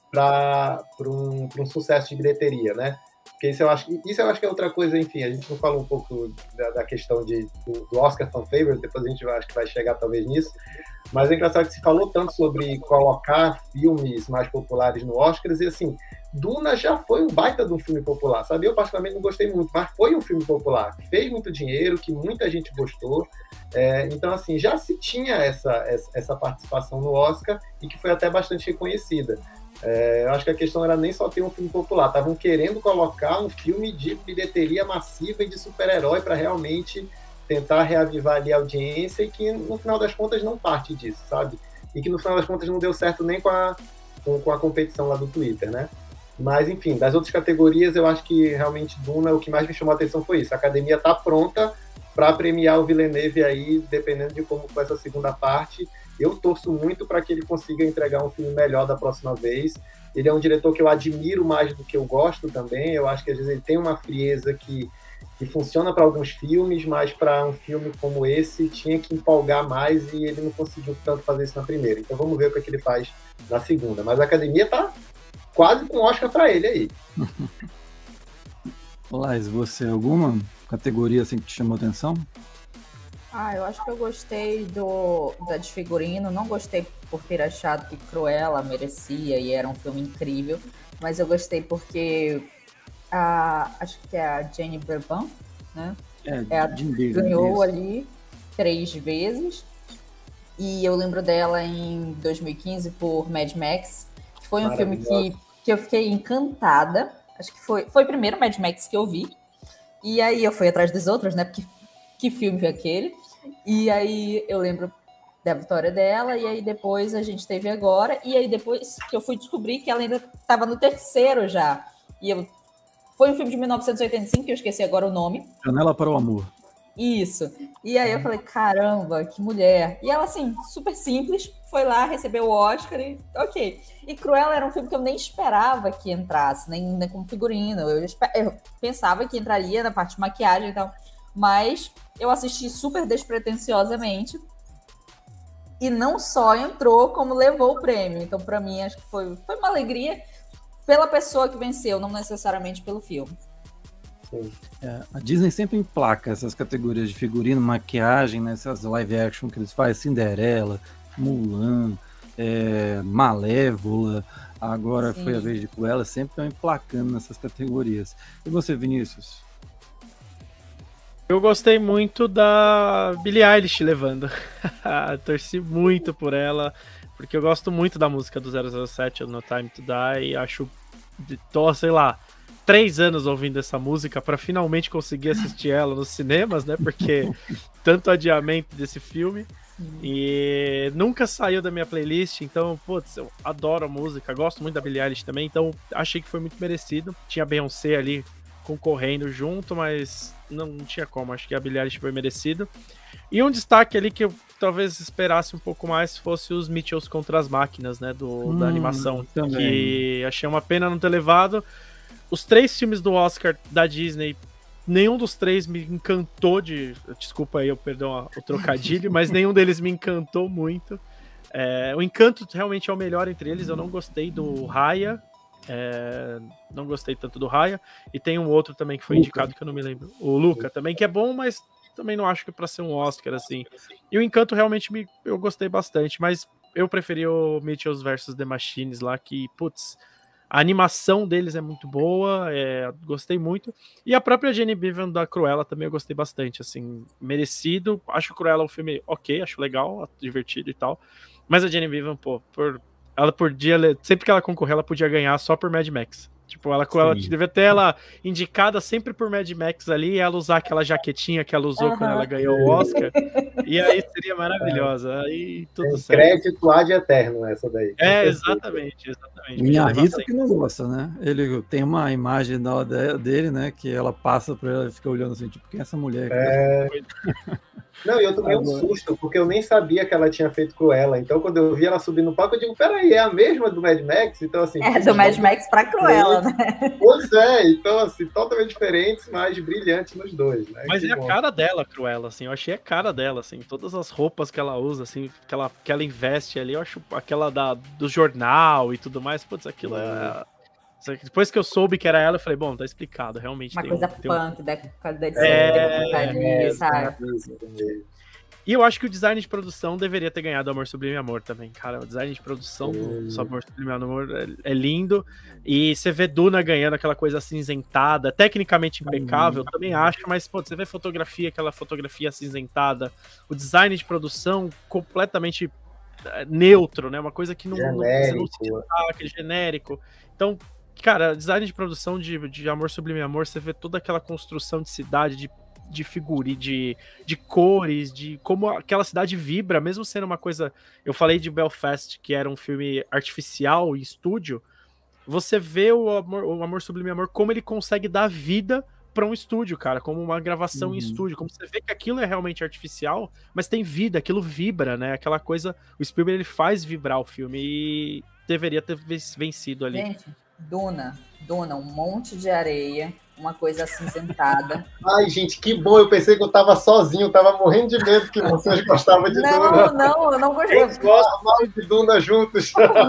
para um, um sucesso de bilheteria, né? Porque isso eu, acho, isso eu acho que é outra coisa, enfim, a gente não falou um pouco da, da questão de, do, do Oscar Fan Favorite, depois a gente vai, acho que vai chegar talvez nisso, mas é engraçado que se falou tanto sobre colocar filmes mais populares no Oscars, e assim, Duna já foi um baita de um filme popular, sabe? Eu particularmente não gostei muito, mas foi um filme popular, que fez muito dinheiro, que muita gente gostou, é, então assim, já se tinha essa, essa, essa participação no Oscar, e que foi até bastante reconhecida. É, eu acho que a questão era nem só ter um filme popular, estavam querendo colocar um filme de bilheteria massiva e de super-herói para realmente tentar reavivar ali a audiência, e que no final das contas não parte disso, sabe? E que no final das contas não deu certo nem com a, com, com a competição lá do Twitter, né? Mas, enfim, das outras categorias, eu acho que realmente Duna, o que mais me chamou a atenção foi isso. A academia está pronta para premiar o Villeneuve aí, dependendo de como for essa segunda parte. Eu torço muito para que ele consiga entregar um filme melhor da próxima vez. Ele é um diretor que eu admiro mais do que eu gosto também. Eu acho que às vezes ele tem uma frieza que, que funciona para alguns filmes, mas para um filme como esse tinha que empolgar mais, e ele não conseguiu tanto fazer isso na primeira. Então vamos ver o que, é que ele faz na segunda. Mas a academia está quase com Oscar para ele aí. Lais, você, alguma categoria assim que te chamou atenção? Ah, eu acho que eu gostei do, da de figurino, não gostei por ter achado que Cruella merecia e era um filme incrível, mas eu gostei porque a, acho que é a Jane Berban, né? É, ela ganhou isso. ali três vezes, e eu lembro dela em dois mil e quinze por Mad Max, que foi um filme que, que eu fiquei encantada. Acho que foi, foi o primeiro Mad Max que eu vi, e aí eu fui atrás dos outros, né? Porque que filme foi aquele? E aí eu lembro da vitória dela, e aí depois a gente teve agora, e aí depois que eu fui descobrir que ela ainda estava no terceiro já. E eu... Foi um filme de mil novecentos e oitenta e cinco, que eu esqueci agora o nome. Janela para o Amor. Isso. E aí eu falei, caramba, que mulher. E ela, assim, super simples, foi lá, recebeu o Oscar e ok. E Cruella era um filme que eu nem esperava que entrasse, nem, nem como figurino. Eu, eu pensava que entraria na parte de maquiagem e tal. Mas eu assisti super despretensiosamente, e não só entrou, como levou o prêmio. Então, para mim, acho que foi, foi uma alegria pela pessoa que venceu, não necessariamente pelo filme. É, a Disney sempre emplaca essas categorias de figurino, maquiagem, né, essas live action que eles fazem, Cinderela, Mulan, é, Malévola, agora Sim. foi a vez de Cruella, sempre estão emplacando nessas categorias. E você, Vinícius? Eu gostei muito da Billie Eilish levando. Torci muito por ela, porque eu gosto muito da música do zero zero sete, No Time to Die, e acho, tô, sei lá, três anos ouvindo essa música para finalmente conseguir assistir ela nos cinemas, né? Porque tanto adiamento desse filme. E nunca saiu da minha playlist, então, putz, eu adoro a música, gosto muito da Billie Eilish também, então achei que foi muito merecido. Tinha a Beyoncé ali concorrendo junto, mas não, não tinha como, acho que a Billie Eilish foi merecido. E um destaque ali que eu talvez esperasse um pouco mais fosse os Mitchells contra as Máquinas, né, do, hum, da animação, também. Que achei uma pena não ter levado. Os três filmes do Oscar da Disney, nenhum dos três me encantou de... Desculpa aí, eu perdão o trocadilho, mas nenhum deles me encantou muito. É, o Encanto realmente é o melhor entre eles, eu não gostei do Raya, é, não gostei tanto do Raya, e tem um outro também que foi Luca. indicado que eu não me lembro, o Luca também, que é bom, mas também não acho que é pra ser um Oscar, assim. E o Encanto realmente me, eu gostei bastante, mas eu preferi o Mitchells versus The Machines lá, que, putz, a animação deles é muito boa, é, gostei muito. E a própria Jenny Bevan da Cruella também eu gostei bastante, assim, merecido. Acho Cruella um filme ok, acho legal, divertido e tal. Mas a Jenny Beavan, pô, por, ela podia, sempre que ela concorreu, ela podia ganhar só por Mad Max. Tipo, ela, ela devia ter ela indicada sempre por Mad Max ali, e ela usar aquela jaquetinha que ela usou uhum. quando ela ganhou o Oscar. E aí seria maravilhosa. Aí tudo Tem certo. Crédito ad eterno essa daí. É, exatamente, exatamente. Minha Rita que não gosta, né? Ele tem uma imagem dele, né? Que ela passa por ela e fica olhando assim, tipo, quem é essa mulher? É... Não, e eu tomei um susto, porque eu nem sabia que ela tinha feito Cruella. Então, quando eu vi ela subir no palco, eu digo, peraí, é a mesma do Mad Max? Então, assim... É, do Mad Max pra Cruella, né? Pois é, então, assim, totalmente diferentes, mas brilhantes nos dois, né? Mas que é bom. A cara dela, Cruella, assim, eu achei a cara dela, assim, todas as roupas que ela usa, assim, que ela, que ela investe ali, eu acho aquela da, do jornal e tudo mais, putz, aquilo é... Depois que eu soube que era ela, eu falei, bom, tá explicado, realmente. Uma tem coisa um, tem punk, um... da, da é, é, sabe? E eu acho que o design de produção deveria ter ganhado Amor Sublime Amor também, cara. O design de produção do Amor Sublime Amor é, é lindo. E você vê Duna ganhando aquela coisa acinzentada, tecnicamente impecável, eu também acho, mas pô, você vê fotografia, aquela fotografia acinzentada, o design de produção completamente neutro, né? Uma coisa que não, não, você não se destaca, genérico. Então, cara, design de produção de, de Amor Sublime Amor, você vê toda aquela construção de cidade, de, de figura, de, de cores, de como aquela cidade vibra, mesmo sendo uma coisa... Eu falei de Belfast, que era um filme artificial em estúdio, você vê o Amor, o Amor Sublime Amor, como ele consegue dar vida para um estúdio, cara, como uma gravação uhum. em estúdio, como você vê que aquilo é realmente artificial, mas tem vida, aquilo vibra, né, aquela coisa, o Spielberg ele faz vibrar o filme e deveria ter vencido ali. Gente, Duna, Duna, um monte de areia, uma coisa acinzentada. Ai, gente, que bom, eu pensei que eu tava sozinho, eu tava morrendo de medo que vocês gostavam de não, Duna. Não, não, eu não gostei. Eles gostam mais de Duna juntos.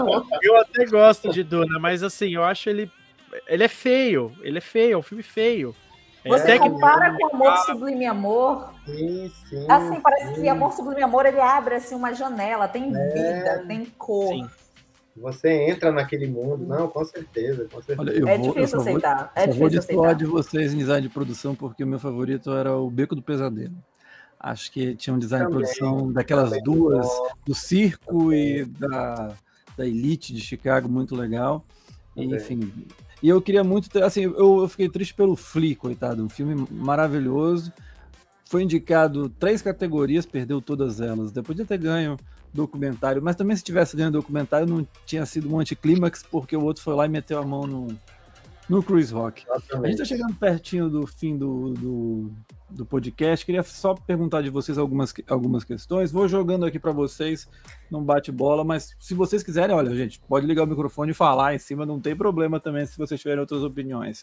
Eu até gosto de Duna, mas assim, eu acho ele, ele é feio, ele é feio, é um filme feio. Você é, compara que... com Amor Sublime Amor, sim, sim, assim, parece sim. que Amor Sublime Amor, ele abre assim, uma janela, tem é. vida, tem cor. Sim. Você entra naquele mundo, não, com certeza, com certeza. Olha, eu é vou, difícil eu aceitar, vou, é difícil aceitar. Eu vou de vocês em design de produção, porque o meu favorito era o Beco do Pesadelo. Acho que tinha um design também, de produção daquelas também, duas, do circo também. E da, da Elite de Chicago, muito legal. E, enfim... E eu queria muito ter, assim, eu, eu fiquei triste pelo Flea, coitado, um filme maravilhoso, foi indicado três categorias, perdeu todas elas, depois de ter ganho documentário, mas também se tivesse ganho documentário não tinha sido um anticlímax, porque o outro foi lá e meteu a mão no, no Chris Rock. Exatamente. A gente tá chegando pertinho do fim do, do, do podcast, queria só perguntar de vocês algumas, algumas questões, vou jogando aqui para vocês, não bate bola, mas se vocês quiserem, olha, gente, pode ligar o microfone e falar em cima, não tem problema também se vocês tiverem outras opiniões.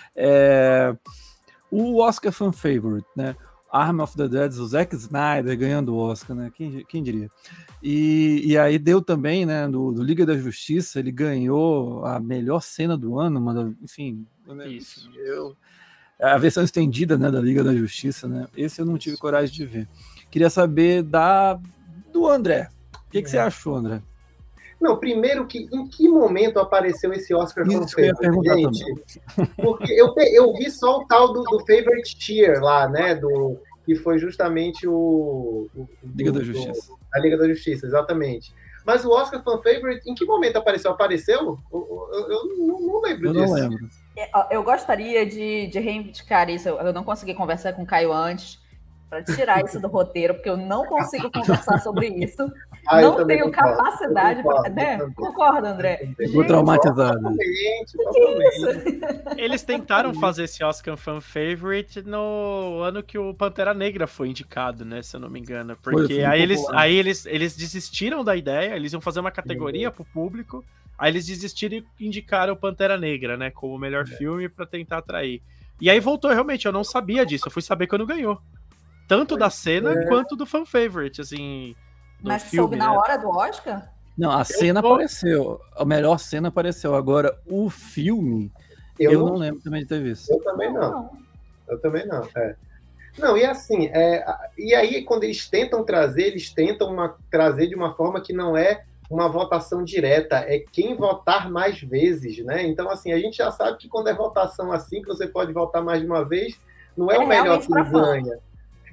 É, o Oscar Fan Favorite, né? Army of the Dead, o Zack Snyder ganhando o Oscar, né? Quem, quem diria? E, e aí deu também, né? Do, do Liga da Justiça, ele ganhou a melhor cena do ano, uma, enfim, Isso. Eu, a versão estendida, né, da Liga da Justiça, né? Esse eu não tive coragem de ver. Queria saber da do André. O que, que é. você achou, André? Não, primeiro, que, em que momento apareceu esse Oscar Fan Favorite, gente? Também. Porque eu, eu vi só o tal do, do Favorite Tier lá, né? Do, que foi justamente o... o Liga do, da Justiça. Do, a Liga da Justiça, exatamente. Mas o Oscar Fan Favorite, em que momento apareceu? Apareceu? Eu, eu, eu não, não lembro eu disso. Não lembro. Eu gostaria de, de reivindicar isso. Eu não consegui conversar com o Caio antes, para tirar isso do roteiro, porque eu não consigo conversar sobre isso. Ah, não tenho capacidade para. Né? Concorda, André? Estou traumatizado. Totalmente, totalmente. Eles tentaram fazer esse Oscar Fan Favorite no ano que o Pantera Negra foi indicado, né? Se eu não me engano. Porque foi, aí, eles, aí eles, eles desistiram da ideia, eles iam fazer uma categoria para o público, aí eles desistiram e indicaram o Pantera Negra, né? Como o melhor é. filme para tentar atrair. E aí voltou, realmente, eu não sabia disso, eu fui saber quando ganhou. Tanto da cena é. quanto do fan favorite, assim. Mas filme, soube na né? hora do Oscar? Não, a eu cena tô... apareceu. A melhor cena apareceu. Agora, o filme, eu, eu não... não lembro também de ter visto. Eu também não. não. Eu também não, é. Não, e assim, é, e aí quando eles tentam trazer, eles tentam uma, trazer de uma forma que não é uma votação direta, é quem votar mais vezes, né? Então, assim, a gente já sabe que quando é votação assim, que você pode votar mais de uma vez, não é, é o melhor que ganha.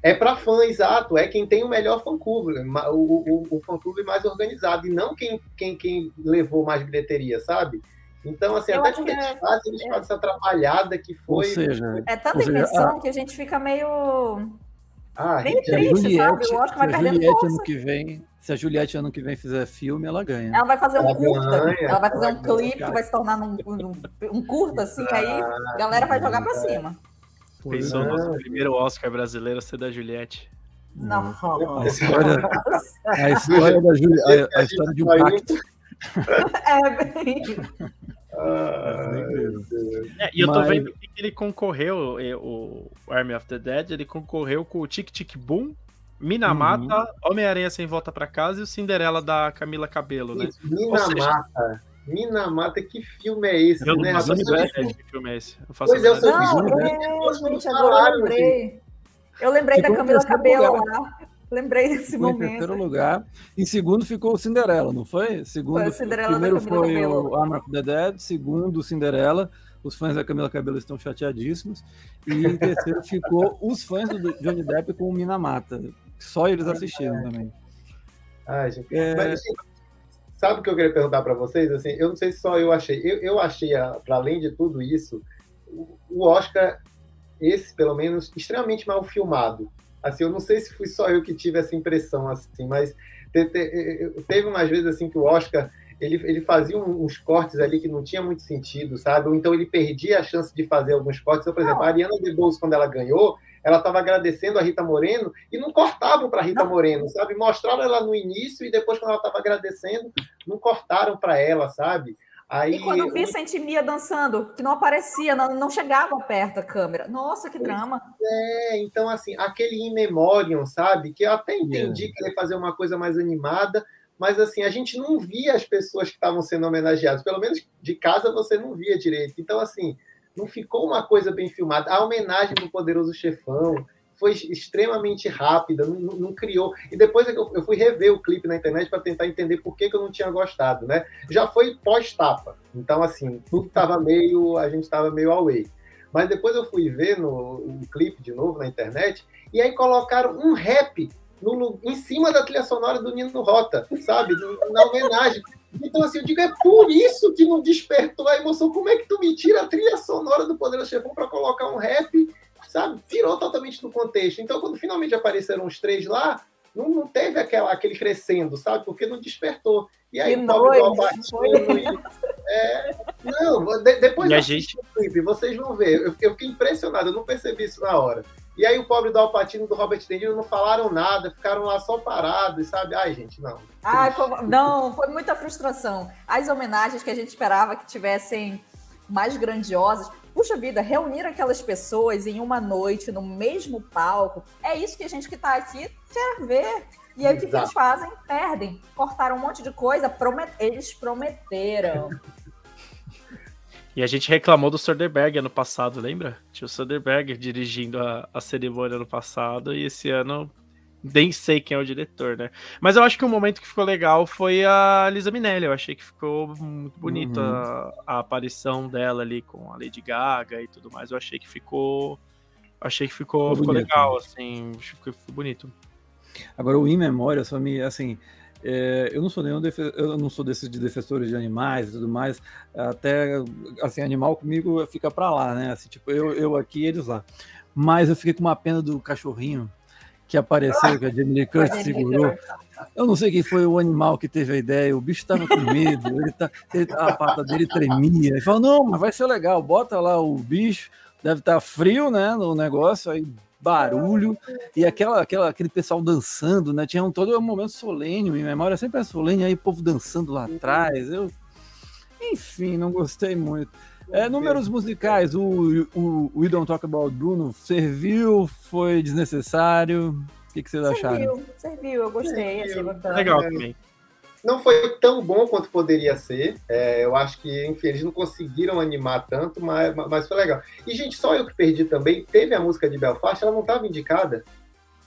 é para fã, exato, é quem tem o melhor fã-clube, o, o, o fã-clube mais organizado, e não quem, quem, quem levou mais bilheteria, sabe? Então, assim, Eu até acho quando que eles é- fazem, eles é- fazem essa atrapalhada que foi... Ou seja, É tanta ou seja, invenção a- que a gente fica meio, Ah, meio se a triste, Juliette, sabe? O Oscar se vai a perdendo Juliette força. ano que vem, se a Juliette ano que vem fizer filme, ela ganha. Ela vai fazer um Ela curta, ganha, ela vai fazer ela um ganha, clipe que vai se tornar num, num- um curta, assim, aí a galera vai jogar pra cima. Pensou no Não. nosso primeiro Oscar brasileiro ser da Juliette. Não. A história, a história da Juli, a, a história de um pacto. É bem. Ah, É, e eu tô Mas- vendo que ele concorreu, e- o Army of the Dead, ele concorreu com o Tic Tic Boom, Minamata, Uhum. Homem-Aranha Sem Volta Pra Casa e o Cinderela da Camila Cabello, né? Gente, Minamata. Minamata, que filme é esse, Eu não né? faço a rapaz? menor ideia de que filme é esse. Eu faço Pois a é, eu menor sou ideia. Não, Juro, é, né? gente, agora eu Falaram, lembrei. Eu lembrei Ficou da em Camila terceiro Cabello lugar. lá. Lembrei desse Ficou em momento. terceiro lugar. Em segundo ficou o Cinderela, não foi? Segundo, Foi o Cinderela da primeiro Camila foi Cabello. o Army of the Dead, segundo o Cinderela. Os fãs da Camila Cabello estão chateadíssimos. E em terceiro ficou os fãs do Johnny Depp com o Minamata. Só eles assistiram também. Ai, gente. É. Mas, gente, sabe o que eu queria perguntar para vocês? Assim, eu não sei se só eu achei. Eu, eu achei, para além de tudo isso, o, o Oscar, esse pelo menos, extremamente mal filmado. Assim, eu não sei se fui só eu que tive essa impressão, assim, mas te, te, teve umas vezes assim que o Oscar ele, ele fazia uns cortes ali que não tinha muito sentido, sabe? Ou então ele perdia a chance de fazer alguns cortes. Então, por exemplo, a Ariana DeBose, quando ela ganhou, ela estava agradecendo a Rita Moreno e não cortavam para a Rita Não. Moreno, sabe? Mostraram ela no início e depois, quando ela estava agradecendo, não cortaram para ela, sabe? Aí, E quando o Vincent Mia dançando, que não aparecia, não, não chegava perto da câmera. Nossa, que drama. É, então, assim, aquele In Memoriam, sabe? Que eu até entendi yeah. que ele ia fazer uma coisa mais animada, mas, assim, a gente não via as pessoas que estavam sendo homenageadas. Pelo menos de casa você não via direito. Então, assim, não ficou uma coisa bem filmada. A homenagem do Poderoso Chefão foi extremamente rápida, não, não, não criou. E depois eu, eu fui rever o clipe na internet para tentar entender por que, que eu não tinha gostado, né? Já foi pós-tapa. Então, assim, tudo estava meio... A gente estava meio away. Mas depois eu fui ver no, o clipe de novo na internet e aí colocaram um rap no, em cima da trilha sonora do Nino Rota, sabe? Na homenagem. Então, assim, eu digo, é por isso que não despertou a emoção. Como é que tu me tira a trilha sonora do Poderoso Chefão para colocar um rap, sabe? Tirou totalmente do contexto. Então, quando finalmente apareceram os três lá, não, não teve aquela, aquele crescendo, sabe? Porque não despertou. E aí, o pobre do Alpatino... E, é, não, de, depois eu assisti o clipe, vocês vão ver. Eu, eu fiquei impressionado, eu não percebi isso na hora. E aí o pobre do Alpatino e do Robert De Niro não falaram nada, ficaram lá só parados, sabe? Ai, gente, não. Ai, foi, não, foi muita frustração. As homenagens que a gente esperava que tivessem mais grandiosas. Puxa vida, reunir aquelas pessoas em uma noite, no mesmo palco, é isso que a gente que tá aqui quer ver. E aí o que, que eles fazem? Perdem. Cortaram um monte de coisa, promet... eles prometeram. E a gente reclamou do Soderbergh ano passado, lembra? Tinha o Soderbergh dirigindo a, a cerimônia ano passado e esse ano nem sei quem é o diretor, né? Mas eu acho que um momento que ficou legal foi a Liza Minnelli. Eu achei que ficou muito bonita uhum. a, a aparição dela ali com a Lady Gaga e tudo mais. Eu achei que ficou... Achei que ficou, ficou, ficou legal, assim. Acho que ficou bonito. Agora, o In Memória, só me, assim... É, eu não sou nenhum defe... eu não sou desses de defensores de animais e tudo mais, até assim, animal comigo fica pra lá, né? Assim, tipo, eu, eu aqui, eles lá. Mas eu fiquei com uma pena do cachorrinho que apareceu, que a Jamie Lee Curtis segurou. Eu não sei quem foi o animal que teve a ideia, o bicho tava com medo, ele tá, ele, a pata dele tremia. Ele falou, não, mas vai ser legal, bota lá o bicho, deve estar frio, né, no negócio, aí barulho, e aquela, aquela, aquele pessoal dançando, né? Tinha um todo um momento solene, em memória sempre é solene, aí o povo dançando lá atrás. Eu... Enfim, não gostei muito. É, números musicais, o, o, o We Don't Talk About Bruno serviu, foi desnecessário. O que, que vocês serviu, acharam? Serviu, serviu, eu gostei, achei bacana. Legal também. Não foi tão bom quanto poderia ser. É, eu acho que, enfim, eles não conseguiram animar tanto, mas, mas foi legal. E, gente, só eu que perdi também. Teve a música de Belfast, ela não estava indicada.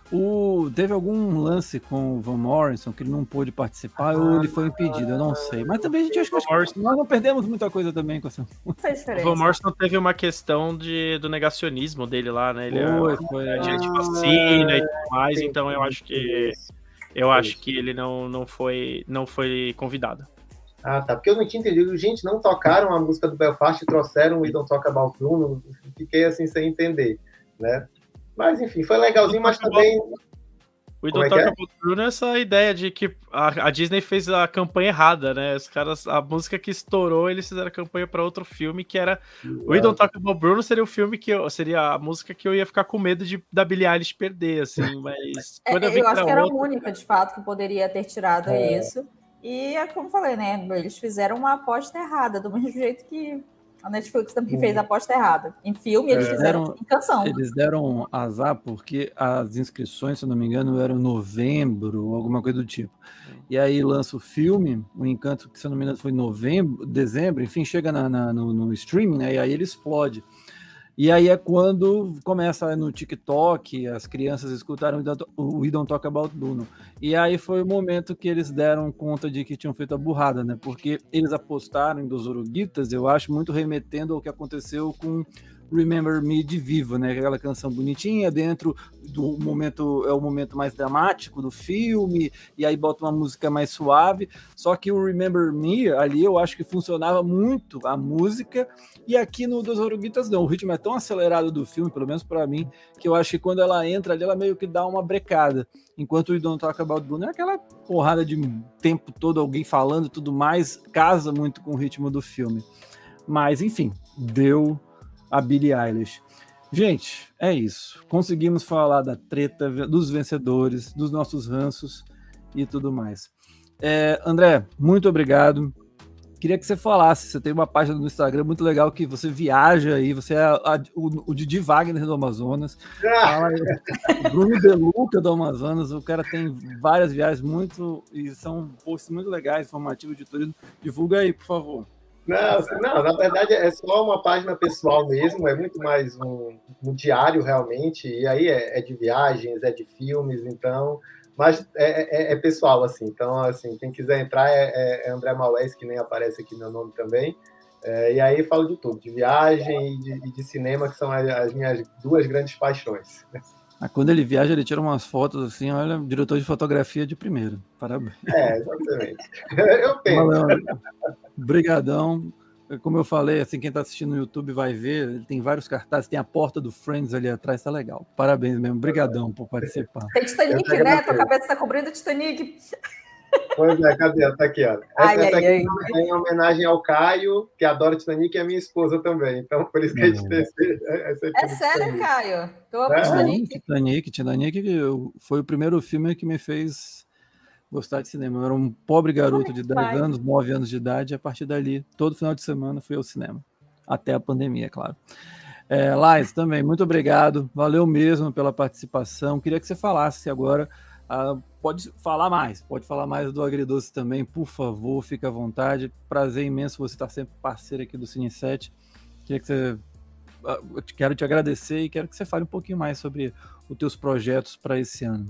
O, teve algum lance com o Van Morrison que ele não pôde participar ah, ou ele foi impedido, eu não sei. Mas também a gente acha que Morrison... nós não perdemos muita coisa também com essa. O Van Morrison teve uma questão de, do negacionismo dele lá, né? Ele foi, é, foi é de vacina e tudo mais, então eu acho que eu acho que ele não, não, foi, não foi convidado. Ah, tá. Porque eu não tinha entendido. Gente, não tocaram a música do Belfast e trouxeram o We Don't Talk About Bruno. Fiquei assim sem entender, né? Mas, enfim, foi legalzinho, mas também... O We Don't Talk About Bruno é essa ideia de que a, a Disney fez a campanha errada, né? Os caras, a música que estourou, eles fizeram a campanha para outro filme que era... O We Don't Talk About Bruno seria o filme que eu... Seria a música que eu ia ficar com medo de da Billie Eilish perder, assim, mas... É, quando eu eu, vi eu que acho era que era outra... a única, de fato, que poderia ter tirado é. isso. E é como eu falei, né? Eles fizeram uma aposta errada, do mesmo jeito que a Netflix também hum. fez a aposta errada. Em filme, eles é, fizeram deram, em canção. Eles deram azar porque as inscrições, se eu não me engano, eram em novembro, alguma coisa do tipo. E aí lança o filme, o Encanto, que se eu não me engano foi novembro, dezembro, enfim, chega na, na, no, no streaming, né? E aí ele explode. E aí é quando começa no TikTok, as crianças escutaram o We Don't Talk About Bruno. E aí foi o momento que eles deram conta de que tinham feito a burrada, né? Porque eles apostaram em Dos Oruguitas, eu acho, muito remetendo ao que aconteceu com Remember Me de Viva, né? Aquela canção bonitinha dentro do momento, é o momento mais dramático do filme, e aí bota uma música mais suave. Só que o Remember Me ali eu acho que funcionava muito a música, e aqui no Dos Oruguitas não. O ritmo é tão acelerado do filme, pelo menos para mim, que eu acho que quando ela entra ali, ela meio que dá uma brecada. Enquanto o Don't Talk About Bruno é aquela porrada de tempo todo, alguém falando e tudo mais, casa muito com o ritmo do filme. Mas, enfim, deu a Billie Eilish. Gente, é isso. Conseguimos falar da treta, dos vencedores, dos nossos ranços e tudo mais. É, André, muito obrigado. Queria que você falasse, você tem uma página no Instagram muito legal que você viaja aí, você é a, a, o, o Didi Wagner do Amazonas, fala aí, o Bruno De Luca do Amazonas, o cara tem várias viagens muito, e são posts muito legais, informativos de turismo. Divulga aí, por favor. Não, não, na verdade é só uma página pessoal mesmo, é muito mais um, um diário realmente, e aí é, é de viagens, é de filmes, então, mas é, é, é pessoal, assim, então, assim, quem quiser entrar é, é André Maués, que nem aparece aqui meu nome também, é, e aí falo de tudo, de viagem e de, de cinema, que são as, as minhas duas grandes paixões. Ah, quando ele viaja, ele tira umas fotos assim, olha, diretor de fotografia de primeiro, parabéns. É, exatamente. Eu tenho. Obrigadão. Como eu falei, assim, quem está assistindo no YouTube vai ver, tem vários cartazes, tem a porta do Friends ali atrás, tá legal. Parabéns mesmo, brigadão por participar. Tem Titanic, né? Tua cabeça está cobrindo Titanic. Pois é, cadê? Tá aqui, ó. Essa, ai, essa ai, aqui ai. é em homenagem ao Caio, que adora Titanic, e a minha esposa também. Então, por isso que a gente tem esse, essa aqui. É sério, Titanic. Caio? Tô é? Titanic. Titanic, Titanic foi o primeiro filme que me fez gostar de cinema. Eu era um pobre garoto de dez Ai, anos, nove anos de idade, e a partir dali, todo final de semana, fui ao cinema. Até a pandemia, claro. É, Lais, também, muito obrigado. Valeu mesmo pela participação. Queria que você falasse agora. Uh, pode falar mais, pode falar mais do Agridoce também, por favor, fique à vontade. Prazer imenso você estar sempre parceiro aqui do Cine sete. Queria que você, uh, quero te agradecer e quero que você fale um pouquinho mais sobre os teus projetos para esse ano.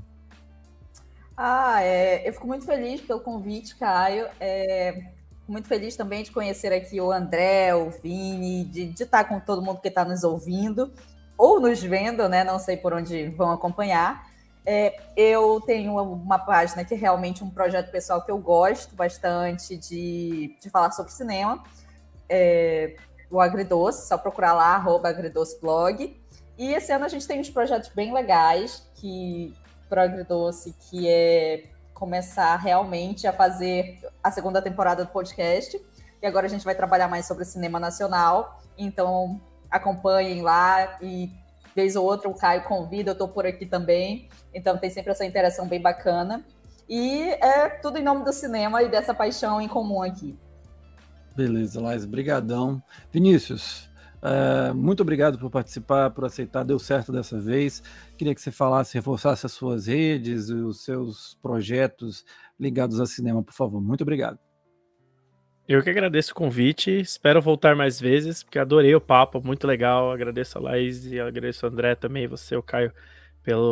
Ah, é, eu fico muito feliz pelo convite, Caio. É, muito feliz também de conhecer aqui o André, o Vini, de, de estar com todo mundo que está nos ouvindo ou nos vendo, né? Não sei por onde vão acompanhar. É, eu tenho uma página que é realmente um projeto pessoal que eu gosto bastante de, de falar sobre cinema. É, o Agridoce, só procurar lá, arroba agridoceblog. E esse ano a gente tem uns projetos bem legais que... para o Agridoce, que é começar realmente a fazer a segunda temporada do podcast. E agora a gente vai trabalhar mais sobre cinema nacional. Então, acompanhem lá e, vez ou outra, o Caio convida, eu estou por aqui também. Então, tem sempre essa interação bem bacana. E é tudo em nome do cinema e dessa paixão em comum aqui. Beleza, Lais, brigadão. Vinícius, Uh, muito obrigado por participar, por aceitar, deu certo dessa vez. Queria que você falasse, reforçasse as suas redes, os seus projetos ligados a cinema, por favor. Muito obrigado. Eu que agradeço o convite, espero voltar mais vezes, porque adorei o papo, muito legal. Agradeço a Laís e agradeço o André também, você, o Caio, pelo,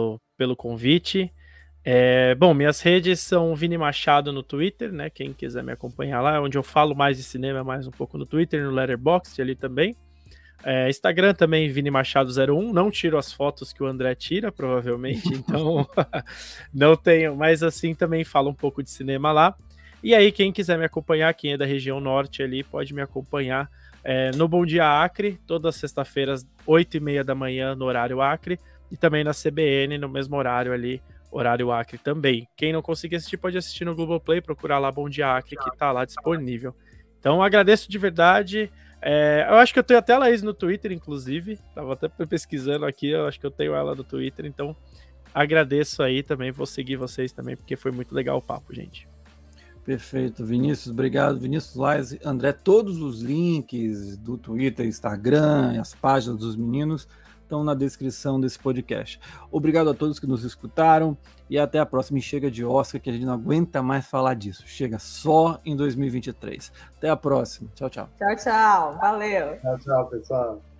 pelo convite. É, bom, minhas redes são Vini Machado no Twitter, né? Quem quiser me acompanhar lá, onde eu falo mais de cinema, mais um pouco no Twitter, no Letterboxd ali também. É, Instagram também, Vini Machado zero um. Não tiro as fotos que o André tira, provavelmente, então não tenho, mas assim também falo um pouco de cinema lá. E aí, quem quiser me acompanhar, quem é da região norte ali, pode me acompanhar é, no Bom Dia Acre, todas as sextas-feiras, oito e meia da manhã, no horário Acre, e também na C B N, no mesmo horário ali, horário Acre também. Quem não conseguir assistir, pode assistir no Globoplay, procurar lá Bom Dia Acre, que tá lá disponível. Então, agradeço de verdade. É, eu acho que eu tenho até a Laís no Twitter, inclusive. Tava até pesquisando aqui, eu acho que eu tenho ela no Twitter, então agradeço aí também, vou seguir vocês também, porque foi muito legal o papo, gente. Perfeito, Vinícius, obrigado. Vinícius, Laís, André, todos os links do Twitter, Instagram, as páginas dos meninos estão na descrição desse podcast. Obrigado a todos que nos escutaram e até a próxima. E chega de Oscar, que a gente não aguenta mais falar disso. Chega só em dois mil e vinte e três. Até a próxima. Tchau, tchau. Tchau, tchau. Valeu. Tchau, tchau, pessoal.